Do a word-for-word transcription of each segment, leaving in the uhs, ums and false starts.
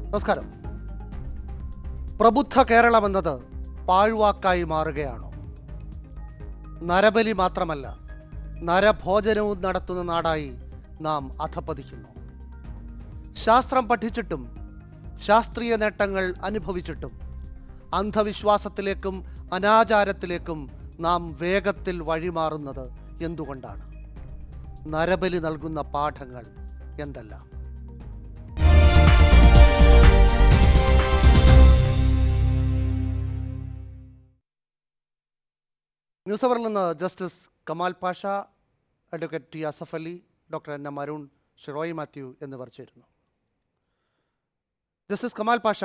നമസ്കാരം. പ്രബുദ്ധ കേരളമെന്നത് പാഴ്വാക്കായി മാറുകയാണോ? നരബലി മാത്രമല്ല, നരഭോജനവും നടത്തുന്ന നാടായി നാം അധപ്പതിക്കുന്നു. ശാസ്ത്രം പഠിച്ചിട്ടും ശാസ്ത്രീയ നേട്ടങ്ങൾ അനുഭവിച്ചിട്ടും അന്ധവിശ്വാസത്തിലേക്കും അനാചാരത്തിലേക്കും നാം വേഗത്തിൽ വഴിമാറുന്നത് എന്തുകൊണ്ടാണ്? നരബലി നൽകുന്ന പാഠങ്ങൾ എന്തെല്ലാം? ന്യൂസ് അവറിൽ നിന്ന് justice Kamal Pasha, advocate T Asaf Ali, doctor N M Arun, Shiroy Mathew എന്നിവർ ചേരുന്നു. ജസ്റ്റിസ് കമാൽ പാഷ,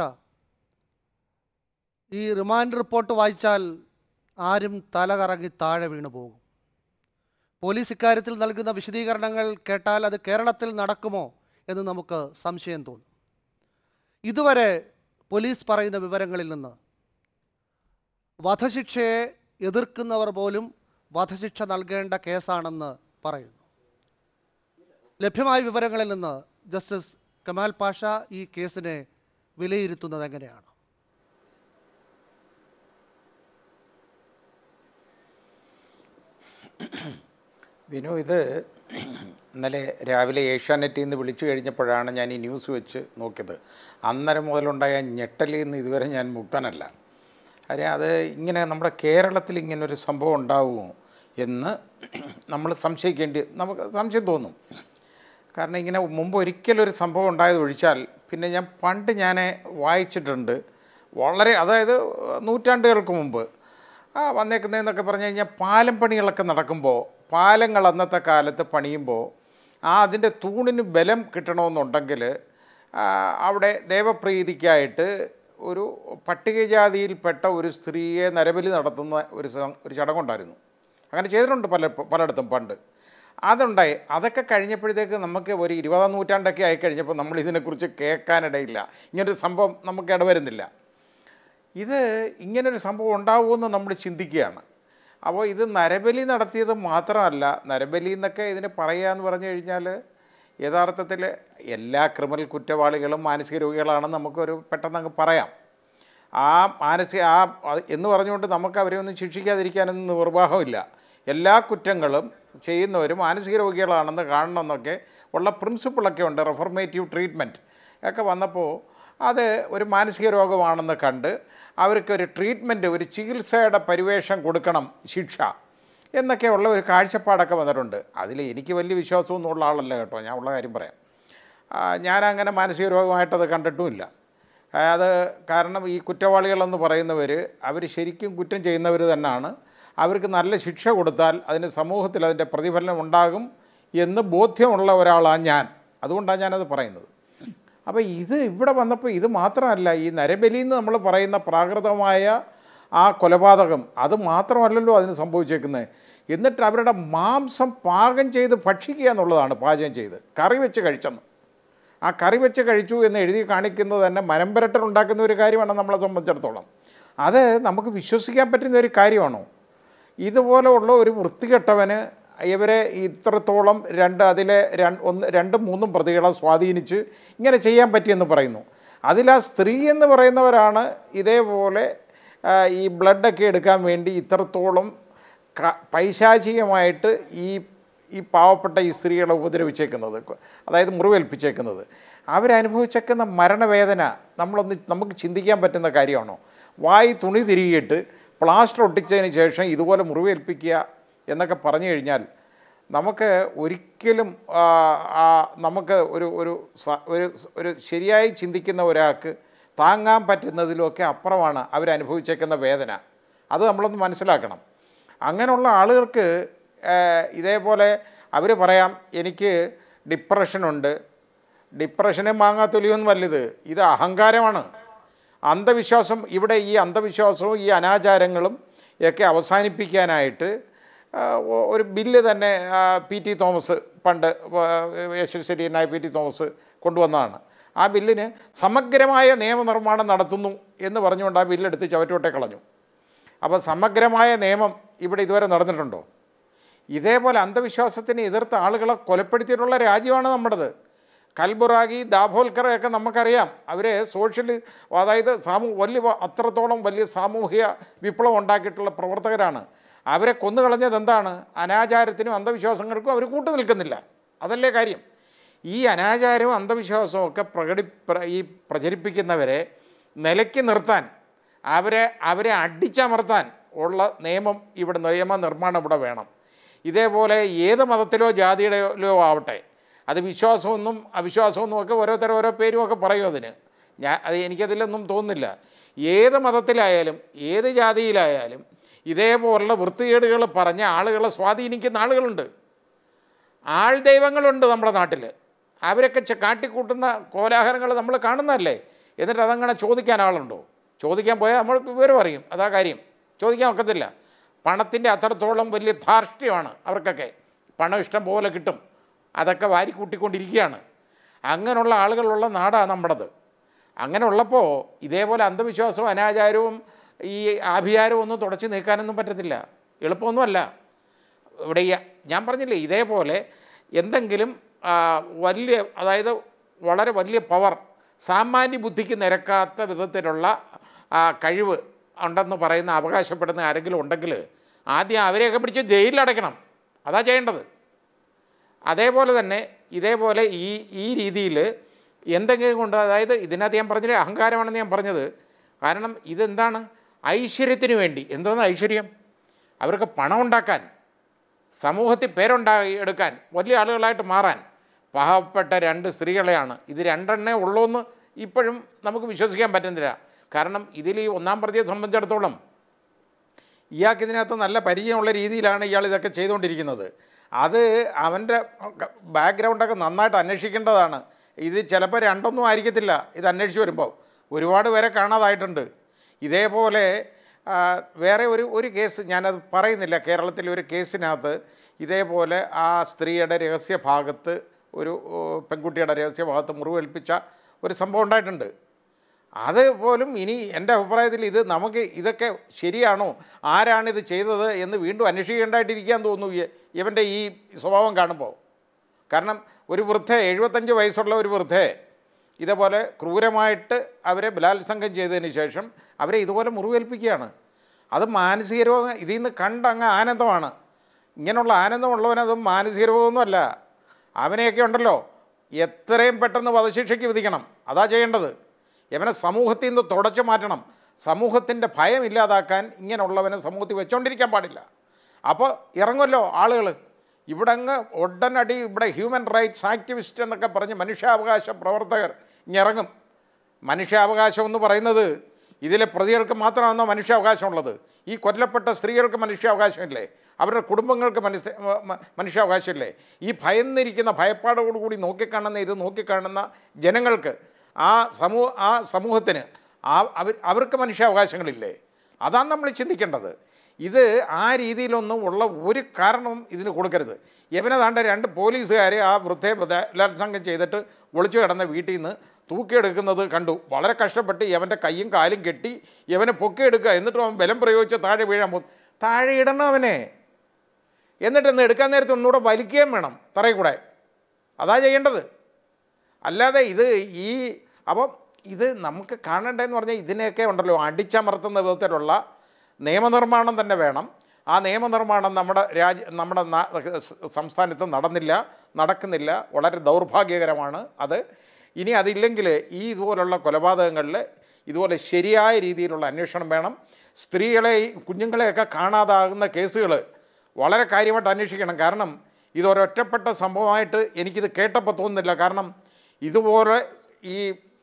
ഈ റിമാൻഡ് റിപ്പോർട്ട് വായിച്ചാൽ ആരും തലകറങ്ങി താഴെ വീണു പോകും. പോലീസ് ഇക്കാര്യത്തിൽ നൽകുന്ന വിശദീകരണങ്ങൾ കേട്ടാൽ അത് കേരളത്തിൽ നടക്കുമോ എന്ന് നമുക്ക് സംശയം തോന്നും. ഇതുവരെ പോലീസ് പറയുന്ന വിവരങ്ങളിൽ നിന്ന് വധശിക്ഷയെ എതിർക്കുന്നവർ പോലും വധശിക്ഷ നൽകേണ്ട കേസാണെന്ന് പറയുന്നു. ലഭ്യമായ വിവരങ്ങളിൽ നിന്ന് ജസ്റ്റിസ് കമാൽ പാഷ ഈ കേസിനെ വിലയിരുത്തുന്നത് എങ്ങനെയാണ്? വിനു, ഇത് ഇന്നലെ രാവിലെ ഏഷ്യാനെറ്റിൽ നിന്ന് വിളിച്ചു കഴിഞ്ഞപ്പോഴാണ് ഞാൻ ഈ ന്യൂസ് വെച്ച് നോക്കിയത്. അന്നേരം മുതലുണ്ടായ ഞെട്ടലിൽ നിന്ന് ഇതുവരെ ഞാൻ മുക്തനല്ല. കാര്യം അത് ഇങ്ങനെ നമ്മുടെ കേരളത്തിൽ ഇങ്ങനൊരു സംഭവം ഉണ്ടാവുമോ എന്ന് നമ്മൾ സംശയിക്കേണ്ടി നമുക്ക് സംശയം തോന്നും. കാരണം ഇങ്ങനെ മുമ്പ് ഒരിക്കലൊരു സംഭവം ഉണ്ടായത് ഒഴിച്ചാൽ പിന്നെ ഞാൻ പണ്ട് ഞാൻ വായിച്ചിട്ടുണ്ട്. വളരെ അതായത് നൂറ്റാണ്ടുകൾക്ക് മുമ്പ് ആ വന്നേക്കുന്നതെന്നൊക്കെ പറഞ്ഞു കഴിഞ്ഞാൽ പാലം പണികളൊക്കെ നടക്കുമ്പോൾ, പാലങ്ങൾ അന്നത്തെ കാലത്ത് പണിയുമ്പോൾ ആ അതിൻ്റെ തൂണിന് ബലം കിട്ടണമെന്നുണ്ടെങ്കിൽ അവിടെ ദേവപ്രീതിക്കായിട്ട് ഒരു പട്ടികജാതിയിൽപ്പെട്ട ഒരു സ്ത്രീയെ നരബലി നടത്തുന്ന ഒരു ഒരു ചടങ്ങുണ്ടായിരുന്നു. അങ്ങനെ ചെയ്തിട്ടുണ്ട് പല പലയിടത്തും പണ്ട്. അതുണ്ടായി. അതൊക്കെ കഴിഞ്ഞപ്പോഴത്തേക്ക് നമുക്ക് ഒരു ഇരുപതാം നൂറ്റാണ്ടൊക്കെ ആയിക്കഴിഞ്ഞപ്പോൾ നമ്മൾ ഇതിനെക്കുറിച്ച് കേൾക്കാനിടയില്ല. ഇങ്ങനൊരു സംഭവം നമുക്ക് ഇടവരുന്നില്ല. ഇത് ഇങ്ങനൊരു സംഭവം ഉണ്ടാവുമെന്ന് നമ്മൾ ചിന്തിക്കുകയാണ്. അപ്പോൾ ഇത് നരബലി നടത്തിയത് മാത്രമല്ല, നരബലി എന്നൊക്കെ ഇതിന് പറയുക എന്ന് പറഞ്ഞു കഴിഞ്ഞാൽ യഥാർത്ഥത്തിൽ എല്ലാ ക്രിമിനൽ കുറ്റവാളികളും മാനസിക രോഗികളാണെന്ന് നമുക്കൊരു പെട്ടെന്ന് അങ്ങ് പറയാം. ആ മാനസിക ആ എന്ന് പറഞ്ഞുകൊണ്ട് നമുക്ക് അവരെ ഒന്നും ശിക്ഷിക്കാതിരിക്കാനൊന്നും നിർവാഹമില്ല. എല്ലാ കുറ്റങ്ങളും ചെയ്യുന്നവരും മാനസിക രോഗികളാണെന്ന് കാണണമെന്നൊക്കെ ഉള്ള പ്രിൻസിപ്പിളൊക്കെ ഉണ്ട്. റെഫോർമേറ്റീവ് ട്രീറ്റ്മെൻറ്റ് ഒക്കെ വന്നപ്പോൾ അത് ഒരു മാനസിക രോഗമാണെന്ന് കണ്ട് അവർക്കൊരു ട്രീറ്റ്മെൻറ്റ്, ഒരു ചികിത്സയുടെ പരിവേഷം കൊടുക്കണം ശിക്ഷ എന്നൊക്കെ ഉള്ള ഒരു കാഴ്ചപ്പാടൊക്കെ വന്നിട്ടുണ്ട്. അതിൽ എനിക്ക് വലിയ വിശ്വാസമൊന്നും ഉള്ള ആളല്ല കേട്ടോ, ഞാൻ ഉള്ള കാര്യം പറയാം. ഞാനങ്ങനെ മാനസിക രോഗമായിട്ടത് കണ്ടിട്ടുമില്ല. അത് കാരണം ഈ കുറ്റവാളികളെന്ന് പറയുന്നവർ അവർ ശരിക്കും കുറ്റം ചെയ്യുന്നവർ തന്നെയാണ്. അവർക്ക് നല്ല ശിക്ഷ കൊടുത്താൽ അതിന് സമൂഹത്തിൽ അതിൻ്റെ പ്രതിഫലനം ഉണ്ടാകും എന്ന് ബോധ്യമുള്ള ഒരാളാണ് ഞാൻ. അതുകൊണ്ടാണ് ഞാനത് പറയുന്നത്. അപ്പോൾ ഇത് ഇവിടെ വന്നപ്പോൾ ഇത് മാത്രമല്ല, ഈ നരബലി എന്ന് നമ്മൾ പറയുന്ന പ്രാകൃതമായ ആ കൊലപാതകം അത് മാത്രമല്ലല്ലോ അതിന് സംഭവിച്ചേക്കുന്നത്. എന്നിട്ട് അവരുടെ മാംസം പാകം ചെയ്ത് ഭക്ഷിക്കുക എന്നുള്ളതാണ്. പാചകം ചെയ്ത് കറി വെച്ച് കഴിച്ചെന്ന്, ആ കറി വെച്ച് കഴിച്ചു എന്ന് എഴുതി കാണിക്കുന്നത് തന്നെ മരമ്പരട്ടൽ ഉണ്ടാക്കുന്ന ഒരു കാര്യമാണ് നമ്മളെ സംബന്ധിച്ചിടത്തോളം. അത് നമുക്ക് വിശ്വസിക്കാൻ പറ്റുന്ന ഒരു കാര്യമാണോ? ഇതുപോലെയുള്ള ഒരു വൃത്തികെട്ടവന് ഇവരെ ഇത്രത്തോളം രണ്ട് അതിലെ രണ്ട് ഒന്ന് രണ്ടും മൂന്നും പ്രതികളെ സ്വാധീനിച്ച് ഇങ്ങനെ ചെയ്യാൻ പറ്റിയെന്ന് പറയുന്നു. അതിൽ ആ സ്ത്രീ എന്ന് പറയുന്നവരാണ് ഇതേപോലെ ഈ ബ്ലഡൊക്കെ എടുക്കാൻ വേണ്ടി ഇത്രത്തോളം പൈശാചികമായിട്ട് ഈ ഈ പാവപ്പെട്ട ഈ സ്ത്രീകളെ ഉപദ്രവിച്ചേക്കുന്നത്, അതായത് മുറിവേൽപ്പിച്ചേക്കുന്നത്. അവരനുഭവിച്ചേക്കുന്ന മരണവേദന നമ്മളൊന്ന് നമുക്ക് ചിന്തിക്കാൻ പറ്റുന്ന കാര്യമാണോ? വായി തുണി തിരികിയിട്ട് പ്ലാസ്റ്റർ ഒട്ടിച്ചതിന് ശേഷം ഇതുപോലെ മുറിവേൽപ്പിക്കുക എന്നൊക്കെ പറഞ്ഞു കഴിഞ്ഞാൽ നമുക്ക് ഒരിക്കലും നമുക്ക് ഒരു ഒരു ഒരു ശരിയായി ചിന്തിക്കുന്ന ഒരാൾക്ക് താങ്ങാൻ പറ്റുന്നതിലൊക്കെ അപ്പുറമാണ് അവരനുഭവിച്ചേക്കുന്ന വേദന. അത് നമ്മളൊന്ന് മനസ്സിലാക്കണം. അങ്ങനെയുള്ള ആളുകൾക്ക് ഇതേപോലെ അവർ പറയാം, എനിക്ക് ഡിപ്രഷനുണ്ട്. ഡിപ്രഷനെ മാങ്ങാത്തൊലിയൊന്നും വലുത്, ഇത് അഹങ്കാരമാണ്. അന്ധവിശ്വാസം, ഇവിടെ ഈ അന്ധവിശ്വാസവും ഈ അനാചാരങ്ങളും ഒക്കെ അവസാനിപ്പിക്കാനായിട്ട് ഒരു ബില്ല് തന്നെ പി ടി തോമസ് പണ്ട് യശസ്വരീയനായ പി ടി തോമസ് കൊണ്ടുവന്നതാണ്. ആ ബില്ലിന് സമഗ്രമായ നിയമനിർമ്മാണം നടത്തുന്നു എന്ന് പറഞ്ഞുകൊണ്ട് ആ ബില്ലെടുത്ത് ചവറ്റോട്ടെ കളഞ്ഞു. അപ്പോൾ സമഗ്രമായ നിയമം ഇവിടെ ഇതുവരെ നടന്നിട്ടുണ്ടോ? ഇതേപോലെ അന്ധവിശ്വാസത്തിനെ എതിർത്ത ആളുകളെ കൊലപ്പെടുത്തിയിട്ടുള്ള രാജ്യമാണ് നമ്മുടേത്. കൽബുറാഗി, ദാഭോൽക്കറൊക്കെ നമുക്കറിയാം. അവർ സോഷ്യൽ, അതായത് സാമൂ വലിയ അത്രത്തോളം വലിയ സാമൂഹിക വിപ്ലവം ഉണ്ടാക്കിയിട്ടുള്ള പ്രവർത്തകരാണ്. അവരെ കൊന്നുകളഞ്ഞത് എന്താണ്? അനാചാരത്തിനും അന്ധവിശ്വാസങ്ങൾക്കും അവർ കൂട്ടു നിൽക്കുന്നില്ല. അതല്ലേ കാര്യം. ഈ അനാചാരവും അന്ധവിശ്വാസവും ഒക്കെ പ്രകടി ഈ പ്രചരിപ്പിക്കുന്നവരെ നിലയ്ക്ക് നിർത്താൻ, അവരെ അവരെ അടിച്ചമർത്താൻ ഉള്ള നിയമം ഇവിടെ നിയമനിർമ്മാണം ഇവിടെ വേണം. ഇതേപോലെ ഏത് മതത്തിലോ ജാതിയുടെയോ ആവട്ടെ, അത് വിശ്വാസമൊന്നും അവിശ്വാസമൊന്നും ഒക്കെ ഓരോരുത്തരും ഓരോ പേരും ഒക്കെ പറയും. അതിന് ഞാൻ അത് എനിക്കതിലൊന്നും തോന്നുന്നില്ല. ഏത് മതത്തിലായാലും ഏത് ജാതിയിലായാലും ഇതേപോലുള്ള വൃത്തികേടുകൾ പറഞ്ഞ ആളുകളെ സ്വാധീനിക്കുന്ന ആളുകളുണ്ട്. ആൾ ദൈവങ്ങളുണ്ട് നമ്മുടെ നാട്ടിൽ. അവരൊക്കെ കാട്ടിക്കൂട്ടുന്ന കോലാഹലങ്ങൾ നമ്മൾ കാണുന്നതല്ലേ. എന്നിട്ട് അതങ്ങനെ ചോദിക്കാൻ ആളുണ്ടോ? ചോദിക്കാൻ പോയാൽ നമ്മൾ വിവരം അറിയും. അതാ കാര്യം. ചോദിക്കാൻ ഒക്കത്തില്ല. പണത്തിൻ്റെ അത്രത്തോളം വലിയ ധാർഷ്ട്യമാണ് അവർക്കൊക്കെ. പണം ഇഷ്ടം പോലെ കിട്ടും. അതൊക്കെ വാരി കൂട്ടിക്കൊണ്ടിരിക്കുകയാണ്. അങ്ങനെയുള്ള ആളുകളുള്ള നാടാണ് നമ്മുടേത്. അങ്ങനെ ഉള്ളപ്പോൾ ഇതേപോലെ അന്ധവിശ്വാസവും അനാചാരവും ഈ ആഭിചാരവും ഒന്നും തുടച്ച് നീക്കാനൊന്നും പറ്റത്തില്ല. എളുപ്പമൊന്നുമല്ല. ഇവിടെ ഞാൻ പറഞ്ഞില്ലേ, ഇതേപോലെ എന്തെങ്കിലും വലിയ, അതായത് വളരെ വലിയ പവർ, സാമാന്യ ബുദ്ധിക്ക് നിരക്കാത്ത വിധത്തിലുള്ള കഴിവ് ഉണ്ടെന്ന് പറയുന്ന അവകാശപ്പെടുന്ന ആരെങ്കിലും ഉണ്ടെങ്കിൽ ആദ്യം അവരെയൊക്കെ പിടിച്ച് ജയിലിലടയ്ക്കണം. അതാ ചെയ്യേണ്ടത്. അതേപോലെ തന്നെ ഇതേപോലെ ഈ ഈ രീതിയിൽ എന്തെങ്കിലും കൊണ്ട്, അതായത് ഇതിനകത്ത് ഞാൻ പറഞ്ഞില്ലേ അഹങ്കാരമാണെന്ന് ഞാൻ പറഞ്ഞത്. കാരണം ഇതെന്താണ്? ഐശ്വര്യത്തിന് വേണ്ടി. എന്തോന്ന് ഐശ്വര്യം? അവർക്ക് പണം ഉണ്ടാക്കാൻ, സമൂഹത്തിൽ പേരുണ്ടാക്കി എടുക്കാൻ, വലിയ ആളുകളായിട്ട് മാറാൻ. പാവപ്പെട്ട രണ്ട് സ്ത്രീകളെയാണ് ഇത്. രണ്ടെണ്ണേ ഉള്ളൂ എന്ന് ഇപ്പോഴും നമുക്ക് വിശ്വസിക്കാൻ പറ്റുന്നില്ല. കാരണം ഇതിൽ ഈ ഒന്നാം പ്രതിയെ സംബന്ധിച്ചിടത്തോളം ഇയാൾക്ക് ഇതിനകത്ത് നല്ല പരിചയമുള്ള രീതിയിലാണ് ഇയാൾ ഇതൊക്കെ ചെയ്തുകൊണ്ടിരിക്കുന്നത്. അത് അവൻ്റെ ബാക്ക്ഗ്രൗണ്ടൊക്കെ നന്നായിട്ട് അന്വേഷിക്കേണ്ടതാണ്. ഇത് ചിലപ്പോൾ രണ്ടൊന്നും ആയിരിക്കത്തില്ല. ഇത് അന്വേഷിച്ച് വരുമ്പോൾ ഒരുപാട് പേരെ കാണാതായിട്ടുണ്ട്. ഇതേപോലെ വേറെ ഒരു ഒരു കേസ് ഞാനത് പറയുന്നില്ല. കേരളത്തിലെ ഒരു കേസിനകത്ത് ഇതേപോലെ ആ സ്ത്രീയുടെ രഹസ്യഭാഗത്ത്, ഒരു പെൺകുട്ടിയുടെ രഹസ്യഭാഗത്ത് മുറിവേൽപ്പിച്ച ഒരു സംഭവം ഉണ്ടായിട്ടുണ്ട്. അതുപോലും ഇനി എൻ്റെ അഭിപ്രായത്തിൽ ഇത് നമുക്ക് ഇതൊക്കെ ശരിയാണോ, ആരാണിത് ചെയ്തത് എന്ന് വീണ്ടും അന്വേഷിക്കേണ്ടതായിട്ടിരിക്കാൻ തോന്നുന്നു ഇവൻ്റെ ഈ സ്വഭാവം കാണുമ്പോൾ. കാരണം ഒരു വൃദ്ധ, എഴുപത്തഞ്ച് വയസ്സുള്ള ഒരു വൃദ്ധയെ ഇതേപോലെ ക്രൂരമായിട്ട് അവരെ ബലാത്സംഗം ചെയ്തതിന് ശേഷം അവരെ ഇതുപോലെ മുറിവേൽപ്പിക്കുകയാണ്. അത് മാനസിക രോഗം. ഇതിൽ നിന്ന് കണ്ടങ്ങ് ആനന്ദമാണ്. ഇങ്ങനെയുള്ള ആനന്ദമുള്ളവനത് മാനസിക രോഗമൊന്നുമല്ല. അവനെയൊക്കെ ഉണ്ടല്ലോ എത്രയും പെട്ടെന്ന് വധശിക്ഷയ്ക്ക് വിധിക്കണം. അതാ ചെയ്യേണ്ടത്. ഇവനെ സമൂഹത്തിൽ നിന്ന് തുടച്ചു മാറ്റണം. സമൂഹത്തിൻ്റെ ഭയം ഇല്ലാതാക്കാൻ ഇങ്ങനെയുള്ളവനെ സമൂഹത്തിൽ വെച്ചുകൊണ്ടിരിക്കാൻ പാടില്ല. അപ്പോൾ ഇറങ്ങുമല്ലോ ആളുകൾ. ഇവിടെ അങ്ങ് ഉടനടി ഇവിടെ ഹ്യൂമൻ റൈറ്റ്സ് ആക്ടിവിസ്റ്റ് എന്നൊക്കെ പറഞ്ഞ് മനുഷ്യാവകാശ പ്രവർത്തകർ ഇറങ്ങും. മനുഷ്യാവകാശം എന്ന് പറയുന്നത് ഇതിലെ പ്രതികൾക്ക് മാത്രമാണോ മനുഷ്യാവകാശമുള്ളത്? ഈ കൊല്ലപ്പെട്ട സ്ത്രീകൾക്ക് മനുഷ്യാവകാശമില്ലേ? അവരുടെ കുടുംബങ്ങൾക്ക് മനുഷ്യ മനുഷ്യാവകാശമില്ലേ? ഈ ഭയന്നിരിക്കുന്ന, ഭയപ്പാടോടുകൂടി നോക്കിക്കാണുന്ന, ഇത് നോക്കിക്കാണുന്ന ജനങ്ങൾക്ക്, ആ സമൂഹ ആ സമൂഹത്തിന് ആ അവർ അവർക്ക് മനുഷ്യാവകാശങ്ങളില്ലേ? അതാണ് നമ്മൾ ചിന്തിക്കേണ്ടത്. ഇത് ആ രീതിയിലൊന്നും ഉള്ള ഒരു കാരണവും ഇതിന് കൊടുക്കരുത്. യവനെ താണ്ട രണ്ട് പോലീസുകാർ ആ വൃദ്ധയെ ബലാത്സംഗം ചെയ്തിട്ട് ഒളിച്ചു കിടന്ന വീട്ടിൽ നിന്ന് തൂക്കിയെടുക്കുന്നത് കണ്ടു. വളരെ കഷ്ടപ്പെട്ട് യവൻ്റെ കൈയും കാലും കെട്ടി യവനെ പൊക്കിയെടുക്കുക. എന്നിട്ടും അവൻ ബലം പ്രയോഗിച്ച് താഴെ വീഴാൻ പോകും. താഴെ ഇടണം അവനെ. എന്നിട്ടൊന്ന് എടുക്കാൻ നേരത്തെ ഒന്നുകൂടെ വലിക്കുകയും വേണം തറയിൽ കൂടെ. അതാ ചെയ്യേണ്ടത്. അല്ലാതെ ഇത് ഈ അപ്പം ഇത് നമുക്ക് കാണേണ്ടതെന്ന് പറഞ്ഞാൽ ഇതിനെയൊക്കെ ഉണ്ടല്ലോ അടിച്ചമർത്തുന്ന വിധത്തിലുള്ള നിയമനിർമ്മാണം തന്നെ വേണം. ആ നിയമനിർമ്മാണം നമ്മുടെ രാജ്യ നമ്മുടെ സംസ്ഥാനത്ത് നടന്നില്ല, നടക്കുന്നില്ല. വളരെ ദൗർഭാഗ്യകരമാണ് അത്. ഇനി അതില്ലെങ്കിൽ ഈ ഇതുപോലുള്ള കൊലപാതകങ്ങളിൽ ഇതുപോലെ ശരിയായ രീതിയിലുള്ള അന്വേഷണം വേണം. സ്ത്രീകളെ, കുഞ്ഞുങ്ങളെയൊക്കെ കാണാതാകുന്ന കേസുകൾ വളരെ കാര്യമായിട്ട് അന്വേഷിക്കണം. കാരണം ഇതൊരൊറ്റപ്പെട്ട സംഭവമായിട്ട് എനിക്കിത് കേട്ടപ്പോൾ തോന്നുന്നില്ല. കാരണം ഇതുപോലെ ഈ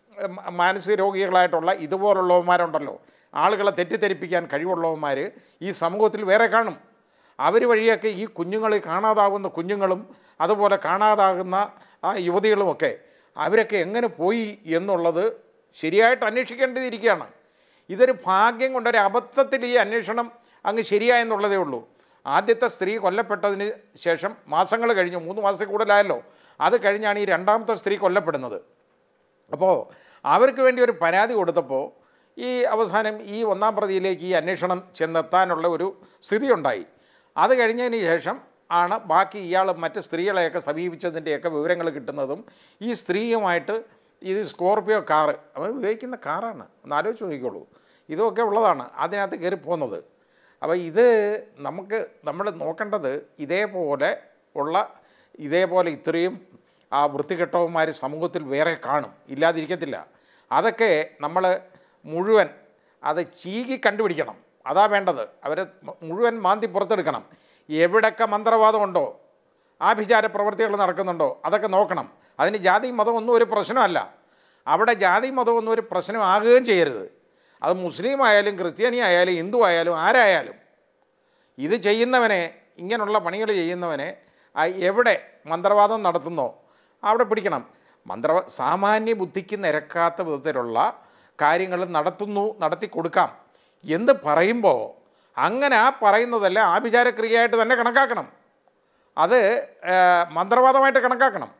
മാനസിക രോഗികളായിട്ടുള്ള ഇതുപോലുള്ളവന്മാരുണ്ടല്ലോ, ആളുകളെ തെറ്റിദ്ധരിപ്പിക്കാൻ കഴിവുള്ളവന്മാർ ഈ സമൂഹത്തിൽ വേറെ കാണും. അവർ വഴിയൊക്കെ ഈ കുഞ്ഞുങ്ങൾ, കാണാതാകുന്ന കുഞ്ഞുങ്ങളും അതുപോലെ കാണാതാകുന്ന ആ യുവതികളുമൊക്കെ അവരൊക്കെ എങ്ങനെ പോയി എന്നുള്ളത് ശരിയായിട്ട് അന്വേഷിക്കേണ്ടിയിരിക്കുകയാണ്. ഇതൊരു ഭാഗ്യം കൊണ്ടൊരു അബദ്ധത്തിൽ ഈ അന്വേഷണം അങ്ങ് ശരിയായെന്നുള്ളതേ ഉള്ളൂ. ആദ്യത്തെ സ്ത്രീ കൊല്ലപ്പെട്ടതിന് ശേഷം മാസങ്ങൾ കഴിഞ്ഞു, മൂന്ന് മാസത്തിൽ കൂടുതലായല്ലോ. അത് കഴിഞ്ഞാണ് ഈ രണ്ടാമത്തെ സ്ത്രീ കൊല്ലപ്പെടുന്നത്. അപ്പോൾ അവർക്ക് വേണ്ടി ഒരു പരാതി കൊടുത്തപ്പോൾ ഈ അവസാനം ഈ ഒന്നാം പ്രതിയിലേക്ക് ഈ അന്വേഷണം ചെന്നെത്താനുള്ള ഒരു സ്ഥിതി ഉണ്ടായി. അത് കഴിഞ്ഞതിന് ശേഷം ആണ് ബാക്കി ഇയാൾ മറ്റ് സ്ത്രീകളെയൊക്കെ സമീപിച്ചതിൻ്റെയൊക്കെ വിവരങ്ങൾ കിട്ടുന്നതും. ഈ സ്ത്രീയുമായിട്ട് ഇത് സ്കോർപിയോ കാറ് അവർ ഉപയോഗിക്കുന്ന കാറാണ്, ഒന്ന് ആലോചിച്ച് നോക്കിക്കോളൂ. ഇതൊക്കെ ഉള്ളതാണ് അതിനകത്ത് കയറി പോകുന്നത്. അപ്പോൾ ഇത് നമുക്ക് നമ്മൾ നോക്കേണ്ടത് ഇതേപോലെ ഉള്ള ഇതേപോലെ ഇത്രയും ആ വൃത്തികെട്ടവന്മാർ സമൂഹത്തിൽ വേറെ കാണും, ഇല്ലാതിരിക്കത്തില്ല. അതൊക്കെ നമ്മൾ മുഴുവൻ അത് ചീകി കണ്ടുപിടിക്കണം, അതാ വേണ്ടത്. അവരെ മുഴുവൻ മാന്തി പുറത്തെടുക്കണം. എവിടെയൊക്കെ മന്ത്രവാദമുണ്ടോ, ആഭിചാര പ്രവൃത്തികൾ നടക്കുന്നുണ്ടോ അതൊക്കെ നോക്കണം. അതിന് ജാതി മതമൊന്നും ഒരു പ്രശ്നമല്ല. അവിടെ ജാതി മതമൊന്നും ഒരു പ്രശ്നമാകുകയും ചെയ്യരുത്. അത് മുസ്ലിം ആയാലും ക്രിസ്ത്യാനി ആയാലും ഹിന്ദു ആയാലും ആരായാലും ഇത് ചെയ്യുന്നവനെ, ഇങ്ങനെയുള്ള പണികൾ ചെയ്യുന്നവനെ എവിടെ മന്ത്രവാദം നടത്തുന്നോ അവിടെ പിടിക്കണം. മന്ത്രവാ സാമാന്യ ബുദ്ധിക്ക് നിരക്കാത്ത വിധത്തിലുള്ള കാര്യങ്ങൾ നടത്തുന്നു, നടത്തി കൊടുക്കാം എന്ന് പറയുമ്പോൾ അങ്ങനെ ആ പറയുന്നതല്ല ആഭിചാരക്രിയയായിട്ട് തന്നെ കണക്കാക്കണം. അത് മന്ത്രവാദമായിട്ട് കണക്കാക്കണം,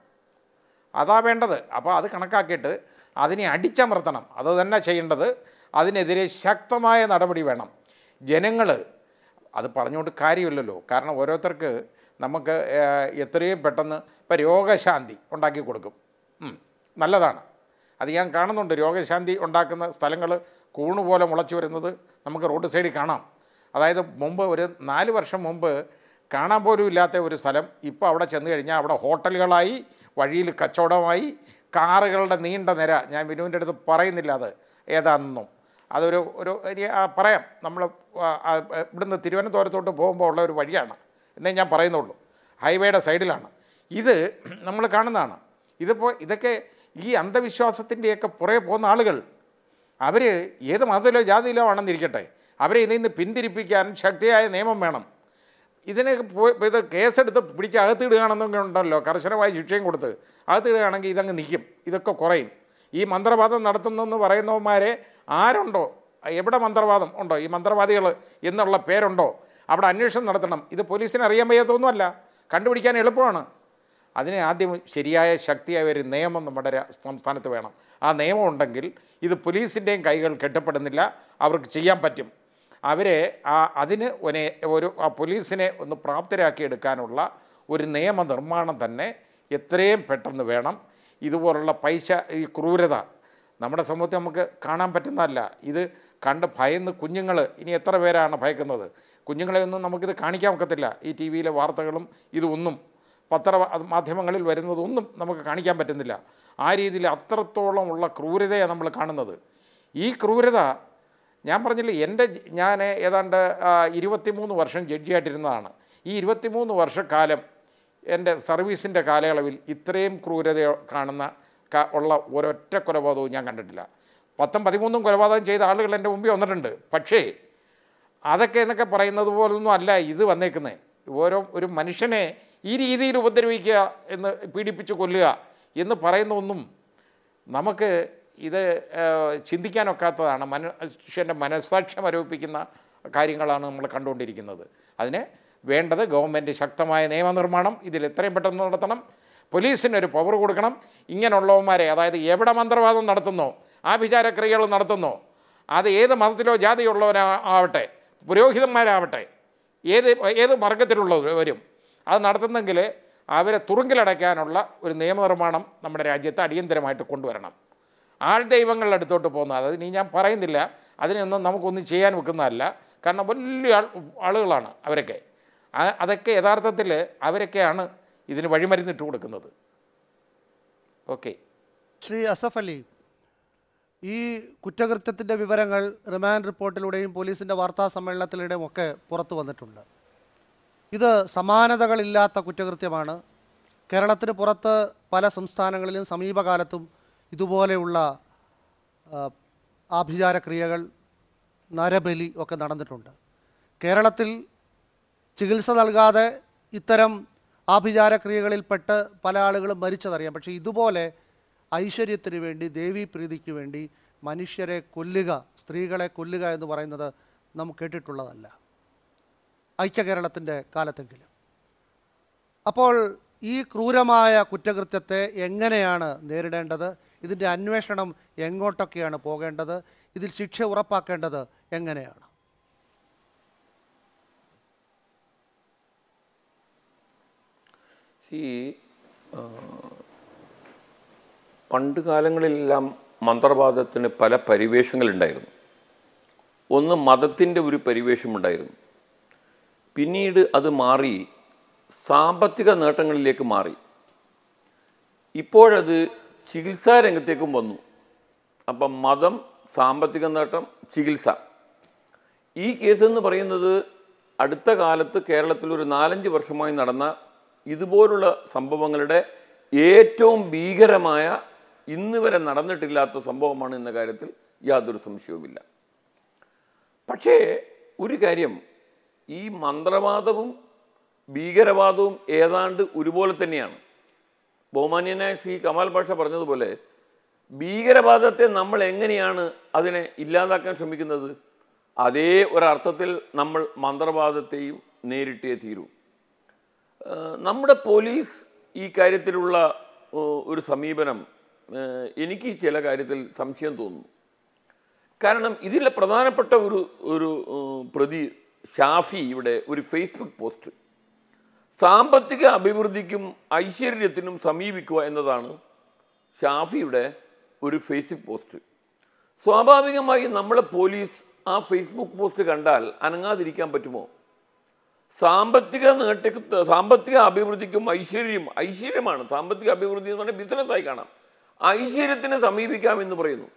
അതാ വേണ്ടത്. അപ്പോൾ അത് കണക്കാക്കിയിട്ട് അതിനെ അടിച്ചമർത്തണം, അത് തന്നെ ചെയ്യേണ്ടത്. അതിനെതിരെ ശക്തമായ നടപടി വേണം. ജനങ്ങൾ അത് പറഞ്ഞുകൊണ്ട് കാര്യമില്ലല്ലോ. കാരണം ഓരോരുത്തർക്ക് നമുക്ക് എത്രയും പെട്ടെന്ന് ഇപ്പോൾ രോഗശാന്തി ഉണ്ടാക്കി കൊടുക്കും, നല്ലതാണ്. അത് ഞാൻ കാണുന്നുണ്ട്. രോഗശാന്തി ഉണ്ടാക്കുന്ന സ്ഥലങ്ങൾ കൂണുപോലെ മുളച്ചു വരുന്നത് നമുക്ക് റോഡ് സൈഡിൽ കാണാം. അതായത് മുമ്പ് ഒരു നാല് വർഷം മുമ്പ് കാണാൻ പോലും ഇല്ലാത്ത ഒരു സ്ഥലം ഇപ്പോൾ അവിടെ ചെന്ന് കഴിഞ്ഞാൽ അവിടെ ഹോട്ടലുകളായി, വഴിയിൽ കച്ചവടമായി, കാറുകളുടെ നീണ്ട നിര. ഞാൻ വിനുവിൻ്റെ അടുത്ത് പറയുന്നില്ല അത് ഏതാണെന്നും. അതൊരു ഒരു പറയാം, നമ്മൾ ഇവിടുന്ന് തിരുവനന്തപുരത്തോട്ട് പോകുമ്പോൾ ഉള്ള ഒരു വഴിയാണ് എന്നേ ഞാൻ പറയുന്നുള്ളൂ. ഹൈവേയുടെ സൈഡിലാണ് ഇത് നമ്മൾ കാണുന്നതാണ്. ഇതിപ്പോൾ ഇതൊക്കെ ഈ അന്ധവിശ്വാസത്തിൻ്റെയൊക്കെ പുറകെ പോകുന്ന ആളുകൾ അവർ ഏത് മതത്തിലോ ജാതിയിലോ ആണെന്നിരിക്കട്ടെ, അവരെ ഇതിൽ നിന്ന് പിന്തിരിപ്പിക്കാൻ ശക്തിയായ നിയമം വേണം. ഇതിനെ ഇത് കേസെടുത്ത് പിടിച്ച് അകത്തിടുകയാണെന്നൊക്കെ ഉണ്ടല്ലോ, കർശനമായ ശിക്ഷയും കൊടുത്ത് അകത്തിടുകയാണെങ്കിൽ ഇതങ്ങ് നിൽക്കും, ഇതൊക്കെ കുറയും. ഈ മന്ത്രവാദം നടത്തുന്നെന്ന് പറയുന്നവന്മാരെ ആരുണ്ടോ, എവിടെ മന്ത്രവാദം ഉണ്ടോ, ഈ മന്ത്രവാദികൾ എന്നുള്ള പേരുണ്ടോ അവിടെ അന്വേഷണം നടത്തണം. ഇത് പോലീസിന് അറിയാൻ വയ്യാത്തൊന്നുമല്ല, കണ്ടുപിടിക്കാൻ എളുപ്പമാണ്. അതിന് ആദ്യം ശരിയായ ശക്തിയായ ഒരു നിയമം നമ്മുടെ സംസ്ഥാനത്ത് വേണം. ആ നിയമം ഉണ്ടെങ്കിൽ ഇത് പോലീസിൻ്റെയും കൈകൾ കെട്ടപ്പെടുന്നില്ല, അവർക്ക് ചെയ്യാൻ പറ്റും. അവരെ ആ അതിന് ഒരു ഒരു ആ പോലീസിനെ ഒന്ന് പ്രാപ്തരാക്കി എടുക്കാനുള്ള ഒരു നിയമനിർമ്മാണം തന്നെ എത്രയും പെട്ടെന്ന് വേണം. ഇതുപോലുള്ള പൈസ ഈ ക്രൂരത നമ്മുടെ സമൂഹത്തിൽ നമുക്ക് കാണാൻ പറ്റുന്നതല്ല. ഇത് കണ്ട് ഭയന്ന് കുഞ്ഞുങ്ങൾ, ഇനി എത്ര പേരാണ് ഭയക്കുന്നത്? കുഞ്ഞുങ്ങളെ ഒന്നും നമുക്കിത് കാണിക്കാൻ ഒക്കത്തില്ല. ഈ ടി വിയിലെ വാർത്തകളും ഇതൊന്നും പത്ര മാധ്യമങ്ങളിൽ വരുന്നതൊന്നും നമുക്ക് കാണിക്കാൻ പറ്റുന്നില്ല. ആ രീതിയിൽ അത്രത്തോളമുള്ള ക്രൂരതയാണ് നമ്മൾ കാണുന്നത്. ഈ ക്രൂരത ഞാൻ പറഞ്ഞില്ലേ, എൻ്റെ ഞാൻ ഏതാണ്ട് ഇരുപത്തിമൂന്ന് വർഷം ജഡ്ജിയായിട്ടിരുന്നതാണ്. ഈ ഇരുപത്തിമൂന്ന് വർഷക്കാലം എൻ്റെ സർവീസിൻ്റെ കാലയളവിൽ ഇത്രയും ക്രൂരത കാണുന്ന ഉള്ള ഒരൊറ്റ കൊലപാതകവും ഞാൻ കണ്ടിട്ടില്ല. പത്തും പതിമൂന്നും കൊലപാതകം ചെയ്ത ആളുകൾ എൻ്റെ മുമ്പിൽ വന്നിട്ടുണ്ട്. പക്ഷേ അതൊക്കെ എന്നൊക്കെ പറയുന്നത് പോലൊന്നും അല്ല ഇത് വന്നേക്കുന്നത്. ഓരോ ഒരു മനുഷ്യനെ ഈ രീതിയിൽ ഉപദ്രവിക്കുക, എന്ന് പീഡിപ്പിച്ച് കൊല്ലുക എന്ന് പറയുന്നതൊന്നും നമുക്ക് ഇത് ചിന്തിക്കാനൊക്കാത്തതാണ്. മനുഷ്യൻ്റെ മനസ്സാക്ഷ്യം മരവിപ്പിക്കുന്ന കാര്യങ്ങളാണ് നമ്മൾ കണ്ടുകൊണ്ടിരിക്കുന്നത്. അതിന് വേണ്ടത് ഗവൺമെൻറ് ശക്തമായ നിയമനിർമ്മാണം ഇതിൽ എത്രയും പെട്ടെന്ന് നടത്തണം. പോലീസിനൊരു പവർ കൊടുക്കണം. ഇങ്ങനെയുള്ളവന്മാരെ, അതായത് എവിടെ മന്ത്രവാദം നടത്തുന്നോ, ആഭിചാരക്രിയകൾ നടത്തുന്നോ, അത് ഏത് മതത്തിലോ ജാതിയുള്ളവരാവട്ടെ, പുരോഹിതന്മാരാവട്ടെ, ഏത് ഏത് വർഗത്തിലുള്ളവരും അത് നടത്തുന്നെങ്കിൽ അവരെ തുറുങ്കിലടയ്ക്കാനുള്ള ഒരു നിയമനിർമ്മാണം നമ്മുടെ രാജ്യത്ത് അടിയന്തരമായിട്ട് കൊണ്ടുവരണം. ആൾ ദൈവങ്ങളുടെ അടുത്തോട്ട് പോകുന്നത്, അതായത് ഇനി ഞാൻ പറയുന്നില്ല, അതിനൊന്നും നമുക്കൊന്നും ചെയ്യാൻ വെക്കുന്നതല്ല. കാരണം വലിയ ആൾ ആളുകളാണ് അവരൊക്കെ. അതൊക്കെ യഥാർത്ഥത്തിൽ അവരൊക്കെയാണ് ഇതിന് വഴിമരുന്നിട്ട് കൊടുക്കുന്നത്. ഓക്കെ. ശ്രീ അസഫ് അലി, ഈ കുറ്റകൃത്യത്തിൻ്റെ വിവരങ്ങൾ റിമാൻഡ് റിപ്പോർട്ടിലൂടെയും പോലീസിൻ്റെ വാർത്താ സമ്മേളനത്തിലൂടെയും ഒക്കെ പുറത്തു വന്നിട്ടുണ്ട്. ഇത് സമാനതകളില്ലാത്ത കുറ്റകൃത്യമാണ്. കേരളത്തിന് പുറത്ത് പല സംസ്ഥാനങ്ങളിലും സമീപകാലത്തും ഇതുപോലെയുള്ള ആഭിചാരക്രിയകൾ, നരബലി ഒക്കെ നടന്നിട്ടുണ്ട്. കേരളത്തിൽ ചികിത്സ നൽകാതെ ഇത്തരം ആഭിചാരക്രിയകളിൽപ്പെട്ട് പല ആളുകളും മരിച്ചതറിയാം. പക്ഷേ ഇതുപോലെ ഐശ്വര്യത്തിന് വേണ്ടി, ദേവീപ്രീതിക്ക് വേണ്ടി മനുഷ്യരെ കൊല്ലുക, സ്ത്രീകളെ കൊല്ലുക എന്ന് പറയുന്നത് നാം കേട്ടിട്ടുള്ളതല്ല ഐക്യ കേരളത്തിൻ്റെ കാലത്തെങ്കിലും. അപ്പോൾ ഈ ക്രൂരമായ കുറ്റകൃത്യത്തെ എങ്ങനെയാണ് നേരിടേണ്ടത്? ഇതിൻ്റെ അന്വേഷണം എങ്ങോട്ടൊക്കെയാണ് പോകേണ്ടത്? ഇതിൽ ശിക്ഷ ഉറപ്പാക്കേണ്ടത് എങ്ങനെയാണ്? ഈ പണ്ട് കാലങ്ങളിലെല്ലാം മന്ത്രവാദത്തിന് പല പരിവേഷങ്ങളുണ്ടായിരുന്നു. ഒന്ന് മതത്തിൻ്റെ ഒരു പരിവേഷമുണ്ടായിരുന്നു. പിന്നീട് അത് മാറി സാമ്പത്തിക നേട്ടങ്ങളിലേക്ക് മാറി. ഇപ്പോഴത് ചികിത്സാ രംഗത്തേക്കും വന്നു. അപ്പം മതം, സാമ്പത്തിക നേട്ടം, ചികിത്സ. ഈ കേസെന്ന് പറയുന്നത് അടുത്ത കാലത്ത് കേരളത്തിൽ ഒരു നാലഞ്ച് വർഷമായി നടന്ന ഇതുപോലുള്ള സംഭവങ്ങളുടെ ഏറ്റവും ഭീകരമായ, ഇന്ന് വരെ നടന്നിട്ടില്ലാത്ത സംഭവമാണ് എന്ന കാര്യത്തിൽ യാതൊരു സംശയവുമില്ല. പക്ഷേ ഒരു കാര്യം, ഈ മന്ത്രവാദവും ഭീകരവാദവും ഏതാണ്ട് ഒരുപോലെ തന്നെയാണ്. ബഹുമാന്യനായ ശ്രീ കമാൽ പാഷ പറഞ്ഞതുപോലെ ഭീകരവാദത്തെ നമ്മൾ എങ്ങനെയാണ് അതിനെ ഇല്ലാതാക്കാൻ ശ്രമിക്കുന്നത്, അതേ ഒരർത്ഥത്തിൽ നമ്മൾ മന്ത്രവാദത്തെയും നേരിട്ടേ തീരൂ. നമ്മുടെ പോലീസ് ഈ കാര്യത്തിലുള്ള ഒരു സമീപനം എനിക്ക് ചില കാര്യത്തിൽ സംശയം തോന്നുന്നു. കാരണം ഇതിലെ പ്രധാനപ്പെട്ട ഒരു ഒരു പ്രതി ഷാഫി ഇവിടെ ഒരു ഫേസ്ബുക്ക് പോസ്റ്റ്, സാമ്പത്തിക അഭിവൃദ്ധിക്കും ഐശ്വര്യത്തിനും സമീപിക്കുക എന്നതാണ് ഷാഫിയുടെ ഒരു ഫേസ്ബുക്ക് പോസ്റ്റ്. സ്വാഭാവികമായി നമ്മളെ പോലീസ് ആ ഫേസ്ബുക്ക് പോസ്റ്റ് കണ്ടാൽ അനങ്ങാതിരിക്കാൻ പറ്റുമോ? സാമ്പത്തിക നേട്ട സാമ്പത്തിക അഭിവൃദ്ധിക്കും ഐശ്വര്യം, ഐശ്വര്യമാണ് സാമ്പത്തിക അഭിവൃദ്ധി എന്ന് പറഞ്ഞാൽ ബിസിനസ്സായി കാണാം, ഐശ്വര്യത്തിനെ സമീപിക്കാം എന്ന് പറയുന്നു.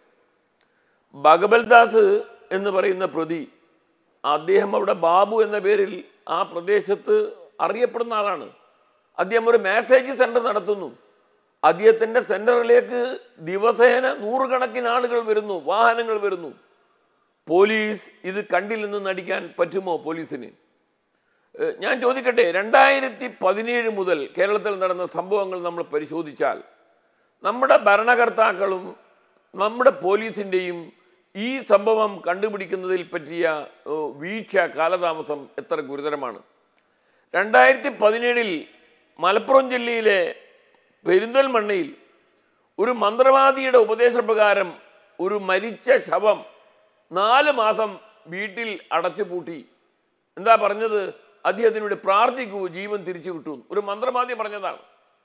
ഭഗവൽദാസ് എന്ന് പറയുന്ന പ്രതി, അദ്ദേഹം അവിടെ ബാബു എന്ന പേരിൽ ആ പ്രദേശത്ത് അറിയപ്പെടുന്ന ആളാണ്. അദ്ദേഹം ഒരു മാസേജ് സെൻറ്റർ നടത്തുന്നു. അദ്ദേഹത്തിൻ്റെ സെൻറ്ററിലേക്ക് ദിവസേന നൂറുകണക്കിന് ആളുകൾ വരുന്നു, വാഹനങ്ങൾ വരുന്നു. പോലീസ് ഇത് കണ്ടില്ലെന്ന് നടിക്കാൻ പറ്റുമോ പോലീസിന്? ഞാൻ ചോദിക്കട്ടെ, രണ്ടായിരത്തി പതിനേഴ് മുതൽ കേരളത്തിൽ നടന്ന സംഭവങ്ങൾ നമ്മൾ പരിശോധിച്ചാൽ നമ്മുടെ ഭരണകർത്താക്കളും നമ്മുടെ പോലീസിൻ്റെയും ഈ സംഭവം കണ്ടുപിടിക്കുന്നതിൽ പറ്റിയ വീഴ്ച, കാലതാമസം എത്ര ഗുരുതരമാണ്. രണ്ടായിരത്തി പതിനേഴിൽ മലപ്പുറം ജില്ലയിലെ പെരിന്തൽമണ്ണയിൽ ഒരു മന്ത്രവാദിയുടെ ഉപദേശപ്രകാരം ഒരു മരിച്ച ശവം നാല് മാസം വീട്ടിൽ അടച്ചു പൂട്ടി. എന്താ പറഞ്ഞത്? അദ്ദേഹത്തിനോട് പ്രാർത്ഥിക്കൂ, ജീവൻ തിരിച്ചു കിട്ടും. ഒരു മന്ത്രവാദി പറഞ്ഞതാണ്.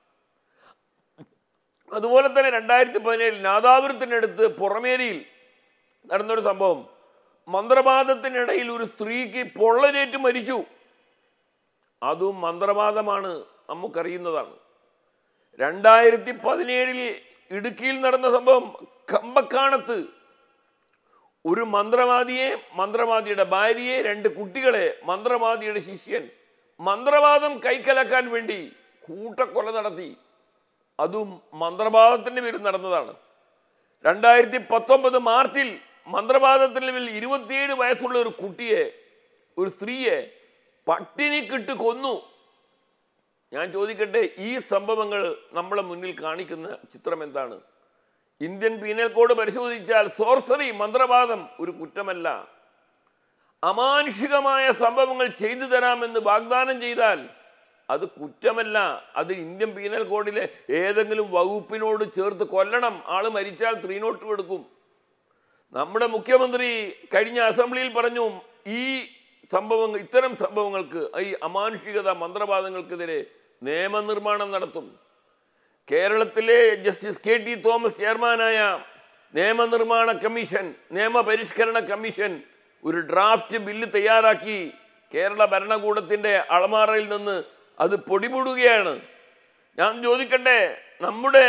അതുപോലെ തന്നെ രണ്ടായിരത്തി പതിനേഴിൽ നാദാപുരത്തിനടുത്ത് പുറമേരിയിൽ നടന്നൊരു സംഭവം, മന്ത്രവാദത്തിനിടയിൽ ഒരു സ്ത്രീക്ക് പൊള്ളലേറ്റ് മരിച്ചു. അതും മന്ത്രവാദമാണ്, നമുക്കറിയുന്നതാണ്. രണ്ടായിരത്തി പതിനേഴിൽ ഇടുക്കിയിൽ നടന്ന സംഭവം, കമ്പക്കാണത്ത് ഒരു മന്ത്രവാദിയെ, മന്ത്രവാദിയുടെ ഭാര്യയെ, രണ്ട് കുട്ടികളെ മന്ത്രവാദിയുടെ ശിഷ്യൻ മന്ത്രവാദം കൈക്കലാക്കാൻ വേണ്ടി കൂട്ടക്കൊല നടത്തി. അതും മന്ത്രവാദത്തിൻ്റെ പേരിൽ നടന്നതാണ്. രണ്ടായിരത്തി പത്തൊമ്പത് മാർച്ചിൽ മന്ത്രവാദത്തിൻ്റെ പേരിൽ ഇരുപത്തിയേഴ് വയസ്സുള്ള ഒരു കുട്ടിയെ, ഒരു സ്ത്രീയെ പട്ടിണിക്കിട്ട് കൊന്നു. ഞാൻ ചോദിക്കട്ടെ, ഈ സംഭവങ്ങൾ നമ്മളെ മുന്നിൽ കാണിക്കുന്ന ചിത്രം എന്താണ്? ഇന്ത്യൻ പീനൽ കോഡ് പരിശോധിച്ചാൽ സോർസറി, മന്ത്രവാദം ഒരു കുറ്റമല്ല. അമാനുഷികമായ സംഭവങ്ങൾ ചെയ്തു തരാമെന്ന് വാഗ്ദാനം ചെയ്താൽ അത് കുറ്റമല്ല. അത് ഇന്ത്യൻ പീനൽ കോഡിലെ ഏതെങ്കിലും വകുപ്പിനോട് ചേർത്ത് കൊല്ലണം. ആള് മരിച്ചാൽ ത്രീ നോട്ട് എടുക്കും. നമ്മുടെ മുഖ്യമന്ത്രി കഴിഞ്ഞ അസംബ്ലിയിൽ പറഞ്ഞു, ഈ സംഭവങ്ങൾ, ഇത്തരം സംഭവങ്ങൾക്ക്, ഈ അമാനുഷികത, മന്ത്രവാദങ്ങൾക്കെതിരെ നിയമനിർമ്മാണം നടത്തും. കേരളത്തിലെ ജസ്റ്റിസ് കെ ടി തോമസ് ചെയർമാനായ നിയമനിർമ്മാണ കമ്മീഷൻ, നിയമപരിഷ്കരണ കമ്മീഷൻ ഒരു ഡ്രാഫ്റ്റ് ബില്ല് തയ്യാറാക്കി കേരള ഭരണകൂടത്തിൻ്റെ അളമാറയിൽ നിന്ന് അത് പൊടിപൊടുകയാണ്. ഞാൻ ചോദിക്കട്ടെ, നമ്മുടെ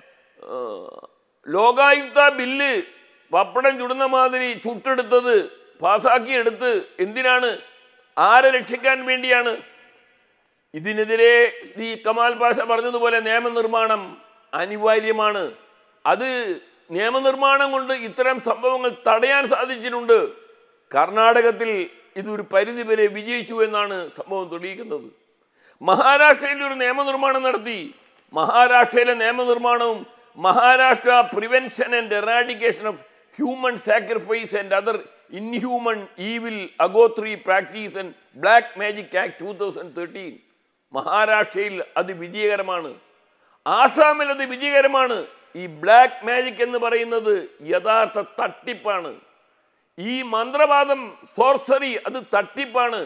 ലോകായുക്ത ബില്ല് പപ്പടം ചുടുന്ന മാതിരി ചുട്ടെടുത്തത്, പാസാക്കിയെടുത്ത് എന്തിനാണ്? ആരെ രക്ഷിക്കാൻ വേണ്ടിയാണ്? ഇതിനെതിരെ ശ്രീ കമാൽ പാഷ പറഞ്ഞതുപോലെ നിയമനിർമ്മാണം അനിവാര്യമാണ്. അത് നിയമനിർമ്മാണം കൊണ്ട് ഇത്തരം സംഭവങ്ങൾ തടയാൻ സാധിച്ചിട്ടുണ്ട്. കർണാടകത്തിൽ ഇതൊരു പരിധി വരെ വിജയിച്ചു എന്നാണ് സംഭവം തെളിയിക്കുന്നത്. മഹാരാഷ്ട്രയിൽ ഒരു നിയമനിർമ്മാണം നടത്തി. മഹാരാഷ്ട്രയിലെ നിയമനിർമ്മാണവും Maharashtra prevention and eradication of human sacrifice and other inhuman evil അഗോത്രി practice and black magic act two thousand thirteen മഹാരാഷ്ട്രയിൽ അത് വിജയകരമാണ്. ആസാമിൽ അത് വിജയകരമാണ്. ഈ ബ്ലാക്ക് മാജിക് എന്ന് പറയുന്നത് യഥാർത്ഥ തട്ടിപ്പാണ്. ഈ മന്ത്രവാദം, സോർസറി, അത് തട്ടിപ്പാണ്.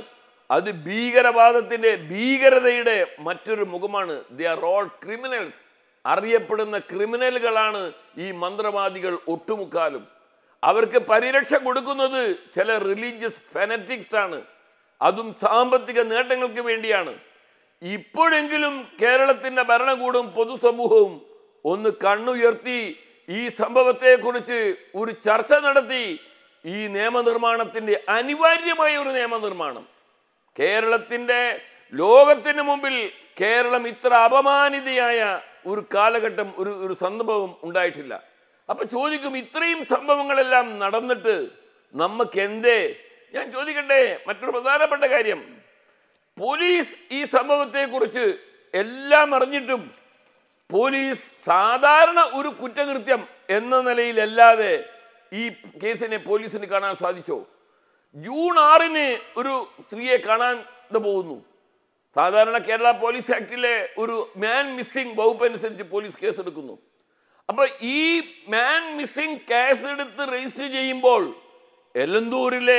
അത് ഭീകരവാദത്തിൻ്റെ ഭീകരതയുടെ മറ്റൊരു മുഖമാണ്. They are all criminals. അറിയപ്പെടുന്ന ക്രിമിനലുകളാണ് ഈ മന്ത്രവാദികൾ ഒട്ടുമുക്കാലും. അവർക്ക് പരിരക്ഷ കൊടുക്കുന്നത് ചില റിലീജിയസ് ഫെനറ്റിക്സ് ആണ്. അതും സാമ്പത്തിക നേട്ടങ്ങൾക്ക് വേണ്ടിയാണ്. ഇപ്പോഴെങ്കിലും കേരളത്തിൻ്റെ ഭരണകൂടവും പൊതുസമൂഹവും ഒന്ന് കണ്ണുയർത്തി ഈ സംഭവത്തെക്കുറിച്ച് ഒരു ചർച്ച നടത്തി ഈ നിയമനിർമ്മാണത്തിൻ്റെ അനിവാര്യമായ ഒരു നിയമനിർമ്മാണം കേരളത്തിൻ്റെ ലോകത്തിന് മുമ്പിൽ കേരളം ഇത്ര അപമാനിതയായ ഒരു കാലഘട്ടം ഒരു ഒരു സംഭവം ഉണ്ടായിട്ടില്ല. അപ്പൊ ചോദിക്കും, ഇത്രയും സംഭവങ്ങളെല്ലാം നടന്നിട്ട് നമുക്ക് എന്തേ? ഞാൻ ചോദിക്കട്ടെ, മറ്റൊരു പ്രധാനപ്പെട്ട കാര്യം, പോലീസ് ഈ സംഭവത്തെക്കുറിച്ച് എല്ലാം അറിഞ്ഞിട്ടും പോലീസ് സാധാരണ ഒരു കുറ്റകൃത്യം എന്ന നിലയിലല്ലാതെ ഈ കേസിനെ പോലീസിന് കാണാൻ സാധിച്ചോ? ജൂൺ ആറിന് ഒരു സ്ത്രീയെ കാണാതെ പോകുന്നു. സാധാരണ കേരള പോലീസ് ആക്ടിലെ ഒരു മാൻ മിസ്സിംഗ് വകുപ്പ് അനുസരിച്ച് പോലീസ് കേസെടുക്കുന്നു. അപ്പൊ ഈ മാൻ മിസ്സിംഗ് കേസ് എടുത്ത് രജിസ്റ്റർ ചെയ്യുമ്പോൾ എലന്തൂരിലെ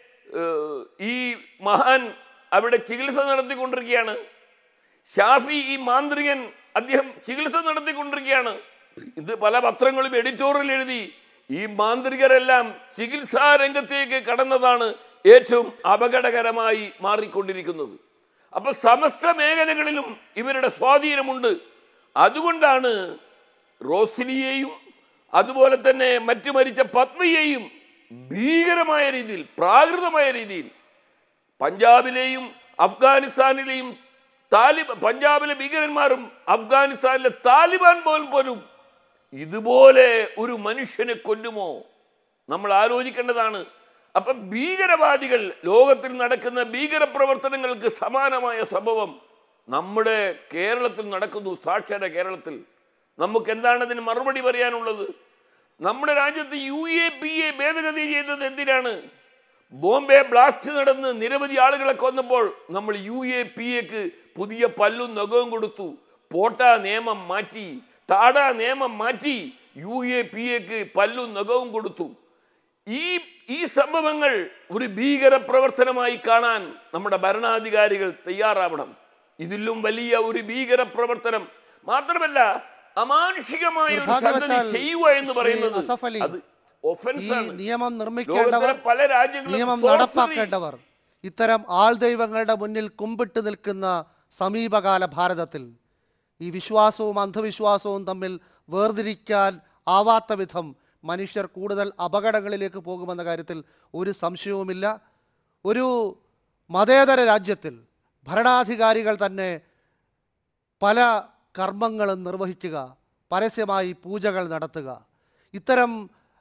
ഈ മഹാൻ അവിടെ ചികിത്സ നടത്തിക്കൊണ്ടിരിക്കുകയാണ്. ഷാഫി ഈ മാന്ത്രികൻ അദ്ദേഹം ചികിത്സ നടത്തിക്കൊണ്ടിരിക്കുകയാണ്. ഇത് പല പത്രങ്ങളും എഡിറ്റോറിയൽ എഴുതി ഈ മാന്ത്രികരെല്ലാം ചികിത്സാ രംഗത്തേക്ക് കടന്നതാണ് ഏറ്റവും അപകടകരമായി മാറിക്കൊണ്ടിരിക്കുന്നത്. അപ്പൊ സമസ്ത മേഖലകളിലും ഇവരുടെ സ്വാധീനമുണ്ട്. അതുകൊണ്ടാണ് റോസിലിയെയും അതുപോലെ തന്നെ മറ്റു മരിച്ച പത്മയെയും ഭീകരമായ രീതിയിൽ പ്രാകൃതമായ രീതിയിൽ പഞ്ചാബിലെയും അഫ്ഗാനിസ്ഥാനിലെയും താലിബ പഞ്ചാബിലെ ഭീകരന്മാരും അഫ്ഗാനിസ്ഥാനിലെ താലിബാൻ പോലും പോലും ഇതുപോലെ ഒരു മനുഷ്യനെ കൊല്ലുമോ? നമ്മൾ ആലോചിക്കേണ്ടതാണ്. അപ്പൊ ഭീകരവാദികൾ ലോകത്തിൽ നടക്കുന്ന ഭീകര പ്രവർത്തനങ്ങൾക്ക് സമാനമായ സംഭവം നമ്മുടെ കേരളത്തിൽ നടക്കുന്നു. സാക്ഷര കേരളത്തിൽ നമുക്ക് എന്താണ് അതിന് മറുപടി പറയാനുള്ളത്? നമ്മുടെ രാജ്യത്ത് യു എ പി എ ഭേദഗതി ചെയ്തത് എന്തിനാണ്? ബോംബെ ബ്ലാസ്റ്റ് നടന്ന് നിരവധി ആളുകളെ കൊന്നപ്പോൾ നമ്മൾ യു എ പി എക്ക് പുതിയ പല്ലും നഖവും കൊടുത്തു. പോട്ട നിയമം മാറ്റി, ടാഡ നിയമം മാറ്റി, യു എ പി എക്ക് പല്ലും നഖവും കൊടുത്തു. ഈ ഈ സംഭവങ്ങൾ ഒരു ഭീകര പ്രവർത്തനമായി കാണാൻ നമ്മുടെ ഭരണാധികാരികൾ തയ്യാറാവണം. ഇതിലും വലിയ ഒരു ഭീകര പ്രവർത്തനം മാത്രമല്ല അമാനുഷികമായ ഒരു സംഗതി ചെയ്യുക എന്ന് പറയുന്നത് അത് ഒഫൻസാണ്. നിയമം നിർമ്മിക്കേണ്ടവർ, പല രാജ്യങ്ങളും നിയമം നടപ്പാക്കേണ്ടവർ ഇത്തരം ആൾ ദൈവങ്ങളുടെ മുന്നിൽ കുമ്പിട്ട് നിൽക്കുന്ന സമീപകാല ഭാരതത്തിൽ ഈ വിശ്വാസവും അന്ധവിശ്വാസവും തമ്മിൽ വേർതിരിക്കാൻ ആവാത്ത വിധം മനുഷ്യർ കൂടുതൽ അപകടങ്ങളിലേക്ക് പോകുമെന്ന കാര്യത്തിൽ ഒരു സംശയവുമില്ല. ഒരു മതേതര രാജ്യത്തിൽ ഭരണാധികാരികൾ തന്നെ പല കർമ്മങ്ങളും നിർവഹിക്കുക, പരസ്യമായി പൂജകൾ നടത്തുക, ഇത്തരം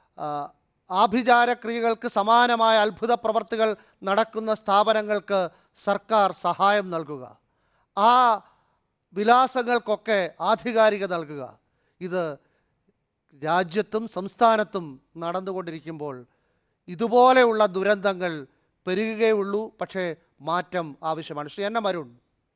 ആഭിചാരക്രിയകൾക്ക് സമാനമായ അത്ഭുത പ്രവർത്തികൾ നടക്കുന്ന സ്ഥാപനങ്ങൾക്ക് സർക്കാർ സഹായം നൽകുക, ആ വിലാസങ്ങൾക്കൊക്കെ ആധികാരികത നൽകുക, ഇത് രാജ്യത്തും സംസ്ഥാനത്തും നടന്നുകൊണ്ടിരിക്കുമ്പോൾ ഇതുപോലെയുള്ള ദുരന്തങ്ങൾ പെരുകുകയുള്ളൂ. പക്ഷേ മാറ്റം ആവശ്യമാണ്. ശ്രീ എൻ എം അരുൺ,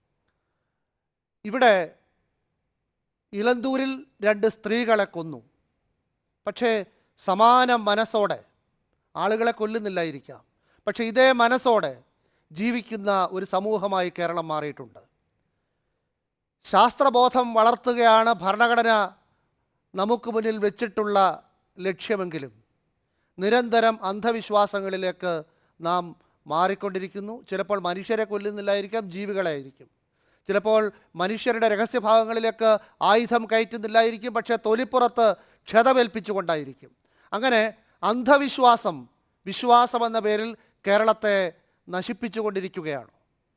ഇവിടെ ഇലന്തൂരിൽ രണ്ട് സ്ത്രീകളെ കൊന്നു. പക്ഷേ സമാന മനസ്സോടെ ആളുകളെ കൊല്ലുന്നില്ലായിരിക്കാം, പക്ഷേ ഇതേ മനസ്സോടെ ജീവിക്കുന്ന ഒരു സമൂഹമായി കേരളം മാറിയിട്ടുണ്ട്. ശാസ്ത്രബോധം വളർത്തുകയാണ് ഭരണഘടന നമുക്ക് മുന്നിൽ വെച്ചിട്ടുള്ള ലക്ഷ്യമെങ്കിലും നിരന്തരം അന്ധവിശ്വാസങ്ങളിലേക്ക് നാം മാറിക്കൊണ്ടിരിക്കുന്നു. ചിലപ്പോൾ മനുഷ്യരെ കൊല്ലുന്നില്ലായിരിക്കാം, ജീവികളെ ആയിരിക്കും. ചിലപ്പോൾ മനുഷ്യരുടെ രഹസ്യഭാഗങ്ങളിലേക്ക് ആയുധം കയറ്റുന്നില്ലായിരിക്കും, പക്ഷേ തൊലിപ്പുറത്ത് ക്ഷതമേൽപ്പിച്ചുകൊണ്ടായിരിക്കും. അങ്ങനെ അന്ധവിശ്വാസം വിശ്വാസം എന്ന പേരിൽ കേരളത്തെ നശിപ്പിച്ചുകൊണ്ടിരിക്കുകയാണ്.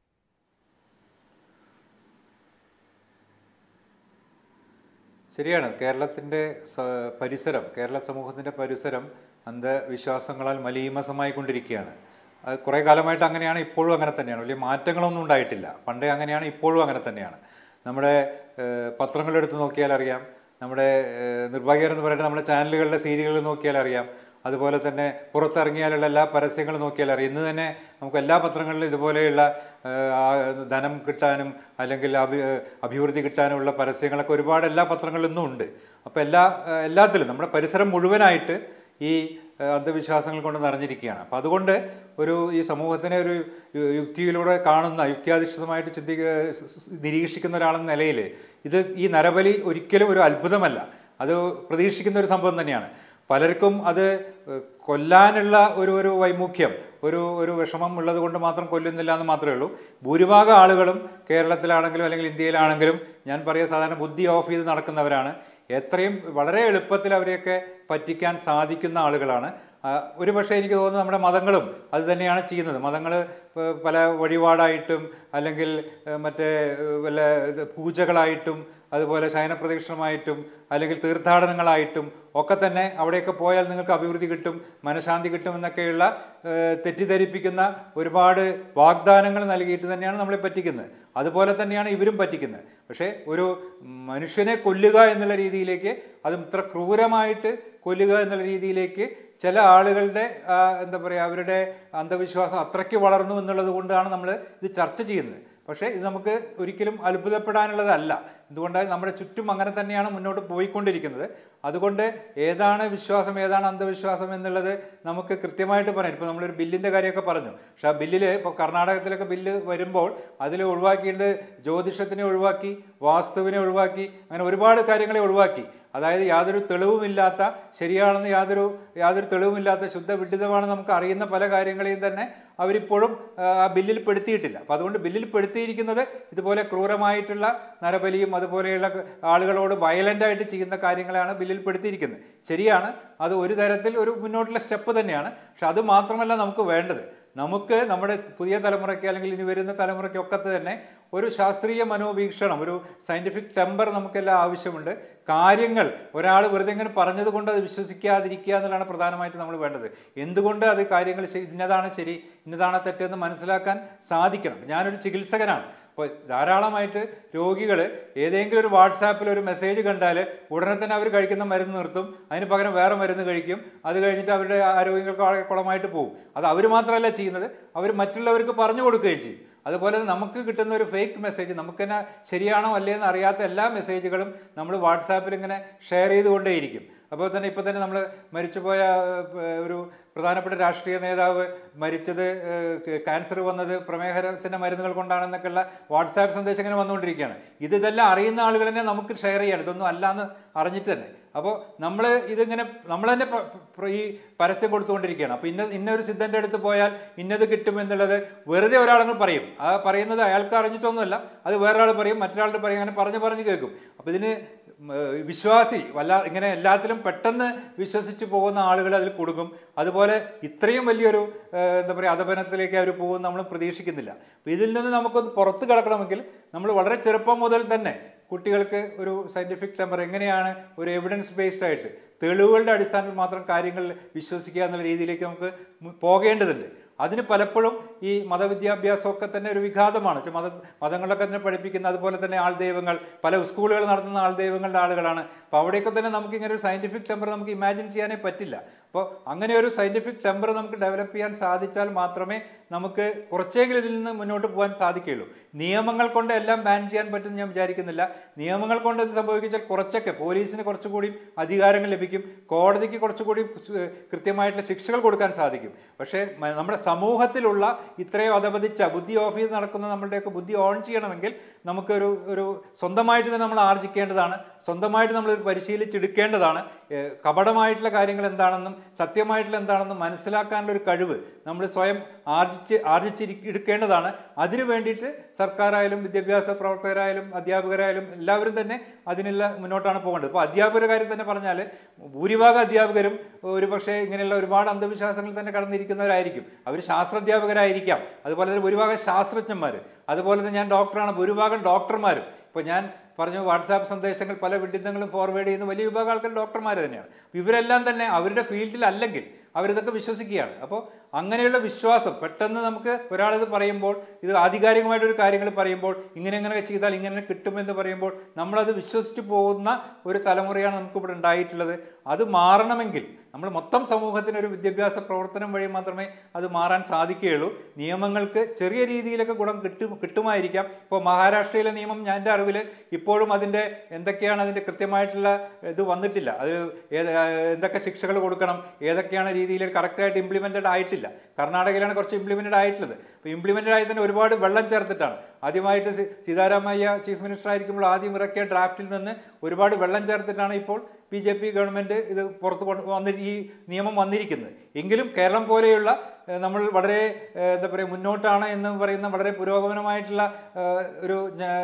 ശരിയാണ്. കേരളത്തിൻ്റെ പരിസരം, കേരള സമൂഹത്തിൻ്റെ പരിസരം അന്ധവിശ്വാസങ്ങളാൽ മലീമസമായി കൊണ്ടിരിക്കുകയാണ്. അത് കുറേ കാലമായിട്ട് അങ്ങനെയാണ്, ഇപ്പോഴും അങ്ങനെ തന്നെയാണ്. വലിയ മാറ്റങ്ങളൊന്നും ഉണ്ടായിട്ടില്ല. പണ്ടേ അങ്ങനെയാണ്, ഇപ്പോഴും അങ്ങനെ തന്നെയാണ്. നമ്മുടെ പത്രങ്ങളെടുത്ത് നോക്കിയാൽ അറിയാം, നമ്മുടെ നിർഭാഗ്യകരെന്ന് പറയുന്നത് നമ്മുടെ ചാനലുകളിലെ സീരിയലുകൾ നോക്കിയാൽ അറിയാം, അതുപോലെ തന്നെ പുറത്തിറങ്ങിയാലുള്ള എല്ലാ പരസ്യങ്ങളും നോക്കിയാൽ അറിയാം. ഇന്ന് തന്നെ നമുക്ക് എല്ലാ പത്രങ്ങളിലും ഇതുപോലെയുള്ള ധനം കിട്ടാനും അല്ലെങ്കിൽ അഭി അഭിവൃദ്ധി കിട്ടാനുമുള്ള പരസ്യങ്ങളൊക്കെ ഒരുപാട് എല്ലാ പത്രങ്ങളിലും ഇന്നും ഉണ്ട്. അപ്പോൾ എല്ലാ എല്ലാത്തിലും നമ്മുടെ പരിസരം മുഴുവനായിട്ട് ഈ അന്ധവിശ്വാസങ്ങൾ കൊണ്ട് നിറഞ്ഞിരിക്കുകയാണ്. അപ്പോൾ അതുകൊണ്ട് ഒരു ഈ സമൂഹത്തിനെ ഒരു യുക്തിയിലൂടെ കാണുന്ന, യുക്തിയാധിഷ്ഠിതമായിട്ട് ചിന്തിക്ക നിരീക്ഷിക്കുന്ന ഒരാളെന്ന നിലയിൽ ഇത് ഈ നരബലി ഒരിക്കലും ഒരു അത്ഭുതമല്ല, അത് പ്രതീക്ഷിക്കുന്ന ഒരു സംഭവം തന്നെയാണ്. പലർക്കും അത് കൊല്ലാനുള്ള ഒരു ഒരു വൈമുഖ്യം, ഒരു ഒരു വിഷമം ഉള്ളത് കൊണ്ട് മാത്രം കൊല്ലുന്നില്ല എന്ന് മാത്രമേ ഉള്ളൂ. ഭൂരിഭാഗം ആളുകളും കേരളത്തിലാണെങ്കിലും അല്ലെങ്കിൽ ഇന്ത്യയിലാണെങ്കിലും ഞാൻ പറയുക സാധാരണ ബുദ്ധി ഓഫ് ചെയ്ത് നടക്കുന്നവരാണ്. എത്രയും വളരെ എളുപ്പത്തിൽ അവരെയൊക്കെ പറ്റിക്കാൻ സാധിക്കുന്ന ആളുകളാണ്. ഒരു പക്ഷേ എനിക്ക് തോന്നുന്നു നമ്മുടെ മതങ്ങളും അത് തന്നെയാണ് ചെയ്യുന്നത്. മതങ്ങൾ പല വഴിപാടായിട്ടും അല്ലെങ്കിൽ മറ്റേ വല്ല പൂജകളായിട്ടും അതുപോലെ ശയനപ്രദക്ഷിണമായിട്ടും അല്ലെങ്കിൽ തീർത്ഥാടനങ്ങളായിട്ടും ഒക്കെ തന്നെ അവിടെയൊക്കെ പോയാൽ നിങ്ങൾക്ക് അഭിവൃദ്ധി കിട്ടും, മനഃശാന്തി കിട്ടും എന്നൊക്കെയുള്ള തെറ്റിദ്ധരിപ്പിക്കുന്ന ഒരുപാട് വാഗ്ദാനങ്ങൾ നൽകിയിട്ട് തന്നെയാണ് നമ്മളെ പറ്റിക്കുന്നത്. അതുപോലെ തന്നെയാണ് ഇവരും പറ്റിക്കുന്നത്. പക്ഷേ ഒരു മനുഷ്യനെ കൊല്ലുക എന്നുള്ള രീതിയിലേക്ക്, അതും ഇത്ര ക്രൂരമായിട്ട് കൊല്ലുക എന്നുള്ള രീതിയിലേക്ക് ചില ആളുകളുടെ എന്താ പറയുക അവരുടെ അന്ധവിശ്വാസം അത്രയ്ക്ക് വളർന്നു എന്നുള്ളത് കൊണ്ടാണ് നമ്മൾ ഇത് ചർച്ച ചെയ്യുന്നത്. പക്ഷേ ഇത് നമുക്ക് ഒരിക്കലും അത്ഭുതപ്പെടാനുള്ളതല്ല. എന്തുകൊണ്ടാണ് നമ്മുടെ ചുറ്റും അങ്ങനെ തന്നെയാണ് മുന്നോട്ട് പോയിക്കൊണ്ടിരിക്കുന്നത്. അതുകൊണ്ട് ഏതാണ് വിശ്വാസം ഏതാണ് അന്ധവിശ്വാസം എന്നുള്ളത് നമുക്ക് കൃത്യമായിട്ട് പറയാം. ഇപ്പോൾ നമ്മളൊരു ബില്ലിൻ്റെ കാര്യമൊക്കെ പറഞ്ഞു. പക്ഷേ ആ ബില്ലിൽ ഇപ്പോൾ കർണാടകത്തിലൊക്കെ ബില്ല് വരുമ്പോൾ അതിൽ ഒഴിവാക്കിയിട്ട് ജ്യോതിഷത്തിനെ ഒഴിവാക്കി, വാസ്തുവിനെ ഒഴിവാക്കി, അങ്ങനെ ഒരുപാട് കാര്യങ്ങളെ ഒഴിവാക്കി. അതായത് യാതൊരു തെളിവുമില്ലാത്ത, ശരിയാണെന്ന് യാതൊരു യാതൊരു തെളിവുമില്ലാത്ത, ശുദ്ധവിഡിതമാണ് നമുക്ക് അറിയുന്ന പല കാര്യങ്ങളെയും തന്നെ അവരിപ്പോഴും ആ ബില്ലിൽ പെടുത്തിയിട്ടില്ല. അപ്പോൾ അതുകൊണ്ട് ബില്ലിൽ പെടുത്തിയിരിക്കുന്നത് ഇതുപോലെ ക്രൂരമായിട്ടുള്ള നരബലിയും അതുപോലെയുള്ള ആളുകളോട് വയലൻ്റായിട്ട് ചെയ്യുന്ന കാര്യങ്ങളാണ് ബില്ലിൽ പെടുത്തിയിരിക്കുന്നത്. ശരിയാണ്, അത് ഒരു തരത്തിൽ ഒരു മുന്നോട്ടുള്ള സ്റ്റെപ്പ് തന്നെയാണ്. പക്ഷെ അത് മാത്രമല്ല നമുക്ക് വേണ്ടത്. നമുക്ക് നമ്മുടെ പുതിയ തലമുറയ്ക്ക് അല്ലെങ്കിൽ ഇനി വരുന്ന തലമുറയ്ക്കൊക്കെ തന്നെ ഒരു ശാസ്ത്രീയ മനോവീക്ഷണം, ഒരു സയൻറ്റിഫിക് ടെമ്പർ നമുക്കെല്ലാം ആവശ്യമുണ്ട്. കാര്യങ്ങൾ ഒരാൾ വെറുതെ ഇങ്ങനെ പറഞ്ഞത് കൊണ്ട് അത് വിശ്വസിക്കാതിരിക്കുക എന്നുള്ളതാണ് പ്രധാനമായിട്ട് നമ്മൾ വേണ്ടത്. എന്തുകൊണ്ട് അത് കാര്യങ്ങൾ ഇന്നതാണ് ശരി, ഇന്നതാണ് തെറ്റെന്ന് മനസ്സിലാക്കാൻ സാധിക്കണം. ഞാനൊരു ചികിത്സകനാണ്. അപ്പോൾ ധാരാളമായിട്ട് രോഗികൾ ഏതെങ്കിലും ഒരു വാട്സാപ്പിൽ ഒരു മെസ്സേജ് കണ്ടാൽ ഉടനെ തന്നെ അവർ കഴിക്കുന്ന മരുന്ന് നിർത്തും, അതിന് പകരം വേറെ മരുന്ന് കഴിക്കും. അത് കഴിഞ്ഞിട്ട് അവരുടെ ആരോഗ്യങ്ങൾക്ക് വളരെ കുളമായിട്ട് പോകും. അത് അവർ മാത്രമല്ല ചെയ്യുന്നത്, അവർ മറ്റുള്ളവർക്ക് പറഞ്ഞു കൊടുക്കുകയും ചെയ്യും. അതുപോലെ നമുക്ക് കിട്ടുന്ന ഒരു ഫേക്ക് മെസ്സേജ്, നമുക്ക് തന്നെ ശരിയാണോ അല്ലേന്ന് അറിയാത്ത എല്ലാ മെസ്സേജുകളും നമ്മൾ വാട്സാപ്പിൽ ഇങ്ങനെ ഷെയർ ചെയ്തുകൊണ്ടേയിരിക്കും. അപ്പോൾ തന്നെ ഇപ്പോൾ തന്നെ നമ്മൾ മരിച്ചുപോയ ഒരു പ്രധാനപ്പെട്ട രാഷ്ട്രീയ നേതാവ് മരിച്ചത്, ക്യാൻസർ വന്നത് പ്രമേഹത്തിൻ്റെ മരുന്നുകൾ കൊണ്ടാണെന്നൊക്കെയുള്ള വാട്സാപ്പ് സന്ദേശം ഇങ്ങനെ വന്നുകൊണ്ടിരിക്കുകയാണ്. ഇത് ഇതെല്ലാം അറിയുന്ന ആളുകൾ തന്നെ നമുക്ക് ഷെയർ ചെയ്യണം, ഇതൊന്നും അല്ലാന്ന് അറിഞ്ഞിട്ട് തന്നെ. അപ്പോൾ നമ്മൾ ഇതിങ്ങനെ നമ്മൾ തന്നെ ഈ പരസ്യം കൊടുത്തുകൊണ്ടിരിക്കുകയാണ്. അപ്പോൾ ഇന്ന ഇന്നൊരു സിദ്ധൻ്റെ അടുത്ത് പോയാൽ ഇന്നത് കിട്ടും എന്നുള്ളത് വെറുതെ ഒരാളങ്ങൾ പറയും. ആ പറയുന്നത് അയാൾക്ക് അറിഞ്ഞിട്ടൊന്നുമല്ല, അത് വേറൊരാൾ പറയും, മറ്റൊരാളുടെ പറയും, അങ്ങനെ പറഞ്ഞ് പറഞ്ഞ് കേൾക്കും. അപ്പോൾ ഇതിന് വിശ്വാസി വല്ല ഇങ്ങനെ എല്ലാത്തിലും പെട്ടെന്ന് വിശ്വസിച്ച് പോകുന്ന ആളുകൾ അതിൽ കൊടുക്കും. അതുപോലെ ഇത്രയും വലിയൊരു എന്താ പറയുക അധപനത്തിലേക്ക് അവർ പോകുമെന്ന് നമ്മൾ പ്രതീക്ഷിക്കുന്നില്ല. അപ്പോൾ ഇതിൽ നിന്ന് നമുക്കൊന്ന് പുറത്ത് കിടക്കണമെങ്കിൽ നമ്മൾ വളരെ ചെറുപ്പം മുതൽ തന്നെ കുട്ടികൾക്ക് ഒരു സയൻറ്റിഫിക് ടെമ്പർ, എങ്ങനെയാണ് ഒരു എവിഡൻസ് ബേസ്ഡ് ആയിട്ട് തെളിവുകളുടെ അടിസ്ഥാനത്തിൽ മാത്രം കാര്യങ്ങൾ വിശ്വസിക്കുക എന്നുള്ള രീതിയിലേക്ക് നമുക്ക് പോകേണ്ടതുണ്ട്. അതിന് പലപ്പോഴും ഈ മതവിദ്യാഭ്യാസമൊക്കെ തന്നെ ഒരു വിഘാതമാണ്. മത മതങ്ങളൊക്കെ തന്നെ പഠിപ്പിക്കുന്ന, അതുപോലെ തന്നെ ആൾദൈവങ്ങൾ, പല സ്കൂളുകൾ നടത്തുന്ന ആൾദൈവങ്ങളുടെ ആളുകളാണ്. അപ്പോൾ അവിടെയൊക്കെ തന്നെ നമുക്ക് ഇങ്ങനെ ഒരു സയൻറ്റിഫിക് ടെമ്പർ നമുക്ക് ഇമാജിൻ ചെയ്യാനേ പറ്റില്ല. അപ്പോൾ അങ്ങനെ ഒരു സയൻറ്റിഫിക് ടെമ്പർ നമുക്ക് ഡെവലപ്പ് ചെയ്യാൻ സാധിച്ചാൽ മാത്രമേ നമുക്ക് കുറച്ചെങ്കിലും ഇതിൽ നിന്ന് മുന്നോട്ട് പോകാൻ സാധിക്കുകയുള്ളൂ. നിയമങ്ങൾ കൊണ്ട് എല്ലാം ബാൻ ചെയ്യാൻ പറ്റുമെന്ന് ഞാൻ വിചാരിക്കുന്നില്ല. നിയമങ്ങൾ കൊണ്ട് ഇത് സംഭവിച്ചാൽ കുറച്ചൊക്കെ പോലീസിന് കുറച്ചുകൂടി അധികാരങ്ങൾ ലഭിക്കും, കോടതിക്ക് കുറച്ചുകൂടി കൃത്യമായിട്ടുള്ള ശിക്ഷകൾ കൊടുക്കാൻ സാധിക്കും. പക്ഷേ നമ്മുടെ സമൂഹത്തിലുള്ള ഇത്രയോ അധപതിച്ച ബുദ്ധി ഓഫീസ് നടക്കുന്ന നമ്മളുടെയൊക്കെ ബുദ്ധി ഓൺ ചെയ്യണമെങ്കിൽ നമുക്കൊരു ഒരു സ്വന്തമായിട്ട് തന്നെ നമ്മൾ ആർജിക്കേണ്ടതാണ്, സ്വന്തമായിട്ട് നമ്മൾ പരിശീലിച്ചെടുക്കേണ്ടതാണ്. കപടമായിട്ടുള്ള കാര്യങ്ങൾ എന്താണെന്നും സത്യമായിട്ടുള്ള എന്താണെന്നും മനസ്സിലാക്കാനുള്ള ഒരു കഴിവ് നമ്മൾ സ്വയം ആർജിച്ച് ആർജിച്ച് എടുക്കേണ്ടതാണ്. അതിനു വേണ്ടിയിട്ട് സർക്കാരായാലും വിദ്യാഭ്യാസ പ്രവർത്തകരായാലും അധ്യാപകരായാലും എല്ലാവരും തന്നെ അതിനുള്ള മുന്നോട്ടാണ് പോകേണ്ടത്. ഇപ്പോൾ അധ്യാപകരുടെ കാര്യം തന്നെ പറഞ്ഞാൽ ഭൂരിഭാഗം അധ്യാപകരും ഒരു പക്ഷേ ഇങ്ങനെയുള്ള ഒരുപാട് അന്ധവിശ്വാസങ്ങൾ തന്നെ കടന്നിരിക്കുന്നവരായിരിക്കും. അവർ ശാസ്ത്രധ്യാപകരായിരിക്കാം, അതുപോലെ തന്നെ ഭൂരിഭാഗം ശാസ്ത്രജ്ഞന്മാർ, അതുപോലെ തന്നെ ഞാൻ ഡോക്ടറാണ്, ഭൂരിഭാഗം ഡോക്ടർമാരും. ഇപ്പോൾ ഞാൻ പറഞ്ഞു വാട്സാപ്പ് സന്ദേശങ്ങൾ പല വിഡിത്തങ്ങളും ഫോർവേഡ് ചെയ്യുന്ന വലിയ വിഭാഗം ആൾക്കാർ ഡോക്ടർമാർ തന്നെയാണ്. ഇവരെല്ലാം തന്നെ അവരുടെ ഫീൽഡിൽ അല്ലെങ്കിൽ അവരിതൊക്കെ വിശ്വസിക്കുകയാണ്. അപ്പോൾ അങ്ങനെയുള്ള വിശ്വാസം പെട്ടെന്ന് നമുക്ക് ഒരാളിത് പറയുമ്പോൾ, ഇത് ആധികാരികമായിട്ടൊരു കാര്യങ്ങൾ പറയുമ്പോൾ, ഇങ്ങനെ ഇങ്ങനെ ചെയ്താൽ ഇങ്ങനെ കിട്ടുമെന്ന് പറയുമ്പോൾ നമ്മളത് വിശ്വസിച്ച് പോകുന്ന ഒരു തലമുറയാണ് നമുക്കിവിടെ ഉണ്ടായിട്ടുള്ളത്. അത് മാറണമെങ്കിൽ നമ്മൾ മൊത്തം സമൂഹത്തിന് ഒരു വിദ്യാഭ്യാസ പ്രവർത്തനം വഴി മാത്രമേ അത് മാറാൻ സാധിക്കുകയുള്ളൂ. നിയമങ്ങൾക്ക് ചെറിയ രീതിയിലൊക്കെ ഗുണം കിട്ടും കിട്ടുമായിരിക്കാം. ഇപ്പോൾ മഹാരാഷ്ട്രയിലെ നിയമം ഞാൻ എൻ്റെ അറിവിൽ ഇപ്പോഴും അതിൻ്റെ എന്തൊക്കെയാണ് അതിൻ്റെ കൃത്യമായിട്ടുള്ള ഇത് വന്നിട്ടില്ല. അത് ഏത് എന്തൊക്കെ ശിക്ഷകൾ കൊടുക്കണം, ഏതൊക്കെയാണ് രീതിയിൽ കറക്റ്റായിട്ട് ഇംപ്ലിമെൻറ്റഡ് ആയിട്ടില്ല. കർണാടകയിലാണ് കുറച്ച് ഇംപ്ലിമെൻറ്റഡ് ആയിട്ടുള്ളത്. അപ്പോൾ ഇംപ്ലിമെൻറ്റഡ് ആയി തന്നെ ഒരുപാട് വെള്ളം ചേർത്തിട്ടാണ്. ആദ്യമായിട്ട് സീതാരാമയ്യ ചീഫ് മിനിസ്റ്റർ ആയിരിക്കുമ്പോൾ ആദ്യം ഇറക്കിയ ഡ്രാഫ്റ്റിൽ നിന്ന് ഒരുപാട് വെള്ളം ചേർത്തിട്ടാണ് ഇപ്പോൾ ബി ജെ പി ഗവൺമെൻറ് ഇത് പുറത്ത് കൊണ്ട് വന്ന് ഈ നിയമം വന്നിരിക്കുന്നത്. എങ്കിലും കേരളം പോലെയുള്ള നമ്മൾ വളരെ എന്താ പറയുക മുന്നോട്ടാണ് എന്ന് പറയുന്ന വളരെ പുരോഗമനമായിട്ടുള്ള ഒരു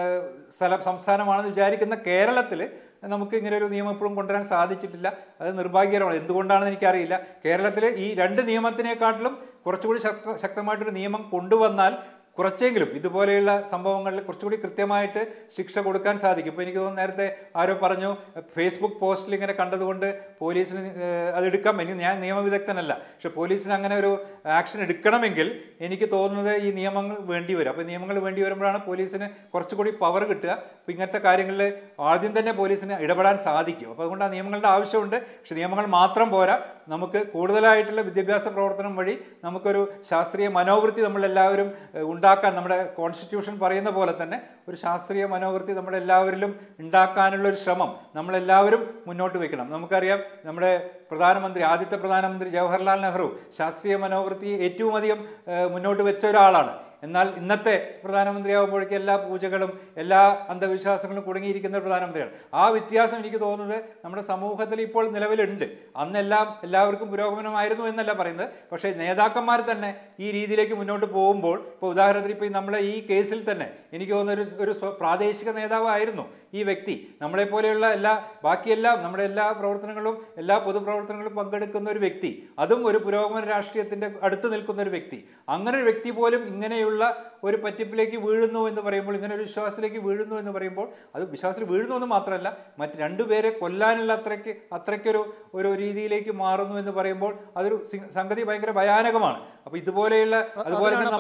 സ്ഥലം സംസ്ഥാനമാണെന്ന് വിചാരിക്കുന്ന കേരളത്തിൽ നമുക്ക് ഇങ്ങനെ ഒരു നിയമം ഇപ്പോഴും കൊണ്ടുവരാൻ സാധിച്ചിട്ടില്ല. അത് നിർഭാഗ്യകരമാണ്. എന്തുകൊണ്ടാണെന്ന് എനിക്കറിയില്ല. കേരളത്തിൽ ഈ രണ്ട് നിയമത്തിനെക്കാട്ടിലും കുറച്ചുകൂടി ശക്ത ശക്തമായിട്ടൊരു നിയമം കൊണ്ടുവന്നാൽ കുറച്ചെങ്കിലും ഇതുപോലെയുള്ള സംഭവങ്ങളിൽ കുറച്ചുകൂടി കൃത്യമായിട്ട് ശിക്ഷ കൊടുക്കാൻ സാധിക്കും. ഇപ്പോൾ എനിക്ക് തോന്നുന്നു നേരത്തെ ആരോ പറഞ്ഞു ഫേസ്ബുക്ക് പോസ്റ്റിൽ ഇങ്ങനെ കണ്ടതുകൊണ്ട് പോലീസിന് അത് എടുക്കാം. എനിക്ക് ഞാൻ നിയമവിദഗ്ധനല്ല, പക്ഷെ പോലീസിന് അങ്ങനെ ഒരു ആക്ഷൻ എടുക്കണമെങ്കിൽ എനിക്ക് തോന്നുന്നത് ഈ നിയമങ്ങൾ വേണ്ടി വരും. അപ്പോൾ നിയമങ്ങൾ വേണ്ടി വരുമ്പോഴാണ് പോലീസിന് കുറച്ചുകൂടി പവർ കിട്ടുക. അപ്പോൾ ഇങ്ങനത്തെ കാര്യങ്ങളിൽ ആദ്യം തന്നെ പോലീസിന് ഇടപെടാൻ സാധിക്കും. അപ്പോൾ അതുകൊണ്ട് ആ നിയമങ്ങളുടെ ആവശ്യമുണ്ട്. പക്ഷെ നിയമങ്ങൾ മാത്രം പോരാ, നമുക്ക് കൂടുതലായിട്ടുള്ള വിദ്യാഭ്യാസ പ്രവർത്തനം വഴി നമുക്കൊരു ശാസ്ത്രീയ മനോവൃത്തി നമ്മളെല്ലാവരും ഉണ്ടാക്കാൻ, നമ്മുടെ കോൺസ്റ്റിറ്റ്യൂഷൻ പറയുന്ന പോലെ തന്നെ ഒരു ശാസ്ത്രീയ മനോവൃത്തി നമ്മളെല്ലാവരിലും ഉണ്ടാക്കാനുള്ള ഒരു ശ്രമം നമ്മളെല്ലാവരും മുന്നോട്ട് വയ്ക്കണം. നമുക്കറിയാം നമ്മുടെ പ്രധാനമന്ത്രി ആദ്യത്തെ പ്രധാനമന്ത്രി ജവഹർലാൽ നെഹ്റു ശാസ്ത്രീയ മനോവൃത്തി ഏറ്റവും അധികം മുന്നോട്ട് വെച്ച ഒരാളാണ്. എന്നാൽ ഇന്നത്തെ പ്രധാനമന്ത്രിയാകുമ്പോഴേക്കും എല്ലാ പൂജകളും എല്ലാ അന്ധവിശ്വാസങ്ങളും കുടുങ്ങിയിരിക്കുന്ന പ്രധാനമന്ത്രിയാണ്. ആ വ്യത്യാസം എനിക്ക് തോന്നുന്നത് നമ്മുടെ സമൂഹത്തിൽ ഇപ്പോൾ നിലവിലുണ്ട്. അന്നെല്ലാം എല്ലാവർക്കും പുരോഗമനമായിരുന്നു എന്നല്ല പറയുന്നത്, പക്ഷേ നേതാക്കന്മാർ തന്നെ ഈ രീതിയിലേക്ക് മുന്നോട്ട് പോകുമ്പോൾ, ഇപ്പോൾ ഉദാഹരണത്തിന് ഇപ്പോൾ നമ്മളെ ഈ കേസിൽ തന്നെ എനിക്ക് തോന്നുന്ന ഒരു ഒരു പ്രാദേശിക നേതാവായിരുന്നു ഈ വ്യക്തി. നമ്മളെപ്പോലെയുള്ള എല്ലാ ബാക്കിയെല്ലാം നമ്മുടെ എല്ലാ പ്രവർത്തനങ്ങളും എല്ലാ പൊതുപ്രവർത്തനങ്ങളും പങ്കെടുക്കുന്ന ഒരു വ്യക്തി, അതും ഒരു പുരോഗമന രാഷ്ട്രീയത്തിൻ്റെ അടുത്ത് നിൽക്കുന്ന ഒരു വ്യക്തി. അങ്ങനെ ഒരു വ്യക്തി പോലും ഇങ്ങനെയുള്ള ഒരു പറ്റിപ്പിലേക്ക് വീഴുന്നു എന്ന് പറയുമ്പോൾ, ഇങ്ങനെ ഒരു വിശ്വാസത്തിലേക്ക് വീഴുന്നു എന്ന് പറയുമ്പോൾ, അത് വിശ്വാസത്തിൽ വീഴുന്നു എന്ന് മാത്രമല്ല മറ്റ് രണ്ടുപേരെ കൊല്ലാനുള്ള അത്രയ്ക്ക് അത്രയ്ക്കൊരു ഒരു രീതിയിലേക്ക് മാറുന്നു എന്ന് പറയുമ്പോൾ അതൊരു സംഗതി ഭയങ്കര ഭയാനകമാണ്. അപ്പൊ ഇതുപോലെയുള്ള അതുപോലെ തന്നെ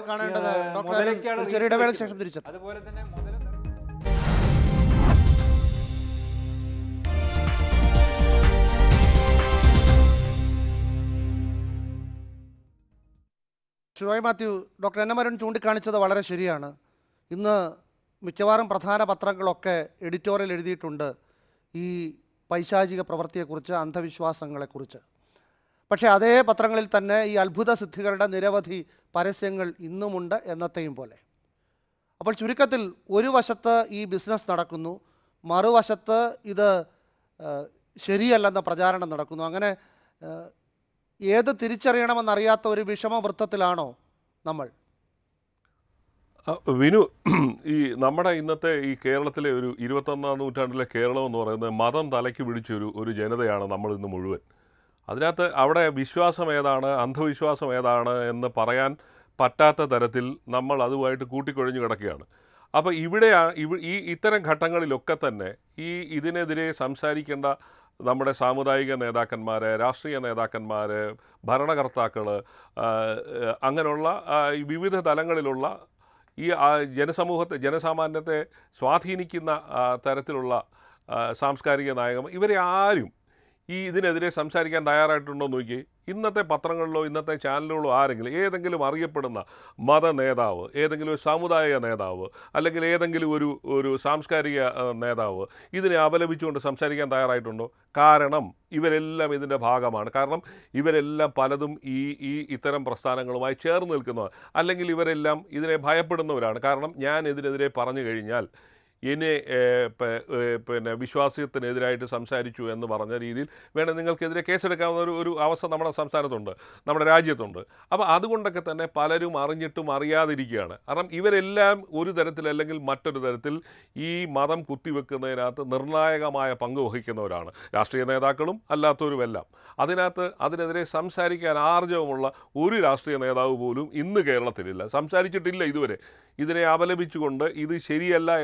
നമ്മൾ മുതലൊക്കെയാണ് അതുപോലെ തന്നെ മുതല ശിവായ് Mathew, doctor N M Arun ചൂണ്ടിക്കാണിച്ചത് വളരെ ശരിയാണ്. ഇന്ന് മിക്കവാറും പ്രധാന പത്രങ്ങളൊക്കെ എഡിറ്റോറിയൽ എഴുതിയിട്ടുണ്ട് ഈ പൈശാചിക പ്രവൃത്തിയെക്കുറിച്ച്, അന്ധവിശ്വാസങ്ങളെക്കുറിച്ച്. പക്ഷേ അതേ പത്രങ്ങളിൽ തന്നെ ഈ അത്ഭുത സിദ്ധികളുടെ നിരവധി പരസ്യങ്ങൾ ഇന്നുമുണ്ട് എന്നത്തെയും പോലെ. അപ്പോൾ ചുരുക്കത്തിൽ ഒരു വശത്ത് ഈ ബിസിനസ് നടക്കുന്നു, മറുവശത്ത് ഇത് ശരിയല്ലെന്ന പ്രചാരണം നടക്കുന്നു. അങ്ങനെ ഏത് തിരിച്ചറിയണമെന്നറിയാത്ത ഒരു വിഷമവൃത്തത്തിലാണോ നമ്മൾ? വിനു, ഈ നമ്മുടെ ഇന്നത്തെ ഈ കേരളത്തിലെ ഒരു ഇരുപത്തൊന്നാം നൂറ്റാണ്ടിലെ കേരളം എന്ന് പറയുന്നത് മതം തലയ്ക്ക് പിടിച്ചൊരു ഒരു ജനതയാണ് നമ്മൾ ഇന്ന് മുഴുവൻ. അതിനകത്ത് അവിടെ വിശ്വാസം ഏതാണ് അന്ധവിശ്വാസം ഏതാണ് എന്ന് പറയാൻ പറ്റാത്ത തരത്തിൽ നമ്മൾ അതുമായിട്ട് കൂട്ടിക്കൊഴിഞ്ഞു കിടക്കുകയാണ്. അപ്പോൾ ഇവിടെ ഈ ഇത്തരം ഘട്ടങ്ങളിലൊക്കെ തന്നെ ഈ ഇതിനെതിരെ സംസാരിക്കേണ്ട നമ്മുടെ സാമുദായിക നേതാക്കന്മാർ, രാഷ്ട്രീയ നേതാക്കന്മാർ, ഭരണകർത്താക്കൾ, അങ്ങനെയുള്ള വിവിധ തലങ്ങളിലുള്ള ഈ ജനസമൂഹത്തെ ജനസാമാന്യത്തെ സ്വാധീനിക്കുന്ന തരത്തിലുള്ള സാംസ്കാരിക നായകർ, ഇവരെ ആരും ഈ ഇതിനെതിരെ സംസാരിക്കാൻ തയ്യാറായിട്ടുണ്ടോ എന്ന് നോക്കി. ഇന്നത്തെ പത്രങ്ങളിലോ ഇന്നത്തെ ചാനലുകളോ ആരെങ്കിലും ഏതെങ്കിലും അറിയപ്പെടുന്ന മത നേതാവ്, ഏതെങ്കിലും ഒരു സാമുദായിക നേതാവ്, അല്ലെങ്കിൽ ഏതെങ്കിലും ഒരു ഒരു സാംസ്കാരിക നേതാവ് ഇതിനെ അപലപിച്ചുകൊണ്ട് സംസാരിക്കാൻ തയ്യാറായിട്ടുണ്ടോ? കാരണം ഇവരെല്ലാം ഇതിൻ്റെ ഭാഗമാണ്. കാരണം ഇവരെല്ലാം പലതും ഈ ഈ ഇത്തരം പ്രസ്ഥാനങ്ങളുമായി ചേർന്ന് നിൽക്കുന്നവർ, അല്ലെങ്കിൽ ഇവരെല്ലാം ഇതിനെ ഭയപ്പെടുന്നവരാണ്. കാരണം ഞാൻ ഇതിനെതിരെ പറഞ്ഞു കഴിഞ്ഞാൽ എന്നെ പിന്നെ വിശ്വാസത്തിനെതിരായിട്ട് സംസാരിച്ചു എന്ന് പറഞ്ഞ രീതിയിൽ വേണം നിങ്ങൾക്കെതിരെ കേസെടുക്കാവുന്ന ഒരു ഒരു അവസ്ഥ നമ്മുടെ സംസ്ഥാനത്തുണ്ട്, നമ്മുടെ രാജ്യത്തുണ്ട്. അപ്പോൾ അതുകൊണ്ടൊക്കെ തന്നെ പലരും അറിഞ്ഞിട്ടും അറിയാതിരിക്കുകയാണ്. കാരണം ഇവരെല്ലാം ഒരു തരത്തിൽ അല്ലെങ്കിൽ മറ്റൊരു തരത്തിൽ ഈ മതം കുത്തിവെക്കുന്നതിനകത്ത് നിർണായകമായ പങ്ക് വഹിക്കുന്നവരാണ്, രാഷ്ട്രീയ നേതാക്കളും അല്ലാത്തവരുമെല്ലാം. അതിനകത്ത് അതിനെതിരെ സംസാരിക്കാൻ ആർജവമുള്ള ഒരു രാഷ്ട്രീയ നേതാവ് പോലും ഇന്ന് കേരളത്തിലില്ല, സംസാരിച്ചിട്ടില്ല ഇതുവരെ. ഇതിനെ അപലപിച്ചുകൊണ്ട് ഇത് ശരിയല്ല എന്ന് പറയാൻ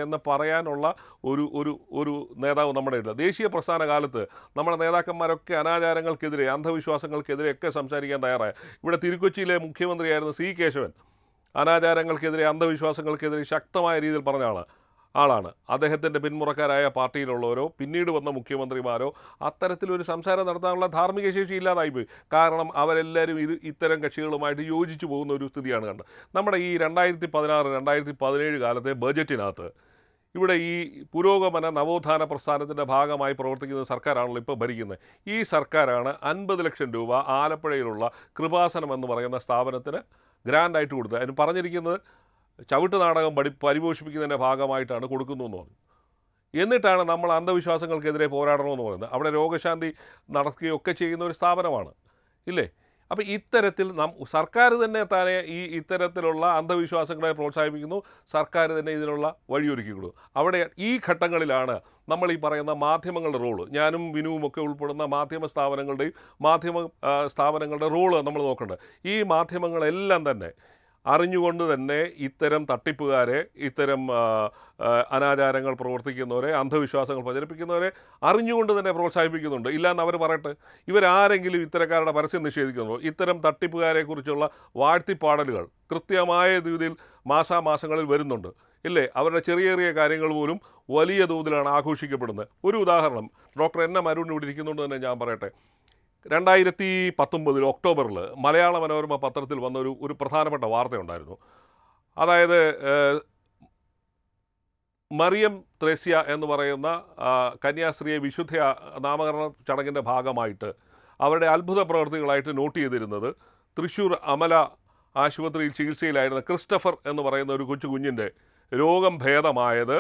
പറയാനുള്ള ഒരു ഒരു ഒരു നേതാവ് നമ്മുടെ ഇല്ല. ദേശീയ പ്രസ്ഥാന കാലത്ത് നമ്മുടെ നേതാക്കന്മാരൊക്കെ അനാചാരങ്ങൾക്കെതിരെ, അന്ധവിശ്വാസങ്ങൾക്കെതിരെയൊക്കെ സംസാരിക്കാൻ തയ്യാറായ, ഇവിടെ തിരുക്കൊച്ചിയിലെ മുഖ്യമന്ത്രിയായിരുന്ന സി കേശവൻ അനാചാരങ്ങൾക്കെതിരെ, അന്ധവിശ്വാസങ്ങൾക്കെതിരെ ശക്തമായ രീതിയിൽ പറഞ്ഞ ആളാണ് ആളാണ് അദ്ദേഹത്തിൻ്റെ പിന്മുറക്കാരായ പാർട്ടിയിലുള്ളവരോ പിന്നീട് വന്ന മുഖ്യമന്ത്രിമാരോ അത്തരത്തിലൊരു സംസാരം നടത്താനുള്ള ധാർമ്മിക ശേഷി ഇല്ലാതായിപ്പോയി. കാരണം അവരെല്ലാവരും ഇത് ഇത്തരം കക്ഷികളുമായിട്ട് യോജിച്ചു പോകുന്ന ഒരു സ്ഥിതിയാണ് കണ്ടത്. നമ്മുടെ ഈ രണ്ടായിരത്തി പതിനാറ് രണ്ടായിരത്തി പതിനേഴ് കാലത്തെ ബജറ്റിനകത്ത് ഇവിടെ ഈ പുരോഗമന നവോത്ഥാന പ്രസ്ഥാനത്തിൻ്റെ ഭാഗമായി പ്രവർത്തിക്കുന്ന സർക്കാരാണല്ലോ ഇപ്പോൾ ഭരിക്കുന്നത്. ഈ സർക്കാരാണ് അൻപത് ലക്ഷം രൂപ ആലപ്പുഴയിലുള്ള കൃപാസനം എന്ന് പറയുന്ന സ്ഥാപനത്തിന് ഗ്രാൻഡായിട്ട് കൊടുത്തത്. അതിന് പറഞ്ഞിരിക്കുന്നത് ചവിട്ട് നാടകം പഠി പരിപോഷിപ്പിക്കുന്നതിൻ്റെ ഭാഗമായിട്ടാണ് കൊടുക്കുന്നു എന്ന് പറഞ്ഞു. എന്നിട്ടാണ് നമ്മൾ അന്ധവിശ്വാസങ്ങൾക്കെതിരെ പോരാടണമെന്ന് പറയുന്നത്. അവിടെ രോഗശാന്തി നടക്കുകയൊക്കെ ചെയ്യുന്ന ഒരു സ്ഥാപനമാണ്, ഇല്ലേ? അപ്പോൾ ഇത്തരത്തിൽ നം സർക്കാർ തന്നെ താനെ ഈ ഇത്തരത്തിലുള്ള അന്ധവിശ്വാസങ്ങളെ പ്രോത്സാഹിപ്പിക്കുന്നു, സർക്കാർ തന്നെ ഇതിനുള്ള വഴിയൊരുക്കിക്കൊള്ളു. അവിടെ ഈ ഘട്ടങ്ങളിലാണ് നമ്മൾ ഈ പറയുന്ന മാധ്യമങ്ങളുടെ റോള്, ഞാനും വിനുവും ഒക്കെ ഉൾപ്പെടുന്ന മാധ്യമ സ്ഥാപനങ്ങളുടെയും മാധ്യമ സ്ഥാപനങ്ങളുടെ റോള് നമ്മൾ നോക്കേണ്ടത്. ഈ മാധ്യമങ്ങളെല്ലാം തന്നെ അറിഞ്ഞുകൊണ്ട് തന്നെ ഇത്തരം തട്ടിപ്പുകാരെ, ഇത്തരം അനാചാരങ്ങൾ പ്രവർത്തിക്കുന്നവരെ, അന്ധവിശ്വാസങ്ങൾ പ്രചരിപ്പിക്കുന്നവരെ അറിഞ്ഞുകൊണ്ട് തന്നെ പ്രോത്സാഹിപ്പിക്കുന്നുണ്ട്. ഇല്ലയെന്ന് അവർ പറയട്ടെ. ഇവരാരെങ്കിലും ഇത്തരക്കാരുടെ പരസ്യം നിഷേധിക്കുന്നുണ്ടോ? ഇത്തരം തട്ടിപ്പുകാരെക്കുറിച്ചുള്ള വാഴ്ത്തിപ്പാടലുകൾ കൃത്യമായ രീതിയിൽ മാസാമാസങ്ങളിൽ വരുന്നുണ്ട്, ഇല്ലേ? അവരുടെ ചെറിയ ചെറിയ കാര്യങ്ങൾ പോലും വലിയ തോതിലാണ് ആഘോഷിക്കപ്പെടുന്നത്. ഒരു ഉദാഹരണം ഡോക്ടർ എൻ എം അരുൺ ഇവിടെ ഇരിക്കുന്നുണ്ട് തന്നെ ഞാൻ പറയട്ടെ. രണ്ടായിരത്തി പത്തൊമ്പതിൽ ഒക്ടോബറിൽ മലയാള മനോരമ പത്രത്തിൽ വന്ന ഒരു ഒരു പ്രധാനപ്പെട്ട വാർത്തയുണ്ടായിരുന്നു. അതായത് മറിയം ത്രേസ്യ എന്ന് പറയുന്ന കന്യാസ്ത്രീയെ വിശുദ്ധ നാമകരണ ചടങ്ങിൻ്റെ ഭാഗമായിട്ട് അവരുടെ അത്ഭുത പ്രവർത്തികളായിട്ട് നോട്ട് ചെയ്തിരുന്നത് തൃശ്ശൂർ അമല ആശുപത്രിയിൽ ചികിത്സയിലായിരുന്ന ക്രിസ്റ്റഫർ എന്ന് പറയുന്ന ഒരു കൊച്ചു കുഞ്ഞിൻ്റെ രോഗം ഭേദമായത്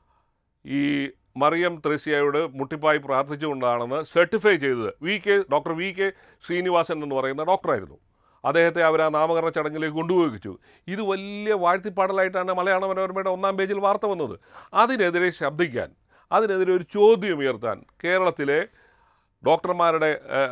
ഈ മറിയം ത്രേസ്യയോട് മുട്ടിപ്പായി പ്രാർത്ഥിച്ചുകൊണ്ടാണെന്ന് സർട്ടിഫൈ ചെയ്തത് V K doctor V K Sreenivasan എന്ന് പറയുന്ന ഡോക്ടറായിരുന്നു. അദ്ദേഹത്തെ അവർ ആ നാമകരണ ചടങ്ങിലേക്ക് കൊണ്ടുപോയിച്ചു. ഇത് വലിയ വാഴ്ത്തിപ്പാടലായിട്ടാണ് മലയാള മനോരമയുടെ ഒന്നാം പേജിൽ വാർത്ത വന്നത്. അതിനെതിരെ ശബ്ദിക്കാൻ, അതിനെതിരെ ഒരു ചോദ്യം ഉയർത്താൻ കേരളത്തിലെ ഡോക്ടർമാരുടെ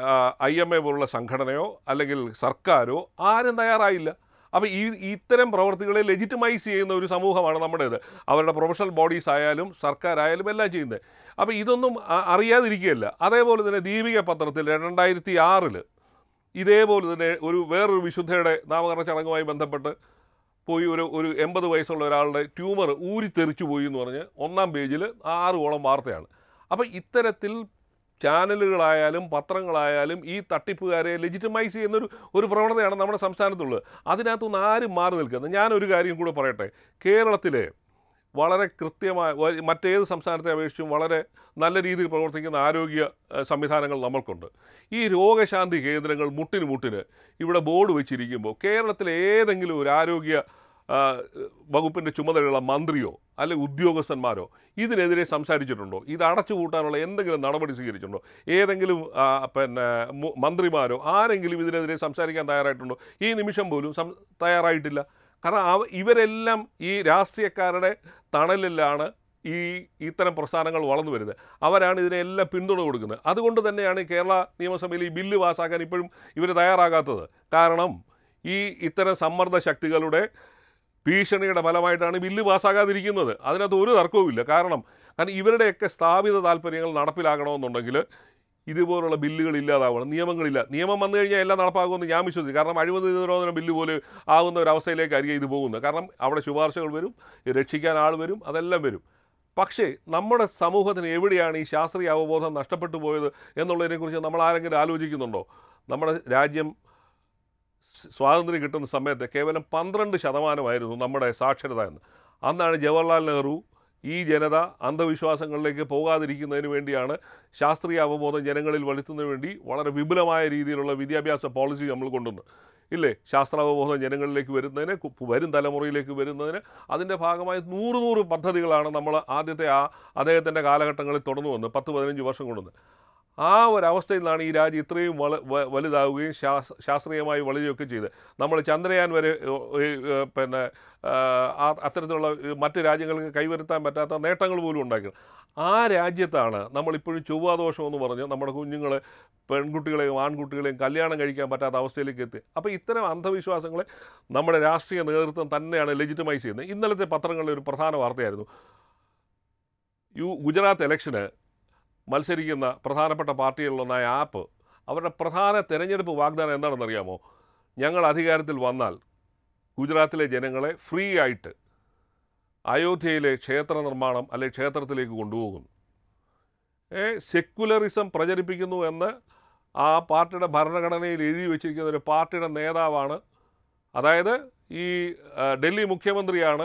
ഐ എം എ പോലുള്ള സംഘടനയോ അല്ലെങ്കിൽ സർക്കാരോ ആരും തയ്യാറായില്ല. അപ്പോൾ ഈ ഇത്തരം പ്രവർത്തികളെ ലെജിറ്റിമൈസ് ചെയ്യുന്ന ഒരു സമൂഹമാണ് നമ്മുടേത്. അവരുടെ പ്രൊഫഷണൽ ബോഡീസ് ആയാലും സർക്കാരായാലും എല്ലാം ചെയ്യുന്നത്. അപ്പോൾ ഇതൊന്നും അറിയാതിരിക്കുകയല്ല. അതേപോലെ തന്നെ ദീപിക പത്രത്തിൽ രണ്ടായിരത്തി ആറിൽ ഇതേപോലെ തന്നെ ഒരു വേറൊരു വിശുദ്ധയുടെ നാമകരണ ചടങ്ങുമായി ബന്ധപ്പെട്ട് പോയി ഒരു ഒരു എൺപത് വയസ്സുള്ള ഒരാളുടെ ട്യൂമർ ഊരിത്തെറിച്ചു പോയി എന്ന് പറഞ്ഞ് ഒന്നാം പേജിൽ ആറോളം വാർത്തയാണ്. അപ്പോൾ ഇത്തരത്തിൽ ചാനലുകളായാലും പത്രങ്ങളായാലും ഈ തട്ടിപ്പുകാരെ ലെജിറ്റിമൈസ് ചെയ്യുന്നൊരു ഒരു പ്രവണതയാണ് നമ്മുടെ സംസ്ഥാനത്തുള്ളത്. അതിനകത്തുനിന്ന് ആരും മാറി നിൽക്കുന്നത്. ഞാനൊരു കാര്യം കൂടെ പറയട്ടെ. കേരളത്തിലെ വളരെ കൃത്യമായ മറ്റേത് സംസ്ഥാനത്തെ അപേക്ഷിച്ചും വളരെ നല്ല രീതിയിൽ പ്രവർത്തിക്കുന്ന ആരോഗ്യ സംവിധാനങ്ങൾ നമ്മൾക്കുണ്ട്. ഈ രോഗശാന്തി കേന്ദ്രങ്ങൾ മുട്ടിന് മുട്ടിന് ഇവിടെ ബോർഡ് വെച്ചിരിക്കുമ്പോൾ കേരളത്തിലെ ഏതെങ്കിലും ഒരു ആരോഗ്യ വകുപ്പിൻ്റെ ചുമതലയുള്ള മന്ത്രിയോ അല്ലെങ്കിൽ ഉദ്യോഗസ്ഥന്മാരോ ഇതിനെതിരെ സംസാരിച്ചിട്ടുണ്ടോ? ഇത് അടച്ചുപൂട്ടാനുള്ള എന്തെങ്കിലും നടപടി സ്വീകരിച്ചിട്ടുണ്ടോ? ഏതെങ്കിലും പിന്നെ മന്ത്രിമാരോ ആരെങ്കിലും ഇതിനെതിരെ സംസാരിക്കാൻ തയ്യാറായിട്ടുണ്ടോ? ഈ നിമിഷം പോലും സം തയ്യാറായിട്ടില്ല. കാരണം അവ ഇവരെല്ലാം ഈ രാഷ്ട്രീയക്കാരുടെ തണലിലാണ് ഈ ഇത്തരം പ്രസ്ഥാനങ്ങൾ വളർന്നു വരുന്നത്. അവരാണ് ഇതിനെല്ലാം പിന്തുണ കൊടുക്കുന്നത്. അതുകൊണ്ട് തന്നെയാണ് കേരള നിയമസഭയിൽ ഈ ബില്ല് പാസ്സാക്കാൻ ഇപ്പോഴും ഇവർ തയ്യാറാകാത്തത്. കാരണം ഈ ഇത്തരം സമ്മർദ്ദ ശക്തികളുടെ ഭീഷണിയുടെ ഫലമായിട്ടാണ് ബില്ല് പാസ്സാകാതിരിക്കുന്നത്. അതിനകത്ത് ഒരു തർക്കവുമില്ല. കാരണം കാരണം ഇവരുടെയൊക്കെ സ്ഥാപിത താല്പര്യങ്ങൾ നടപ്പിലാക്കണമെന്നുണ്ടെങ്കിൽ ഇതുപോലുള്ള ബില്ലുകൾ ഇല്ലാതാവണം, നിയമങ്ങളില്ല. നിയമം വന്നു കഴിഞ്ഞാൽ എല്ലാം നടപ്പാക്കുമെന്ന് ഞാൻ വിശ്വസിക്കും. കാരണം അഴിമതി നിരോധന ബില്ല് പോലെ ആകുന്ന ഒരവസ്ഥയിലേക്കായിരിക്കും ഇത് പോകുന്നത്. കാരണം അവിടെ ശുപാർശകൾ വരും, രക്ഷിക്കാൻ ആൾ വരും, അതെല്ലാം വരും. പക്ഷേ നമ്മുടെ സമൂഹത്തിന് എവിടെയാണ് ഈ ശാസ്ത്രീയ അവബോധം നഷ്ടപ്പെട്ടു പോയത് എന്നുള്ളതിനെക്കുറിച്ച് നമ്മൾ ആരെങ്കിലും ആലോചിക്കുന്നുണ്ടോ? നമ്മുടെ രാജ്യം സ്വാതന്ത്ര്യം കിട്ടുന്ന സമയത്ത് കേവലം പന്ത്രണ്ട് ശതമാനമായിരുന്നു നമ്മുടെ സാക്ഷരത എന്ന്. അന്നാണ് ജവഹർലാൽ നെഹ്റു ഈ ജനത അന്ധവിശ്വാസങ്ങളിലേക്ക് പോകാതിരിക്കുന്നതിന് വേണ്ടിയാണ് ശാസ്ത്രീയ അവബോധം ജനങ്ങളിൽ വളർത്തുന്നതിന് വേണ്ടി വളരെ വിപുലമായ രീതിയിലുള്ള വിദ്യാഭ്യാസ പോളിസി നമ്മൾ കൊണ്ടുവന്നു, ഇല്ലേ? ശാസ്ത്രാവബോധം ജനങ്ങളിലേക്ക് വരുന്നതിന്, വരും തലമുറയിലേക്ക് വരുന്നതിന് അതിൻ്റെ ഭാഗമായി നൂറ് നൂറ് പദ്ധതികളാണ് നമ്മൾ ആദ്യത്തെ ആ അദ്ദേഹത്തിൻ്റെ കാലഘട്ടങ്ങളിൽ തുടർന്നു വന്നത്, പത്ത് പതിനഞ്ച് വർഷം കൊണ്ടുവന്ന്. ആ ഒരവസ്ഥയിൽ നിന്നാണ് ഈ രാജ്യം ഇത്രയും വള വലുതാവുകയും ശാസ്ത്രീയമായി വളരുകയൊക്കെ ചെയ്ത് നമ്മൾ ചന്ദ്രയാൻ വരെ പിന്നെ അത്തരത്തിലുള്ള മറ്റ് രാജ്യങ്ങൾക്ക് കൈവരുത്താൻ പറ്റാത്ത നേട്ടങ്ങൾ പോലും ഉണ്ടാക്കിയത്. ആ രാജ്യത്താണ് നമ്മളിപ്പോഴും ചൊവ്വാദോഷം എന്ന് പറഞ്ഞ് നമ്മുടെ കുഞ്ഞുങ്ങളെ, പെൺകുട്ടികളെയും ആൺകുട്ടികളെയും കല്യാണം കഴിക്കാൻ പറ്റാത്ത അവസ്ഥയിലേക്ക് എത്തി. അപ്പോൾ ഇത്തരം അന്ധവിശ്വാസങ്ങളെ നമ്മുടെ രാഷ്ട്രീയ നേതൃത്വം തന്നെയാണ് ലെജിറ്റിമൈസ് ചെയ്യുന്നത്. ഇന്നലത്തെ പത്രങ്ങളിലെ ഒരു പ്രധാന വാർത്തയായിരുന്നു, യു ഗുജറാത്ത് ഇലക്ഷന് മത്സരിക്കുന്ന പ്രധാനപ്പെട്ട പാർട്ടികളിലൊന്നായ ആപ്പ് അവരുടെ പ്രധാന തെരഞ്ഞെടുപ്പ് വാഗ്ദാനം എന്താണെന്നറിയാമോ? ഞങ്ങൾ അധികാരത്തിൽ വന്നാൽ ഗുജറാത്തിലെ ജനങ്ങളെ ഫ്രീ ആയിട്ട് അയോധ്യയിലെ ക്ഷേത്ര നിർമ്മാണം അല്ലെങ്കിൽ ക്ഷേത്രത്തിലേക്ക് കൊണ്ടുപോകുന്നു. ഏ സെക്യുലറിസം പ്രചരിപ്പിക്കുന്നു എന്ന് ആ പാർട്ടിയുടെ ഭരണഘടനയിൽ എഴുതി വച്ചിരിക്കുന്ന ഒരു പാർട്ടിയുടെ നേതാവാണ്, അതായത് ഈ ഡൽഹി മുഖ്യമന്ത്രിയാണ്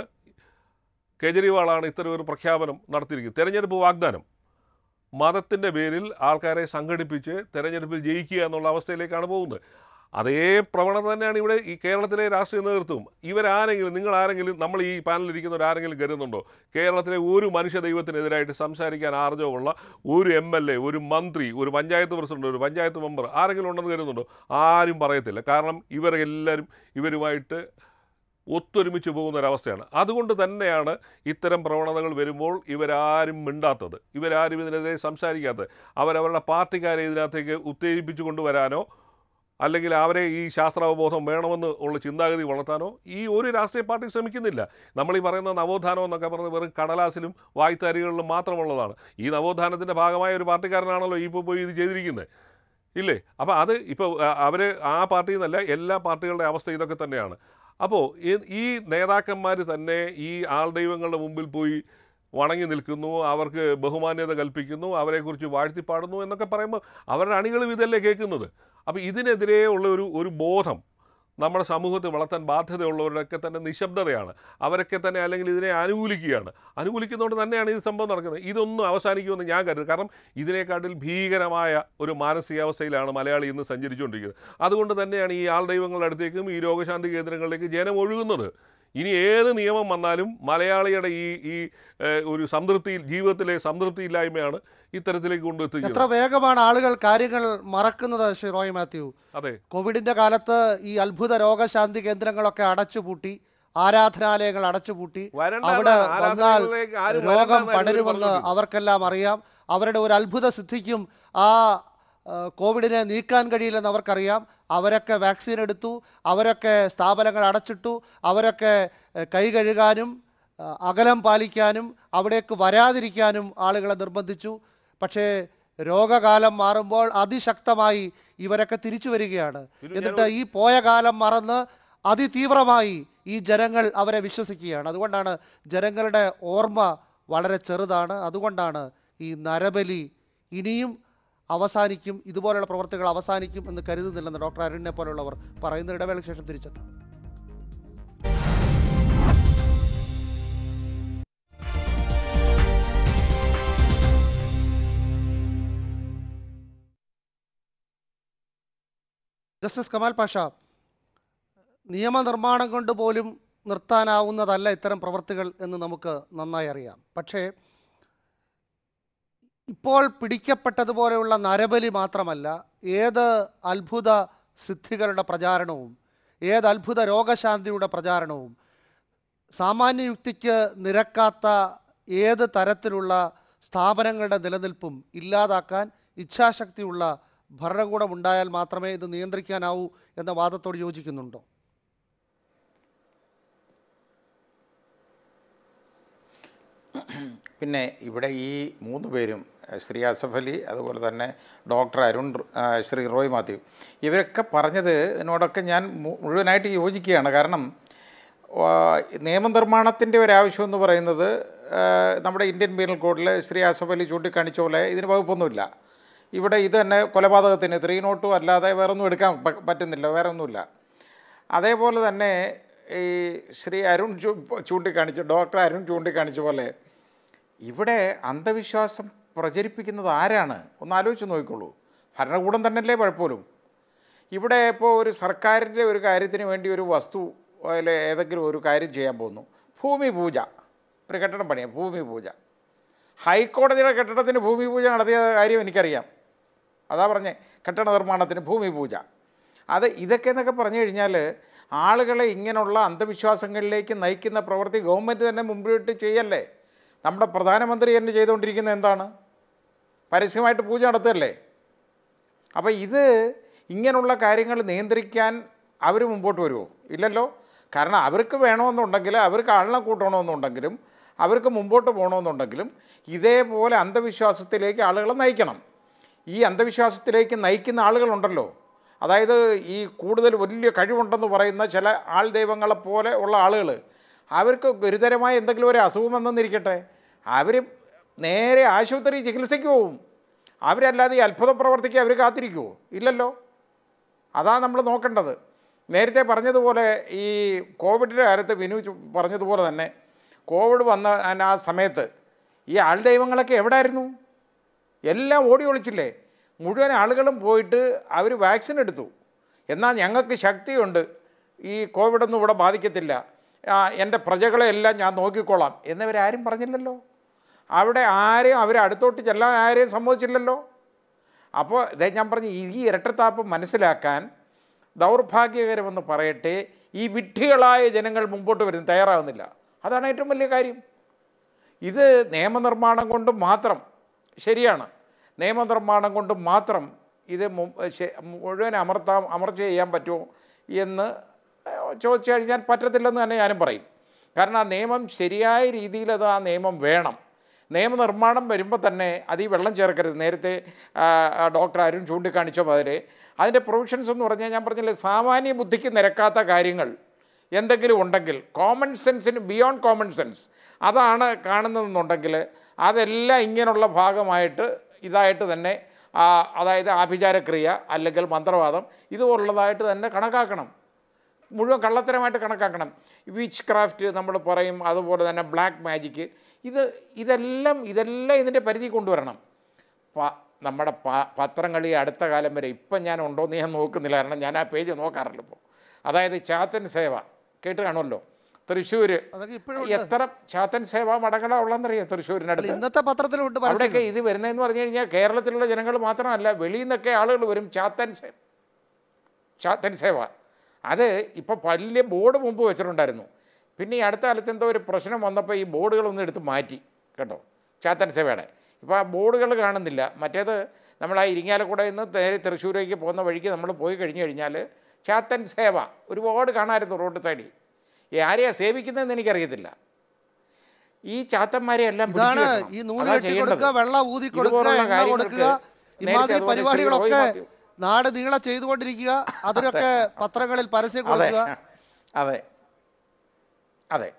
കേജ്രിവാളാണ് ഇത്തരം ഒരു പ്രഖ്യാപനം നടത്തിയിരിക്കുന്നത്. തെരഞ്ഞെടുപ്പ് വാഗ്ദാനം മതത്തിൻ്റെ പേരിൽ ആൾക്കാരെ സംഘടിപ്പിച്ച് തെരഞ്ഞെടുപ്പിൽ ജയിക്കുക എന്നുള്ള അവസ്ഥയിലേക്കാണ് പോകുന്നത്. അതേ പ്രവണത തന്നെയാണ് ഇവിടെ ഈ കേരളത്തിലെ രാഷ്ട്രീയ നേതൃത്വം. ഇവരാരെങ്കിലും നിങ്ങൾ ആരെങ്കിലും നമ്മൾ ഈ പാനലിരിക്കുന്നവരാരെങ്കിലും കരുതുന്നുണ്ടോ കേരളത്തിലെ ഒരു മനുഷ്യ ദൈവത്തിനെതിരായിട്ട് സംസാരിക്കാൻ ആർജവമുള്ള ഒരു എം എൽ എ, ഒരു മന്ത്രി, ഒരു പഞ്ചായത്ത് പ്രസിഡന്റ്, ഒരു പഞ്ചായത്ത് മെമ്പർ ആരെങ്കിലും ഉണ്ടെന്ന് കരുതുന്നുണ്ടോ? ആരും പറയത്തില്ല. കാരണം ഇവരെല്ലാവരും ഇവരുമായിട്ട് ഒത്തൊരുമിച്ച് പോകുന്നൊരവസ്ഥയാണ്. അതുകൊണ്ട് തന്നെയാണ് ഇത്തരം പ്രവണതകൾ വരുമ്പോൾ ഇവരാരും മിണ്ടാത്തത്, ഇവരാരും ഇതിനെതിരെ സംസാരിക്കാത്തത്. അവരവരുടെ പാർട്ടിക്കാരെ ഇതിനകത്തേക്ക് ഉത്തേജിപ്പിച്ചു കൊണ്ടുവരാനോ അല്ലെങ്കിൽ അവരെ ഈ ശാസ്ത്രാവബോധം വേണമെന്ന് ഉള്ള ചിന്താഗതി വളർത്താനോ ഈ ഒരു രാഷ്ട്രീയ പാർട്ടി ശ്രമിക്കുന്നില്ല. നമ്മളീ പറയുന്ന നവോത്ഥാനം എന്നൊക്കെ പറഞ്ഞ് വെറും കടലാസിലും വായ്ത്താരികളിലും മാത്രമുള്ളതാണ്. ഈ നവോത്ഥാനത്തിൻ്റെ ഭാഗമായ ഒരു പാർട്ടിക്കാരനാണല്ലോ ഇപ്പോൾ പോയി ഇത് ചെയ്തിരിക്കുന്നത്, ഇല്ലേ? അപ്പോൾ അത് ഇപ്പോൾ അവർ ആ പാർട്ടിയിൽ നിന്നല്ല, എല്ലാ പാർട്ടികളുടെ അവസ്ഥ ഇതൊക്കെ തന്നെയാണ്. അപ്പോൾ ഈ നേതാക്കന്മാർ തന്നെ ഈ ആൾ ദൈവങ്ങളുടെ മുമ്പിൽ പോയി വണങ്ങി നിൽക്കുന്നു, അവർക്ക് ബഹുമാന്യത കൽപ്പിക്കുന്നു, അവരെക്കുറിച്ച് വാഴ്ത്തിപ്പാടുന്നു എന്നൊക്കെ പറയുമ്പോൾ അവരുടെ അണികളും ഇതല്ലേ കേൾക്കുന്നത്. അപ്പോൾ ഇതിനെതിരെ ഉള്ള ഒരു ഒരു ബോധം നമ്മുടെ സമൂഹത്തിൽ വളർത്താൻ ബാധ്യതയുള്ളവരൊക്കെ തന്നെ നിശബ്ദതയാണ്. അവരൊക്കെ തന്നെ അല്ലെങ്കിൽ ഇതിനെ അനുകൂലിക്കുകയാണ്. അനുകൂലിക്കുന്നതുകൊണ്ട് തന്നെയാണ് ഈ സംഭവം നടക്കുന്നത്. ഇതൊന്നും അവസാനിക്കുമെന്ന് ഞാൻ കരുതുന്നു. കാരണം ഇതിനേക്കാട്ടിൽ ഭീകരമായ ഒരു മാനസികാവസ്ഥയിലാണ് മലയാളി ഇന്ന് സഞ്ചരിച്ചുകൊണ്ടിരിക്കുന്നത്. അതുകൊണ്ട് തന്നെയാണ് ഈ ആൾ ദൈവങ്ങളുടെ അടുത്തേക്കും ഈ രോഗശാന്തി കേന്ദ്രങ്ങളിലേക്ക് ജനം ഒഴുകുന്നത്. ഇനി ഏത് നിയമം വന്നാലും മലയാളിയുടെ ഈ ഈ ഒരു സംതൃപ്തി, ജീവിതത്തിലെ സംതൃപ്തി ഇല്ലായ്മയാണ് ഇത്തരത്തിലേക്ക് കൊണ്ടെത്തിക്കുന്നത്. എത്ര വേഗമാണ് ആളുകൾ കാര്യങ്ങൾ മറക്കുന്നത് ശ്രീ റോയ് മാത്യു. അതെ, കോവിഡിന്റെ കാലത്ത് ഈ അത്ഭുത രോഗശാന്തി കേന്ദ്രങ്ങളൊക്കെ അടച്ചുപൂട്ടി, ആരാധനാലയങ്ങൾ അടച്ചുപൂട്ടി, അവിടെ വന്നാൽ രോഗം പടരുമെന്ന് അവർക്കെല്ലാം അറിയാം. അവരുടെ ഒരു അത്ഭുത സിദ്ധിക്കും ആ കോവിഡിനെ നീക്കാൻ കഴിയില്ലെന്ന് അവർക്കറിയാം. അവരൊക്കെ വാക്സിൻ എടുത്തു, അവരൊക്കെ സ്ഥാപനങ്ങൾ അടച്ചിട്ടു, അവരൊക്കെ കൈ കഴുകാനും അകലം പാലിക്കാനും അവിടേക്ക് വരാതിരിക്കാനും ആളുകളെ നിർബന്ധിച്ചു. പക്ഷേ രോഗകാലം മാറുമ്പോൾ അതിശക്തമായി ഇവരൊക്കെ തിരിച്ചു വരികയാണ്. എന്നിട്ട് ഈ പോയ കാലം മറന്ന് അതിതീവ്രമായി ഈ ജനങ്ങൾ അവരെ വിശ്വസിക്കുകയാണ്. അതുകൊണ്ടാണ് ജനങ്ങളുടെ ഓർമ്മ വളരെ ചെറുതാണ്. അതുകൊണ്ടാണ് ഈ നരബലി ഇനിയും അവസാനിക്കും, ഇതുപോലുള്ള പ്രവർത്തികൾ അവസാനിക്കും എന്ന് കരുതുന്നില്ലെന്ന് ഡോക്ടർ അരുണിനെ പോലുള്ളവർ പറയുന്ന. ഇടവേളയ്ക്ക് ശേഷം തിരിച്ചെത്താം. ജസ്റ്റിസ് കമാൽ പാഷ, നിയമനിർമ്മാണം കൊണ്ട് പോലും നിർത്താനാവുന്നതല്ല ഇത്തരം പ്രവൃത്തികൾ എന്ന് നമുക്ക് നന്നായി അറിയാം. പക്ഷേ ഇപ്പോൾ പിടിക്കപ്പെട്ടതുപോലെയുള്ള നരബലി മാത്രമല്ല, ഏത് അത്ഭുത സിദ്ധികളുടെ പ്രചാരണവും ഏത് അത്ഭുത രോഗശാന്തിയുടെ പ്രചാരണവും സാമാന്യ യുക്തിക്ക് നിരക്കാത്ത ഏത് തരത്തിലുള്ള സ്ഥാപനങ്ങളുടെ നിലനിൽപ്പും ഇല്ലാതാക്കാൻ ഇച്ഛാശക്തിയുള്ള ഭരണകൂടം ഉണ്ടായാൽ മാത്രമേ ഇത് നിയന്ത്രിക്കാനാവൂ എന്ന വാദത്തോട് യോജിക്കുന്നുണ്ടോ? പിന്നെ ഇവിടെ ഈ മൂന്ന് പേരും, ശ്രീ അസഫ് അലി, അതുപോലെ തന്നെ doctor Arun, Shri Roy Mathew, ഇവരൊക്കെ പറഞ്ഞത് ഇതിനോടൊക്കെ ഞാൻ മുഴുവനായിട്ട് യോജിക്കുകയാണ്. കാരണം നിയമനിർമ്മാണത്തിൻ്റെ ഒരാവശ്യമെന്ന് പറയുന്നത് നമ്മുടെ ഇന്ത്യൻ പീനൽ കോഡിൽ ശ്രീ അസഫ് അലി ചൂണ്ടിക്കാണിച്ച പോലെ ഇതിന് വകുപ്പൊന്നുമില്ല. ഇവിടെ ഇത് തന്നെ കൊലപാതകത്തിന് ത്രീ നോട്ടും അല്ലാതെ വേറെ ഒന്നും എടുക്കാൻ പറ്റുന്നില്ല, വേറെ ഒന്നുമില്ല. അതേപോലെ തന്നെ ഈ ശ്രീ അരുൺ ചൂണ്ടിക്കാണിച്ച ഡോക്ടർ അരുൺ ചൂണ്ടിക്കാണിച്ച പോലെ ഇവിടെ അന്ധവിശ്വാസം പ്രചരിപ്പിക്കുന്നത് ആരാണ്? ഒന്ന് ആലോചിച്ച് നോക്കിക്കോളൂ. ഭരണകൂടം തന്നെയല്ലേ പലപ്പോഴും. ഇവിടെ ഇപ്പോൾ ഒരു സർക്കാരിൻ്റെ ഒരു കാര്യത്തിന് വേണ്ടി ഒരു വസ്തു അതിൽ ഏതെങ്കിലും ഒരു കാര്യം ചെയ്യാൻ പോകുന്നു, ഭൂമി പൂജ, ഒരു കെട്ടിടം പണിയാം, ഭൂമി പൂജ. ഹൈക്കോടതിയുടെ കെട്ടിടത്തിന് ഭൂമി പൂജ നടത്തിയ കാര്യം എനിക്കറിയാം. അതാ പറഞ്ഞേ, കെട്ടിട നിർമ്മാണത്തിന് ഭൂമി പൂജ. അത് ഇതൊക്കെ എന്നൊക്കെ പറഞ്ഞു കഴിഞ്ഞാൽ ആളുകളെ ഇങ്ങനെയുള്ള അന്ധവിശ്വാസങ്ങളിലേക്ക് നയിക്കുന്ന പ്രവൃത്തി ഗവൺമെൻറ് തന്നെ മുമ്പിട്ട് ചെയ്യല്ലേ. നമ്മുടെ പ്രധാനമന്ത്രി തന്നെ ചെയ്തുകൊണ്ടിരിക്കുന്നത് എന്താണ്? പരസ്യമായിട്ട് പൂജ നടത്തുകയല്ലേ. അപ്പോൾ ഇത് ഇങ്ങനെയുള്ള കാര്യങ്ങൾ നിയന്ത്രിക്കാൻ അവർ മുമ്പോട്ട് വരുമോ? ഇല്ലല്ലോ. കാരണം അവർക്ക് വേണമെന്നുണ്ടെങ്കിൽ, അവർക്ക് ആളിനെ കൂട്ടണമെന്നുണ്ടെങ്കിലും, അവർക്ക് മുമ്പോട്ട് പോകണമെന്നുണ്ടെങ്കിലും ഇതേപോലെ അന്ധവിശ്വാസത്തിലേക്ക് ആളുകളെ നയിക്കണം. ഈ അന്ധവിശ്വാസത്തിലേക്ക് നയിക്കുന്ന ആളുകളുണ്ടല്ലോ, അതായത് ഈ കൂടുതൽ വലിയ കഴിവുണ്ടെന്ന് പറയുന്ന ചില ആൾ ദൈവങ്ങളെപ്പോലെ ഉള്ള ആളുകൾ, അവർക്ക് ഗുരുതരമായ എന്തെങ്കിലും ഒരു അസുഖം വന്നെന്നിരിക്കട്ടെ, അവർ നേരെ ആശുപത്രി ചികിത്സയ്ക്ക് പോവും. അവരല്ലാതെ ഈ അത്ഭുത പ്രവർത്തിക്ക് അവർ കാത്തിരിക്കുമോ? ഇല്ലല്ലോ. അതാണ് നമ്മൾ നോക്കേണ്ടത്. നേരത്തെ പറഞ്ഞതുപോലെ ഈ കോവിഡിൻ്റെ കാര്യത്ത് വിനു പറഞ്ഞതുപോലെ തന്നെ കോവിഡ് വന്ന ആ സമയത്ത് ഈ ആൾ ദൈവങ്ങളൊക്കെ എവിടെയായിരുന്നു? എല്ലാം ഓടി ഒളിച്ചില്ലേ? മുഴുവൻ ആളുകളും പോയിട്ട് അവർ വാക്സിൻ എടുത്തു. എന്നാൽ ഞങ്ങൾക്ക് ശക്തിയുണ്ട്, ഈ കോവിഡൊന്നും ഇവിടെ ബാധിക്കത്തില്ല, എൻ്റെ പ്രജകളെ എല്ലാം ഞാൻ നോക്കിക്കോളാം എന്നവരാരും പറഞ്ഞില്ലല്ലോ. അവിടെ ആരെയും അവർ അടുത്തോട്ട് ചെല്ലാൻ ആരെയും സമ്മതിച്ചില്ലല്ലോ. അപ്പോൾ ഇതേ ഞാൻ പറഞ്ഞു, ഈ ഇരട്ടത്താപ്പ് മനസ്സിലാക്കാൻ ദൗർഭാഗ്യകരമെന്ന് പറയട്ടെ, ഈ വിഡ്ഢികളായ ജനങ്ങൾ മുമ്പോട്ട് വരുന്നു, തയ്യാറാവുന്നില്ല. അതാണ് ഏറ്റവും വലിയ കാര്യം. ഇത് നിയമനിർമ്മാണം കൊണ്ട് മാത്രം, ശരിയാണ്, നിയമനിർമ്മാണം കൊണ്ട് മാത്രം ഇത് മുഴുവൻ അമർത്താം അമർച്ച ചെയ്യാൻ പറ്റുമോ എന്ന് ചോദിച്ചു കഴിഞ്ഞാൽ പറ്റത്തില്ലെന്ന് തന്നെ ഞാനും പറയും. കാരണം ആ നിയമം ശരിയായ രീതിയിൽ അത് ആ നിയമം വേണം. നിയമനിർമ്മാണം വരുമ്പോൾ തന്നെ അത് ഈ വെള്ളം ചേർക്കരുത്. നേരത്തെ ഡോക്ടർ അരുൺ ചൂണ്ടിക്കാണിച്ച പോലെ അതിൻ്റെ പ്രൊവിഷൻസ് എന്ന് പറഞ്ഞാൽ ഞാൻ പറഞ്ഞില്ലേ, സാമാന്യ ബുദ്ധിക്ക് നിരക്കാത്ത കാര്യങ്ങൾ എന്തെങ്കിലും ഉണ്ടെങ്കിൽ, കോമൺ സെൻസിന് ബിയോണ്ട് കോമൺ സെൻസ് അതാണ് കാണുന്നതെന്നുണ്ടെങ്കിൽ അതെല്ലാം ഇങ്ങനെയുള്ള ഭാഗമായിട്ട് ഇതായിട്ട് തന്നെ, അതായത് ആഭിചാരക്രിയ അല്ലെങ്കിൽ മന്ത്രവാദം ഇതുപോലുള്ളതായിട്ട് തന്നെ കണക്കാക്കണം. മുഴുവൻ കള്ളത്തരമായിട്ട് കണക്കാക്കണം. വിച്ച് ക്രാഫ്റ്റ് നമ്മൾ പറയും, അതുപോലെ തന്നെ ബ്ലാക്ക് മാജിക്ക്, ഇത് ഇതെല്ലാം ഇതെല്ലാം ഇതിൻ്റെ പരിധി കൊണ്ടുവരണം. പ നമ്മുടെ പ പത്രങ്ങൾ ഈ അടുത്ത കാലം വരെ, ഇപ്പം ഞാൻ ഉണ്ടോയെന്ന് ഞാൻ നോക്കുന്നില്ല, കാരണം ഞാൻ ആ പേജ് നോക്കാറില്ല ഇപ്പോൾ. അതായത് ചാത്തൻ സേവ കേട്ട് കാണുമല്ലോ, തൃശ്ശൂർ എത്ര ചാത്തൻ സേവാ മടങ്ങളാണ് ഉള്ളതെന്നറിയാം തൃശ്ശൂരിനടുത്ത്. ഇന്നത്തെ പത്രത്തിലുണ്ട്. അവിടെയൊക്കെ ഇത് വരുന്നതെന്ന് പറഞ്ഞു കഴിഞ്ഞാൽ കേരളത്തിലുള്ള ജനങ്ങൾ മാത്രമല്ല, വെളിയിൽ നിന്നൊക്കെ ആളുകൾ വരും. ചാത്തൻ സേവ ചാത്തൻ സേവ അത് ഇപ്പോൾ വലിയ ബോർഡ് മുമ്പ് വെച്ചിട്ടുണ്ടായിരുന്നു. പിന്നെ ഈ അടുത്ത കാലത്ത് എന്തോ ഒരു പ്രശ്നം വന്നപ്പോൾ ഈ ബോർഡുകളൊന്നും എടുത്ത് മാറ്റി കേട്ടോ, ചാത്തൻ സേവയുടെ. ഇപ്പോൾ ആ ബോർഡുകൾ കാണുന്നില്ല. മറ്റേത് നമ്മൾ ആ ഇരിങ്ങാലക്കുടയിൽ നിന്ന് നേരെ തൃശ്ശൂരേക്ക് പോകുന്ന വഴിക്ക് നമ്മൾ പോയി കഴിഞ്ഞ് കഴിഞ്ഞാൽ ചാത്തൻ സേവ ഒരുപാട് കാണാമായിരുന്നു റോഡ് സൈഡിൽ. ആരെയാ സേവിക്കുന്നതെന്ന് എനിക്കറിയത്തില്ല. ഈ ചാത്തന്മാരെ എല്ലാം പരിപാടികളൊക്കെ നാട് നീളെ ചെയ്തുകൊണ്ടിരിക്കുക, അതിനൊക്കെ പത്രങ്ങളിൽ പരസ്യം കൊടുക്കുക. അതെ അതെ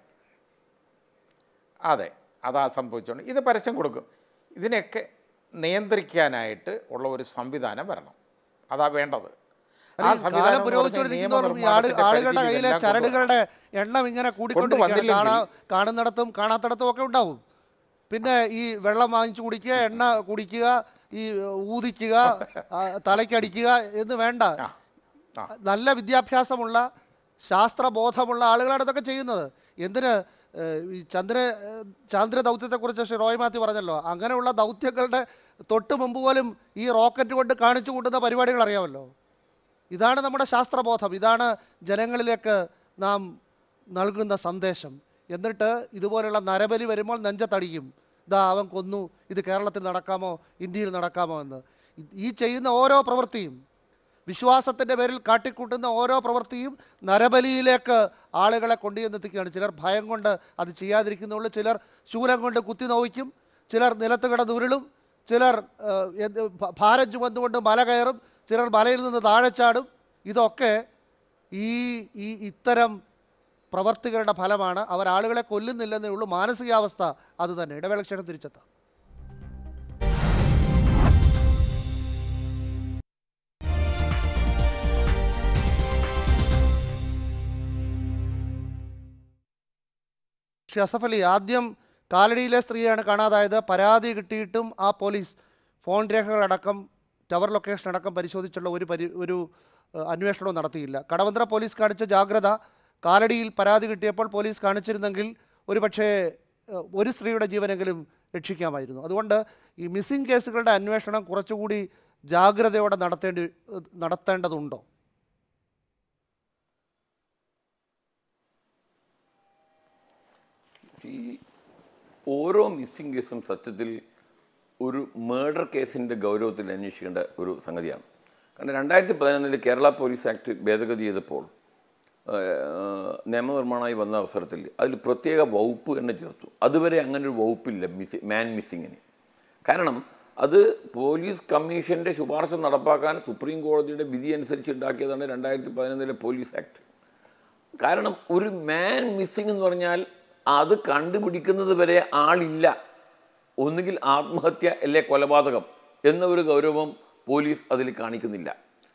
അതെ അതാ സംഭവിച്ചോണ്ട് ഇത് പരസ്യം കൊടുക്കും. ഇതിനൊക്കെ നിയന്ത്രിക്കാനായിട്ട് ഉള്ള ഒരു സംവിധാനം വരണം. അതാ വേണ്ടത്. കാലം പുരോഗമിച്ചുകൊണ്ടിരിക്കുന്നതോറും ആളുകളുടെ കയ്യിലെ ചരടുകളുടെ എണ്ണം ഇങ്ങനെ കൂടിക്കൊണ്ടിരിക്കുകയാണ്. കാണുന്നിടത്തും കാണാത്തിടത്തും ഒക്കെ ഉണ്ടാവും. പിന്നെ ഈ വെള്ളം വാങ്ങിച്ചു കുടിക്കുക, എണ്ണ കുടിക്കുക, ഈ ഊതിക്കുക, തലയ്ക്കടിക്കുക എന്ന് വേണ്ട. നല്ല വിദ്യാഭ്യാസമുള്ള ശാസ്ത്രബോധമുള്ള ആളുകളാണ് ഇതൊക്കെ ചെയ്യുന്നത്. എന്തിന് ഈ ചന്ദ്ര ചാന്ദ്ര ദൗത്യത്തെക്കുറിച്ച് ശ്രീ റോയ് മാത്യു പറഞ്ഞല്ലോ, അങ്ങനെയുള്ള ദൗത്യങ്ങളുടെ തൊട്ട് മുമ്പ് പോലും ഈ റോക്കറ്റ് കൊണ്ട് കാണിച്ചു കൂട്ടുന്ന പരിപാടികൾ അറിയാമല്ലോ. ഇതാണ് നമ്മുടെ ശാസ്ത്രബോധം, ഇതാണ് ജനങ്ങളിലേക്ക് നാം നൽകുന്ന സന്ദേശം. എന്നിട്ട് ഇതുപോലുള്ള നരബലി വരുമ്പോൾ നെഞ്ചത്തടിക്കും, ഇതാ അവൻ കൊന്നു, ഇത് കേരളത്തിൽ നടക്കാമോ, ഇന്ത്യയിൽ നടക്കാമോ എന്ന്. ഈ ചെയ്യുന്ന ഓരോ പ്രവൃത്തിയും, വിശ്വാസത്തിൻ്റെ പേരിൽ കാട്ടിക്കൂട്ടുന്ന ഓരോ പ്രവൃത്തിയും നരബലിയിലേക്ക് ആളുകളെ കൊണ്ടുചെന്നെത്തിക്കുകയാണ്. ചിലർ ഭയം കൊണ്ട് അത് ചെയ്യാതിരിക്കുന്നുള്ളൂ, ചിലർ ശൂലം കൊണ്ട് കുത്തി നോവിക്കും, ചിലർ നിലത്ത് കിടന്നുരുളും, ചിലർ ഭാരം ചുമന്നുകൊണ്ട് മല കയറും, ചിലർ മലയിൽ നിന്ന് താഴെ ചാടും. ഇതൊക്കെ ഈ ഈ ഇത്തരം പ്രവർത്തികളുടെ ഫലമാണ്. അവർ ആളുകളെ കൊല്ലുന്നില്ലെന്നേ ഉള്ളൂ, മാനസികാവസ്ഥ അത് തന്നെ. ഇടവേളക്ഷണം തിരിച്ചെത്താം. ശ്രീ അസഫ് അലി, ആദ്യം കാലടിയിലെ സ്ത്രീയാണ് കാണാതായത്. പരാതി കിട്ടിയിട്ടും ആ പോലീസ് ഫോൺ രേഖകളടക്കം ടവർ ലൊക്കേഷൻ അടക്കം പരിശോധിച്ചുള്ള ഒരു പരി ഒരു അന്വേഷണവും നടത്തിയില്ല. കടവന്ത്ര പോലീസ് കാണിച്ച ജാഗ്രത കാലടിയിൽ പരാതി കിട്ടിയപ്പോൾ പോലീസ് കാണിച്ചിരുന്നെങ്കിൽ ഒരു പക്ഷേ ഒരു സ്ത്രീയുടെ ജീവനെങ്കിലും രക്ഷിക്കാമായിരുന്നു. അതുകൊണ്ട് ഈ മിസ്സിംഗ് കേസുകളുടെ അന്വേഷണം കുറച്ചുകൂടി ജാഗ്രതയോടെ നടത്തേണ്ടി നടത്തേണ്ടതുണ്ടോ? ഈ ഓരോ മിസ്സിംഗ് കേസും സത്യത്തിൽ ഒരു മേർഡർ കേസിൻ്റെ ഗൗരവത്തിൽ അന്വേഷിക്കേണ്ട ഒരു സംഗതിയാണ്. കാരണം രണ്ടായിരത്തി പതിനൊന്നിൽ കേരള പോലീസ് ആക്ട് ഭേദഗതി ചെയ്തപ്പോൾ നിയമനിർമ്മാണമായി വന്ന അവസരത്തിൽ അതിൽ പ്രത്യേക വകുപ്പ് തന്നെ ചേർത്തു. അതുവരെ അങ്ങനെ ഒരു വകുപ്പില്ല മിസ് മാൻ മിസ്സിങ്ങിന്. കാരണം അത് പോലീസ് കമ്മീഷൻ്റെ ശുപാർശ നടപ്പാക്കാൻ സുപ്രീം കോടതിയുടെ വിധി അനുസരിച്ച് ഉണ്ടാക്കിയതാണ് രണ്ടായിരത്തി പതിനൊന്നിലെ പോലീസ് ആക്ട്. കാരണം ഒരു മാൻ മിസ്സിങ് എന്ന് പറഞ്ഞാൽ അത് കണ്ടുപിടിക്കുന്നത് വരെ ആളില്ല, ഒന്നുകിൽ ആത്മഹത്യ അല്ലെ കൊലപാതകം എന്ന ഒരു ഗൗരവം പോലീസ് അതിൽ കാണിക്കുന്നില്ല.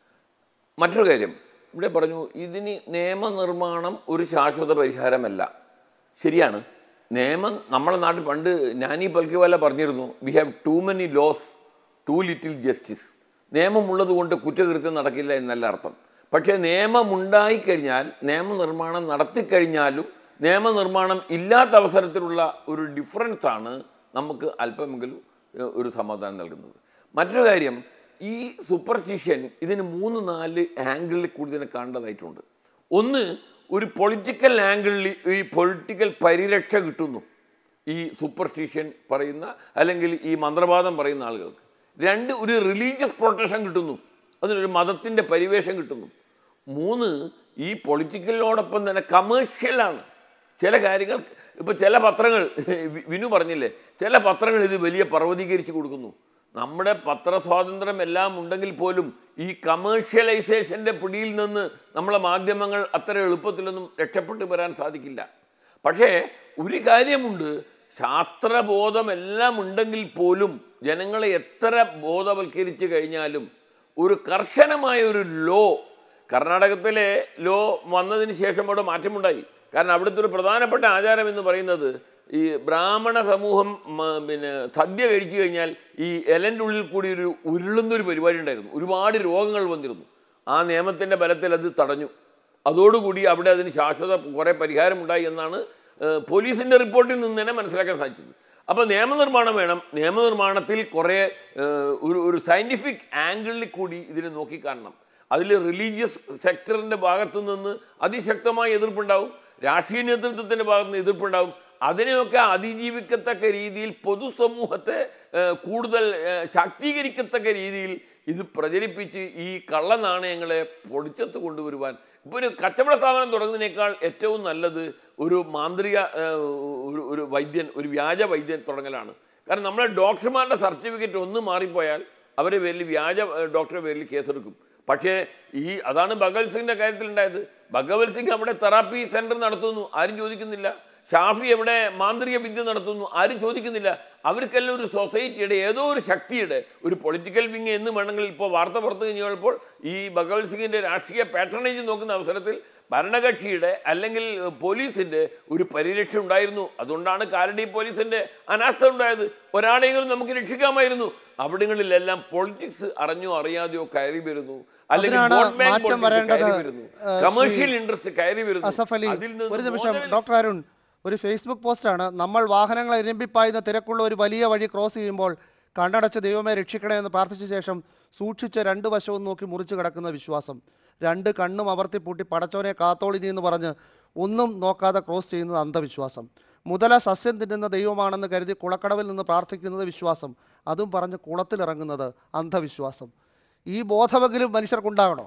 മറ്റൊരു കാര്യം ഇവിടെ പറഞ്ഞു, ഇതിന് നിയമനിർമ്മാണം ഒരു ശാശ്വത പരിഹാരമല്ല. ശരിയാണ്, നിയമം നമ്മുടെ നാട്ടിൽ പണ്ട് നാനി പൽക്കിവാല പറഞ്ഞിരുന്നു, we have too many laws too little justice. നിയമമുള്ളത് കൊണ്ട് കുറ്റകൃത്യം നടക്കില്ല എന്നല്ല അർത്ഥം. പക്ഷേ നിയമമുണ്ടായിക്കഴിഞ്ഞാൽ, നിയമനിർമ്മാണം നടത്തിക്കഴിഞ്ഞാലും നിയമനിർമ്മാണം ഇല്ലാത്ത അവസരത്തിലുള്ള ഒരു ഡിഫറൻസാണ് നമുക്ക് അല്പമെങ്കിലും ഒരു സമാധാനം നൽകുന്നത്. മറ്റൊരു കാര്യം, ഈ സൂപ്പർസ്റ്റിഷൻ ഇതിന് മൂന്ന് നാല് ആംഗിളിൽ കൂടി തന്നെ കാണേണ്ടതായിട്ടുണ്ട്. ഒന്ന്, ഒരു പൊളിറ്റിക്കൽ ആംഗിളിൽ ഈ പൊളിറ്റിക്കൽ പരിരക്ഷ കിട്ടുന്നു ഈ സൂപ്പർസ്റ്റിഷൻ പറയുന്ന അല്ലെങ്കിൽ ഈ മന്ത്രവാദം പറയുന്ന ആളുകൾക്ക്. രണ്ട്, ഒരു റിലീജിയസ് പ്രൊട്ടക്ഷൻ കിട്ടുന്നു, അതിനൊരു മതത്തിൻ്റെ പരിവേഷം കിട്ടുന്നു. മൂന്ന്, ഈ പൊളിറ്റിക്കലിനോടൊപ്പം തന്നെ കമേഴ്ഷ്യലാണ് ചില കാര്യങ്ങൾ. ഇപ്പോൾ ചില പത്രങ്ങൾ, വിനു പറഞ്ഞില്ലേ, ചില പത്രങ്ങൾ ഇത് വലിയ പർവ്വതീകരിച്ച് കൊടുക്കുന്നു. നമ്മുടെ പത്രസ്വാതന്ത്ര്യം എല്ലാം ഉണ്ടെങ്കിൽ പോലും ഈ കമേഴ്ഷ്യലൈസേഷൻ്റെ പിടിയിൽ നിന്ന് നമ്മളെ മാധ്യമങ്ങൾ അത്ര എളുപ്പത്തിലൊന്നും രക്ഷപ്പെട്ടു വരാൻ സാധിക്കില്ല. പക്ഷേ ഒരു കാര്യമുണ്ട്, ശാസ്ത്രബോധമെല്ലാം ഉണ്ടെങ്കിൽ പോലും ജനങ്ങളെ എത്ര ബോധവൽക്കരിച്ച് കഴിഞ്ഞാലും ഒരു കർശനമായ ഒരു ലോ, കർണാടകത്തിലെ ലോ വന്നതിന് ശേഷം അവിടെ മാറ്റമുണ്ടായി. കാരണം അവിടുത്തെ ഒരു പ്രധാനപ്പെട്ട ആചാരം എന്ന് പറയുന്നത്, ഈ ബ്രാഹ്മണ സമൂഹം പിന്നെ സദ്യ കഴിച്ചു കഴിഞ്ഞാൽ ഈ ഇലൻ്റെ ഉള്ളിൽ കൂടി ഒരു ഉരുളുന്നൊരു പരിപാടി ഉണ്ടായിരുന്നു. ഒരുപാട് രോഗങ്ങൾ വന്നിരുന്നു. ആ നിയമത്തിൻ്റെ ബലത്തിൽ അത് തടഞ്ഞു. അതോടുകൂടി അവിടെ അതിന് ശാശ്വത കുറേ പരിഹാരമുണ്ടായി എന്നാണ് പോലീസിൻ്റെ റിപ്പോർട്ടിൽ നിന്ന് തന്നെ മനസ്സിലാക്കാൻ സാധിച്ചത്. അപ്പോൾ നിയമനിർമ്മാണം വേണം. നിയമനിർമ്മാണത്തിൽ കുറേ ഒരു ഒരു സയൻറ്റിഫിക് ആംഗിളിൽ കൂടി ഇതിനെ നോക്കിക്കാണണം. അതിൽ റിലീജിയസ് സെക്ടറിൻ്റെ ഭാഗത്തു നിന്ന് അതിശക്തമായ എതിർപ്പുണ്ടാവും, രാഷ്ട്രീയ നേതൃത്വത്തിൻ്റെ ഭാഗത്തു നിന്ന് എതിർപ്പുണ്ടാവും. അതിനെയൊക്കെ അതിജീവിക്കത്തക്ക രീതിയിൽ പൊതുസമൂഹത്തെ കൂടുതൽ ശാക്തീകരിക്കത്തക്ക രീതിയിൽ ഇത് പ്രചരിപ്പിച്ച് ഈ കള്ളനാണയങ്ങളെ പൊടിച്ചത്ത് കൊണ്ടുവരുവാൻ, ഇപ്പോൾ ഒരു കച്ചവട സ്ഥാപനം തുടങ്ങുന്നതിനേക്കാൾ ഏറ്റവും നല്ലത് ഒരു മാന്ത്രിക ഒരു ഒരു വൈദ്യൻ, ഒരു വ്യാജ വൈദ്യൻ തുടങ്ങലാണ്. കാരണം നമ്മളെ ഡോക്ടർമാരുടെ സർട്ടിഫിക്കറ്റ് ഒന്ന് മാറിപ്പോയാൽ അവരെ പേരിൽ വ്യാജ ഡോക്ടറുടെ പേരിൽ കേസെടുക്കും. പക്ഷേ ഈ അതാണ് ഭഗവത് സിംഗിൻ്റെ കാര്യത്തിലുണ്ടായത്. ഭഗവത് സിംഗ് അവിടെ തെറാപ്പി സെൻറ്റർ നടത്തുന്നു, ആരും ചോദിക്കുന്നില്ല. ഷാഫി എവിടെ മാന്ത്രിക വിദ്യ നടത്തുന്നു, ആരും ചോദിക്കുന്നില്ല. അവർക്കെല്ലാം ഒരു സൊസൈറ്റിയുടെ ഏതോ ഒരു ശക്തിയുടെ ഒരു പൊളിറ്റിക്കൽ വിങ് എന്ന് വേണമെങ്കിൽ ഇപ്പോൾ വാർത്ത പുറത്തു കഴിഞ്ഞപ്പോൾ ഈ ഭഗവത് സിംഗിൻ്റെ രാഷ്ട്രീയ പാട്രണേജ് നോക്കുന്ന അവസരത്തിൽ ഭരണകക്ഷിയുടെ അല്ലെങ്കിൽ പോലീസിൻ്റെ ഒരു പരിരക്ഷ ഉണ്ടായിരുന്നു. അതുകൊണ്ടാണ് കാലടി പോലീസിൻ്റെ അനാസ്ഥ ഉണ്ടായത്. ഒരാളെങ്കിലും നമുക്ക് രക്ഷിക്കാമായിരുന്നു. അവിടങ്ങളിലെല്ലാം പൊളിറ്റിക്സ് അറിഞ്ഞോ അറിയാതെയോ കയറി വരുന്നു, അല്ലെങ്കിൽ കമേഴ്ഷ്യൽ ഇൻട്രസ്റ്റ് കയറി വരുന്നു. ഒരു നിമിഷം ഡോക്ടർ അരുൺ, ഒരു ഫേസ്ബുക്ക് പോസ്റ്റാണ്, നമ്മൾ വാഹനങ്ങൾ ഇരമ്പിപ്പായുന്ന തിരക്കുള്ള ഒരു വലിയ വഴി ക്രോസ് ചെയ്യുമ്പോൾ കണ്ണടച്ച് ദൈവമേ രക്ഷിക്കണേ എന്ന് പ്രാർത്ഥിച്ച ശേഷം സൂക്ഷിച്ച് രണ്ട് വശവും നോക്കി മുറിച്ച് കിടക്കുന്ന വിശ്വാസം, രണ്ട് കണ്ണും അമർത്തിപ്പൂട്ടി പടച്ചോനെ കാത്തോളിനി എന്ന് പറഞ്ഞ് ഒന്നും നോക്കാതെ ക്രോസ് ചെയ്യുന്നത് അന്ധവിശ്വാസം, മുതല സസ്യം തിന്നുന്ന ദൈവമാണെന്ന് കരുതി കുളക്കടവിൽ നിന്ന് പ്രാർത്ഥിക്കുന്നത് വിശ്വാസം, അതും പറഞ്ഞ് കുളത്തിലിറങ്ങുന്നത് അന്ധവിശ്വാസം. ഈ ബോധമെങ്കിലും മനുഷ്യർക്കുണ്ടാകണോ?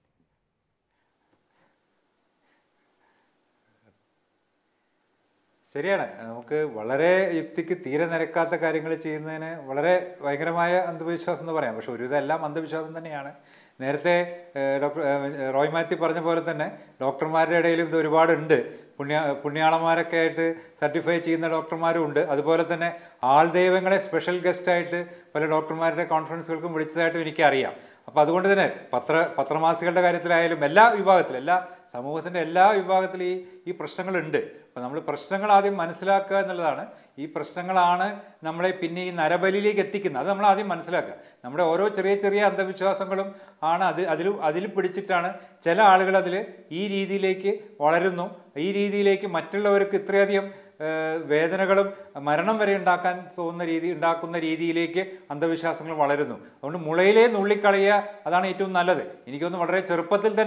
ശരിയാണ്. നമുക്ക് വളരെ യുക്തിക്ക് തീരെ നിരക്കാത്ത കാര്യങ്ങൾ ചെയ്യുന്നതിന് വളരെ ഭയങ്കരമായ അന്ധവിശ്വാസം എന്ന് പറയാം. പക്ഷെ ഒരു ഇതെല്ലാം അന്ധവിശ്വാസം തന്നെയാണ്. നേരത്തെ ഡോക്ടർ റോയ് മാത്യു പറഞ്ഞ പോലെ തന്നെ ഡോക്ടർമാരുടെ ഇടയിലും ഇത് ഒരുപാടുണ്ട്. പുണ്യ പുണ്യാളന്മാരൊക്കെ ആയിട്ട് സർട്ടിഫൈ ചെയ്യുന്ന ഡോക്ടർമാരും ഉണ്ട്. അതുപോലെ തന്നെ ആൾ ദൈവങ്ങളെ സ്പെഷ്യൽ ഗസ്റ്റായിട്ട് പല ഡോക്ടർമാരുടെ കോൺഫറൻസുകൾക്കും വിളിച്ചതായിട്ടും എനിക്കറിയാം. അപ്പോൾ അതുകൊണ്ട് തന്നെ പത്ര പത്രമാസികളുടെ കാര്യത്തിലായാലും എല്ലാ വിഭാഗത്തിലും, എല്ലാ സമൂഹത്തിൻ്റെ എല്ലാ വിഭാഗത്തിലും ഈ ഈ പ്രശ്നങ്ങളുണ്ട്. അപ്പോൾ നമ്മൾ പ്രശ്നങ്ങൾ ആദ്യം മനസ്സിലാക്കുക എന്നുള്ളതാണ്. ഈ പ്രശ്നങ്ങളാണ് നമ്മളെ പിന്നെ ഈ നരബലിയിലേക്ക് എത്തിക്കുന്നത്. അത് നമ്മൾ ആദ്യം മനസ്സിലാക്കുക. നമ്മുടെ ഓരോ ചെറിയ ചെറിയ അന്ധവിശ്വാസങ്ങളും ആണ് അത് അതിൽ അതിൽ പിടിച്ചിട്ടാണ് ചില ആളുകൾ അതിൽ ഈ രീതിയിലേക്ക് വളരുന്നു. ഈ രീതിയിലേക്ക് മറ്റുള്ളവർക്ക് ഇത്രയധികം വേദനകളും മരണം വരെ ഉണ്ടാക്കാൻ തോന്നുന്ന രീതി ഉണ്ടാക്കുന്ന രീതിയിലേക്ക് അന്ധവിശ്വാസങ്ങൾ വളരുന്നു. അതുകൊണ്ട് മുളയിലേ നുള്ളിക്കളയുക, അതാണ് ഏറ്റവും നല്ലത്. എനിക്കൊന്ന് വളരെ ചെറുപ്പത്തിൽ തന്നെ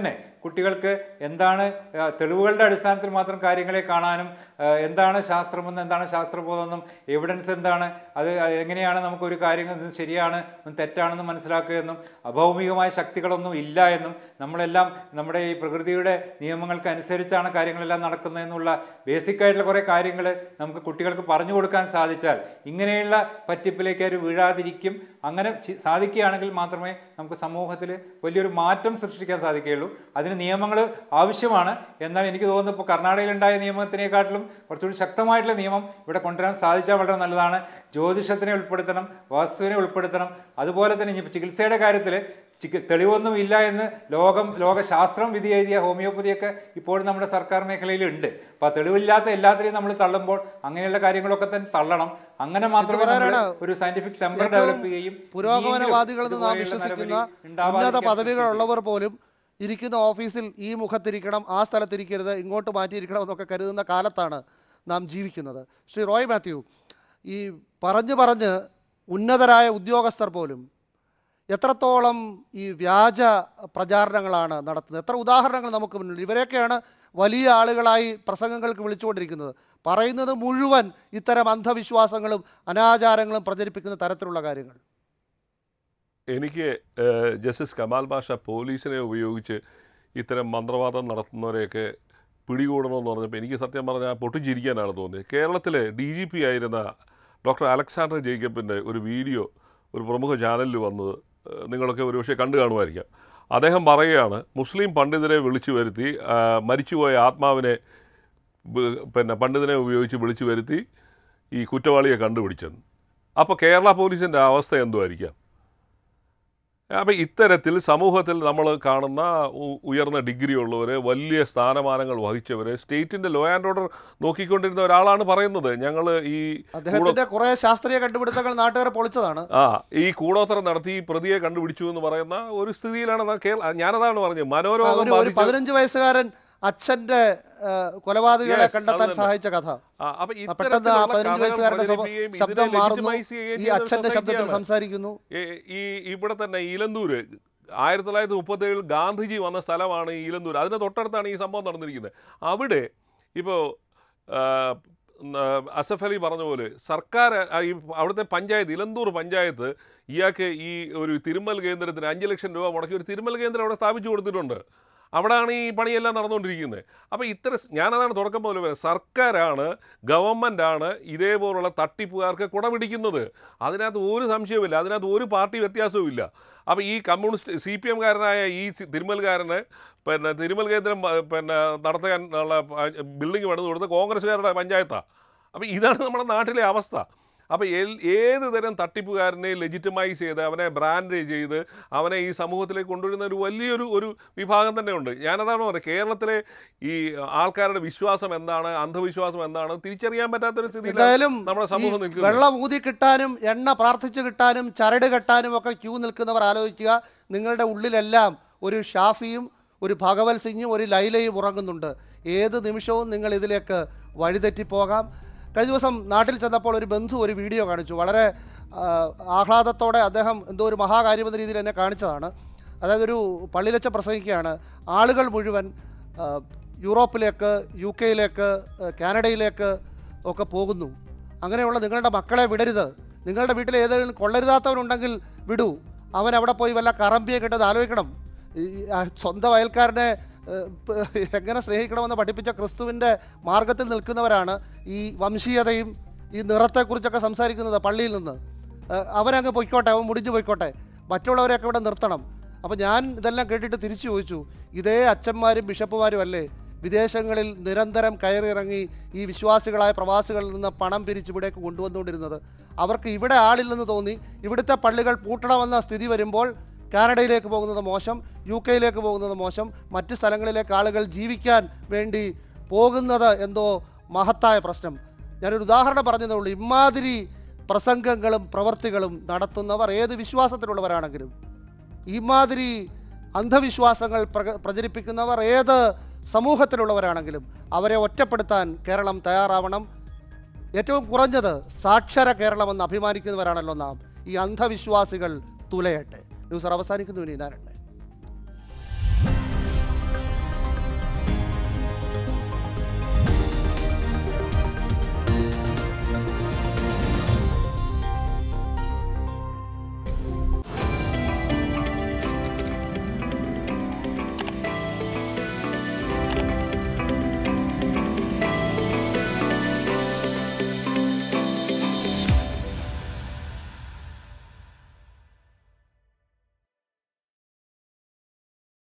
കുട്ടികൾക്ക് എന്താണ് തെളിവുകളുടെ അടിസ്ഥാനത്തിൽ മാത്രം കാര്യങ്ങളെ കാണാനും എന്താണ് ശാസ്ത്രമെന്നും എന്താണ് ശാസ്ത്രബോധമെന്നും എവിഡൻസ് എന്താണ്, അത് എങ്ങനെയാണ് നമുക്കൊരു കാര്യങ്ങൾ ശരിയാണ് തെറ്റാണെന്ന് മനസ്സിലാക്കുകയെന്നും അഭൗമികമായ ശക്തികളൊന്നും ഇല്ല എന്നും നമ്മളെല്ലാം നമ്മുടെ ഈ പ്രകൃതിയുടെ നിയമങ്ങൾക്ക് അനുസരിച്ചാണ് കാര്യങ്ങളെല്ലാം നടക്കുന്നതെന്നുള്ള ബേസിക്കായിട്ടുള്ള കുറേ കാര്യങ്ങൾ നമുക്ക് കുട്ടികൾക്ക് പറഞ്ഞു കൊടുക്കാൻ സാധിച്ചാൽ ഇങ്ങനെയുള്ള പറ്റിപ്പിലേക്ക് അവർ വീഴാതിരിക്കും. അങ്ങനെ സാധിക്കുകയാണെങ്കിൽ മാത്രമേ നമുക്ക് സമൂഹത്തിൽ വലിയൊരു മാറ്റം സൃഷ്ടിക്കാൻ സാധിക്കുകയുള്ളൂ. അതിന് നിയമങ്ങൾ ആവശ്യമാണ്. എന്നാൽ എനിക്ക് തോന്നുന്നു ഇപ്പോൾ കർണാടകയിലുണ്ടായ നിയമത്തിനേക്കാട്ടിലും കുറച്ചുകൂടി ശക്തമായിട്ടുള്ള നിയമം ഇവിടെ കൊണ്ടുവരാൻ സാധിച്ചാൽ വളരെ നല്ലതാണ്. ജ്യോതിഷത്തിനെ ഉൾപ്പെടുത്തണം, വാസ്തുവിനെ ഉൾപ്പെടുത്തണം. അതുപോലെ തന്നെ ഇനി ചികിത്സയുടെ കാര്യത്തിൽ ചികി തെളിവൊന്നും ഇല്ല എന്ന് ലോകം ലോകശാസ്ത്രം വിധി എഴുതിയ ഹോമിയോപ്പതിയൊക്കെ ഇപ്പോഴും നമ്മുടെ സർക്കാർ മേഖലയിലുണ്ട്. അപ്പോൾ ആ തെളിവില്ലാത്ത എല്ലാത്തിനെയും നമ്മൾ തള്ളുമ്പോൾ അങ്ങനെയുള്ള കാര്യങ്ങളൊക്കെ തന്നെ തള്ളണം. അങ്ങനെ മാത്രമേ ഒരു സയന്റിഫിക് ടെമ്പർ ഡെവലപ്പ് ചെയ്യുകയും പുരോഗമനവാദികളെന്ന് നാം വിശ്വസിക്കുന്ന ഉന്നത പദവികളുള്ളവർ പോലും ഇരിക്കുന്ന ഓഫീസിൽ ഈ മുഖത്തിരിക്കണം, ആ സ്ഥലത്തിരിക്കരുത്, ഇങ്ങോട്ട് മാറ്റിയിരിക്കണം എന്നൊക്കെ കരുതുന്ന കാലത്താണ് നാം ജീവിക്കുന്നത്. ശ്രീ റോയ് മാത്യു, ഈ പറഞ്ഞു പറഞ്ഞ് ഉന്നതരായ ഉദ്യോഗസ്ഥർ പോലും എത്രത്തോളം ഈ വ്യാജ പ്രചാരണങ്ങളാണ് നടത്തുന്നത്? എത്ര ഉദാഹരണങ്ങൾ നമുക്ക് മുന്നിൽ. ഇവരെയൊക്കെയാണ് വലിയ ആളുകളായി പ്രസംഗങ്ങൾക്ക് വിളിച്ചുകൊണ്ടിരിക്കുന്നത്. പറയുന്നത് മുഴുവൻ ഇത്തരം അന്ധവിശ്വാസങ്ങളും അനാചാരങ്ങളും പ്രചരിപ്പിക്കുന്ന തരത്തിലുള്ള കാര്യങ്ങൾ. എനിക്ക് ജസ്റ്റിസ് കമാൽ ബാഷ പോലീസിനെ ഉപയോഗിച്ച് ഇത്തരം മന്ത്രവാദം നടത്തുന്നവരെയൊക്കെ പിടികൂടണമെന്ന് പറഞ്ഞപ്പോൾ എനിക്ക് സത്യം പറഞ്ഞാൽ പൊട്ടിച്ചിരിക്കാനാണ് തോന്നിയത്. കേരളത്തിലെ ഡി ജി പി ആയിരുന്ന ഡോക്ടർ അലക്സാണ്ടർ ജേക്കബിൻ്റെ ഒരു വീഡിയോ ഒരു പ്രമുഖ ചാനലിൽ വന്നത് നിങ്ങളൊക്കെ ഒരുപക്ഷെ കണ്ടു കാണുമായിരിക്കാം. അദ്ദേഹം പറയുകയാണ്, മുസ്ലിം പണ്ഡിതരെ വിളിച്ചു വരുത്തി മരിച്ചുപോയ ആത്മാവിനെ പിന്നെ പണ്ഡിതനെ ഉപയോഗിച്ച് വിളിച്ചു വരുത്തി ഈ കുറ്റവാളിയെ കണ്ടുപിടിച്ചെന്ന്. അപ്പോൾ കേരള പോലീസിൻ്റെ അവസ്ഥ എന്തുമായിരിക്കാം? അപ്പോൾ ഇത്തരത്തിൽ സമൂഹത്തിൽ നമ്മൾ കാണുന്ന ഉയർന്ന ഡിഗ്രി ഉള്ളവർ, വലിയ സ്ഥാനമാനങ്ങൾ വഹിച്ചവർ, സ്റ്റേറ്റിൻ്റെ ലോ ആൻഡ് ഓർഡർ നോക്കിക്കൊണ്ടിരുന്ന ഒരാളാണ് പറയുന്നത് ഞങ്ങൾ ഈ അദ്ദേഹത്തിന്റെ കുറേ ശാസ്ത്രീയ കണ്ടുപിടുത്തങ്ങൾ നാട്ടുകാരെ പൊളിച്ചതാണ്. ആ ഈ കൂടോത്രം നടത്തി പ്രതിയെ കണ്ടുപിടിച്ചു എന്ന് പറയുന്ന ഒരു സ്ഥിതിയിലാണ് കേരള. ഞാനതാണ് പറഞ്ഞത്, മനോരോഗം പതിനഞ്ച് വയസ്സുകാരൻ അച്ഛന്റെ കൊലപാതകളെ കണ്ടെത്താൻ സഹായിച്ച കഥ. പെട്ടെന്ന് ആ പതിനഞ്ച് വയസ്സുകാരുടെ ശബ്ദം മാറുന്നു, ഈ അച്ഛന്റെ ശബ്ദത്തിൽ സംസാരിക്കുന്നു. ഈ ഇവിടെ തന്നെ ഈലന്തൂര് ആയിരത്തി തൊള്ളായിരത്തി മുപ്പത്തി ഏഴിൽ ഗാന്ധിജി വന്ന സ്ഥലമാണ് ഈ ഈലന്തൂർ. അതിന് തൊട്ടടുത്താണ് ഈ സംഭവം നടന്നിരിക്കുന്നത്. അവിടെ ഇപ്പോൾ അസഫ് അലി പറഞ്ഞ പോലെ സർക്കാർ ഈ അവിടുത്തെ പഞ്ചായത്ത്, ഇലന്തൂർ പഞ്ചായത്ത് ഇയാൾക്ക് ഈ ഒരു തിരുമ്മൽ കേന്ദ്രത്തിന് അഞ്ച് ലക്ഷം രൂപ മുടക്കി ഒരു തിരുമ്മൽ കേന്ദ്രം അവിടെ സ്ഥാപിച്ചു കൊടുത്തിട്ടുണ്ട്. അവിടെയാണ് ഈ പണിയെല്ലാം നടന്നുകൊണ്ടിരിക്കുന്നത്. അപ്പോൾ ഇത്തരം ഞാനതാണ് തുടക്കം പോലെ പറയുന്നത്, സർക്കാരാണ്, ഗവൺമെൻറ്റാണ് ഇതേപോലുള്ള തട്ടിപ്പുകാർക്ക് കുടപിടിക്കുന്നത്. അതിനകത്ത് ഒരു സംശയവുമില്ല, അതിനകത്ത് ഒരു പാർട്ടി വ്യത്യാസവും ഇല്ല. അപ്പോൾ ഈ കമ്മ്യൂണിസ്റ്റ് സി പി എംകാരനായ ഈ തിരുമൽകാരന് പിന്നെ തിരുമൽ കേന്ദ്രം പിന്നെ നടത്താനുള്ള ബിൽഡിംഗ് പണിത് കൊടുത്ത് കോൺഗ്രസ്സുകാരുടെ പഞ്ചായത്താണ്. അപ്പോൾ ഇതാണ് നമ്മുടെ നാട്ടിലെ അവസ്ഥ. അപ്പോൾ ഏത് തരം തട്ടിപ്പുകാരനെ ലെജിറ്റമൈസ് ചെയ്ത് അവനെ ബ്രാൻഡ് ചെയ്ത് അവനെ ഈ സമൂഹത്തിലേക്ക് കൊണ്ടുവരുന്ന ഒരു വലിയൊരു ഒരു വിഭാഗം തന്നെ ഉണ്ട്. ഞാനതാണ് പറയുന്നത്, കേരളത്തിലെ ഈ ആൾക്കാരുടെ വിശ്വാസം എന്താണ്, അന്ധവിശ്വാസം എന്താണ് തിരിച്ചറിയാൻ പറ്റാത്തൊരു സ്ഥിതിയിലും നമ്മുടെ സമൂഹം നിൽക്കുന്നത്. വെള്ളം ഊതി കിട്ടാനും എണ്ണ പ്രാർത്ഥിച്ചു കിട്ടാനും ചരട് കെട്ടാനും ഒക്കെ ക്യൂ നിൽക്കുന്നവർ ആലോചിക്കുക, നിങ്ങളുടെ ഉള്ളിലെല്ലാം ഒരു ഷാഫിയും ഒരു ഭഗവത് സിംഗും ഒരു ലൈലയും ഉറങ്ങുന്നുണ്ട്. ഏത് നിമിഷവും നിങ്ങൾ ഇതിലേക്ക് വഴിതെറ്റിപ്പോകാം. കഴിഞ്ഞ ദിവസം നാട്ടിൽ ചെന്നപ്പോൾ ഒരു ബന്ധു ഒരു വീഡിയോ കാണിച്ചു. വളരെ ആഹ്ലാദത്തോടെ അദ്ദേഹം എന്തോ ഒരു മഹാകാര്യം എന്ന രീതിയിൽ എന്നെ കാണിച്ചതാണ്. അതായത് ഒരു പള്ളിയിലച്ച പ്രസംഗിക്കുകയാണ്, ആളുകൾ മുഴുവൻ യൂറോപ്പിലേക്ക്, യു കെയിലേക്ക്, കാനഡയിലേക്ക് ഒക്കെ പോകുന്നു. അങ്ങനെയുള്ള നിങ്ങളുടെ മക്കളെ വിടരുത്. നിങ്ങളുടെ വീട്ടിൽ ഏതെങ്കിലും കൊള്ളരുതാത്തവനുണ്ടെങ്കിൽ വിടൂ. അവൻ അവിടെ പോയി വല്ല കറമ്പിയെ കിട്ടത് ആലോചിക്കണം. സ്വന്തം അയൽക്കാരനെ എങ്ങനെ സ്നേഹിക്കണമെന്ന് പഠിപ്പിച്ച ക്രിസ്തുവിൻ്റെ മാർഗത്തിൽ നിൽക്കുന്നവരാണ് ഈ വംശീയതയും ഈ നിറത്തെക്കുറിച്ചൊക്കെ സംസാരിക്കുന്നത് പള്ളിയിൽ നിന്ന്. അവനങ്ങ് പൊയ്ക്കോട്ടെ, അവൻ മുടിഞ്ഞു പോയിക്കോട്ടെ, മറ്റുള്ളവരെയൊക്കെ ഇവിടെ നിർത്തണം. അപ്പോൾ ഞാൻ ഇതെല്ലാം കേട്ടിട്ട് തിരിച്ചു ചോദിച്ചു, ഇതേ അച്ഛന്മാരും ബിഷപ്പുമാരും അല്ലേ വിദേശങ്ങളിൽ നിരന്തരം കയറിയിറങ്ങി ഈ വിശ്വാസികളായ പ്രവാസികളിൽ നിന്ന് പണം പിരിച്ച് ഇവിടേക്ക് കൊണ്ടുവന്നുകൊണ്ടിരുന്നത്? അവർക്ക് ഇവിടെ ആളില്ലെന്ന് തോന്നി ഇവിടുത്തെ പള്ളികൾ പൂട്ടണമെന്ന സ്ഥിതി വരുമ്പോൾ കാനഡയിലേക്ക് പോകുന്നത് മോശം, യു കെയിലേക്ക് പോകുന്നത് മോശം, മറ്റ് സ്ഥലങ്ങളിലേക്ക് ആളുകൾ ജീവിക്കാൻ വേണ്ടി പോകുന്നത് എന്തോ മഹത്തായ പ്രശ്നം. ഞാനൊരു ഉദാഹരണം പറഞ്ഞതേ ഉള്ളൂ. ഇമാതിരി പ്രസംഗങ്ങളും പ്രവർത്തികളും നടത്തുന്നവർ ഏത് വിശ്വാസത്തിലുള്ളവരാണെങ്കിലും, ഇമാതിരി അന്ധവിശ്വാസങ്ങൾ പ്രചരിപ്പിക്കുന്നവർ ഏത് സമൂഹത്തിലുള്ളവരാണെങ്കിലും അവരെ ഒറ്റപ്പെടുത്താൻ കേരളം തയ്യാറാവണം. ഏറ്റവും കുറഞ്ഞത് സാക്ഷര കേരളമെന്ന് അഭിമാനിക്കുന്നവരാണല്ലോ നാം. ഈ അന്ധവിശ്വാസികൾ തുലയട്ടെ. ന്യൂസ് അവസാനിക്കുന്നു. ഇനി നാരായണൻ.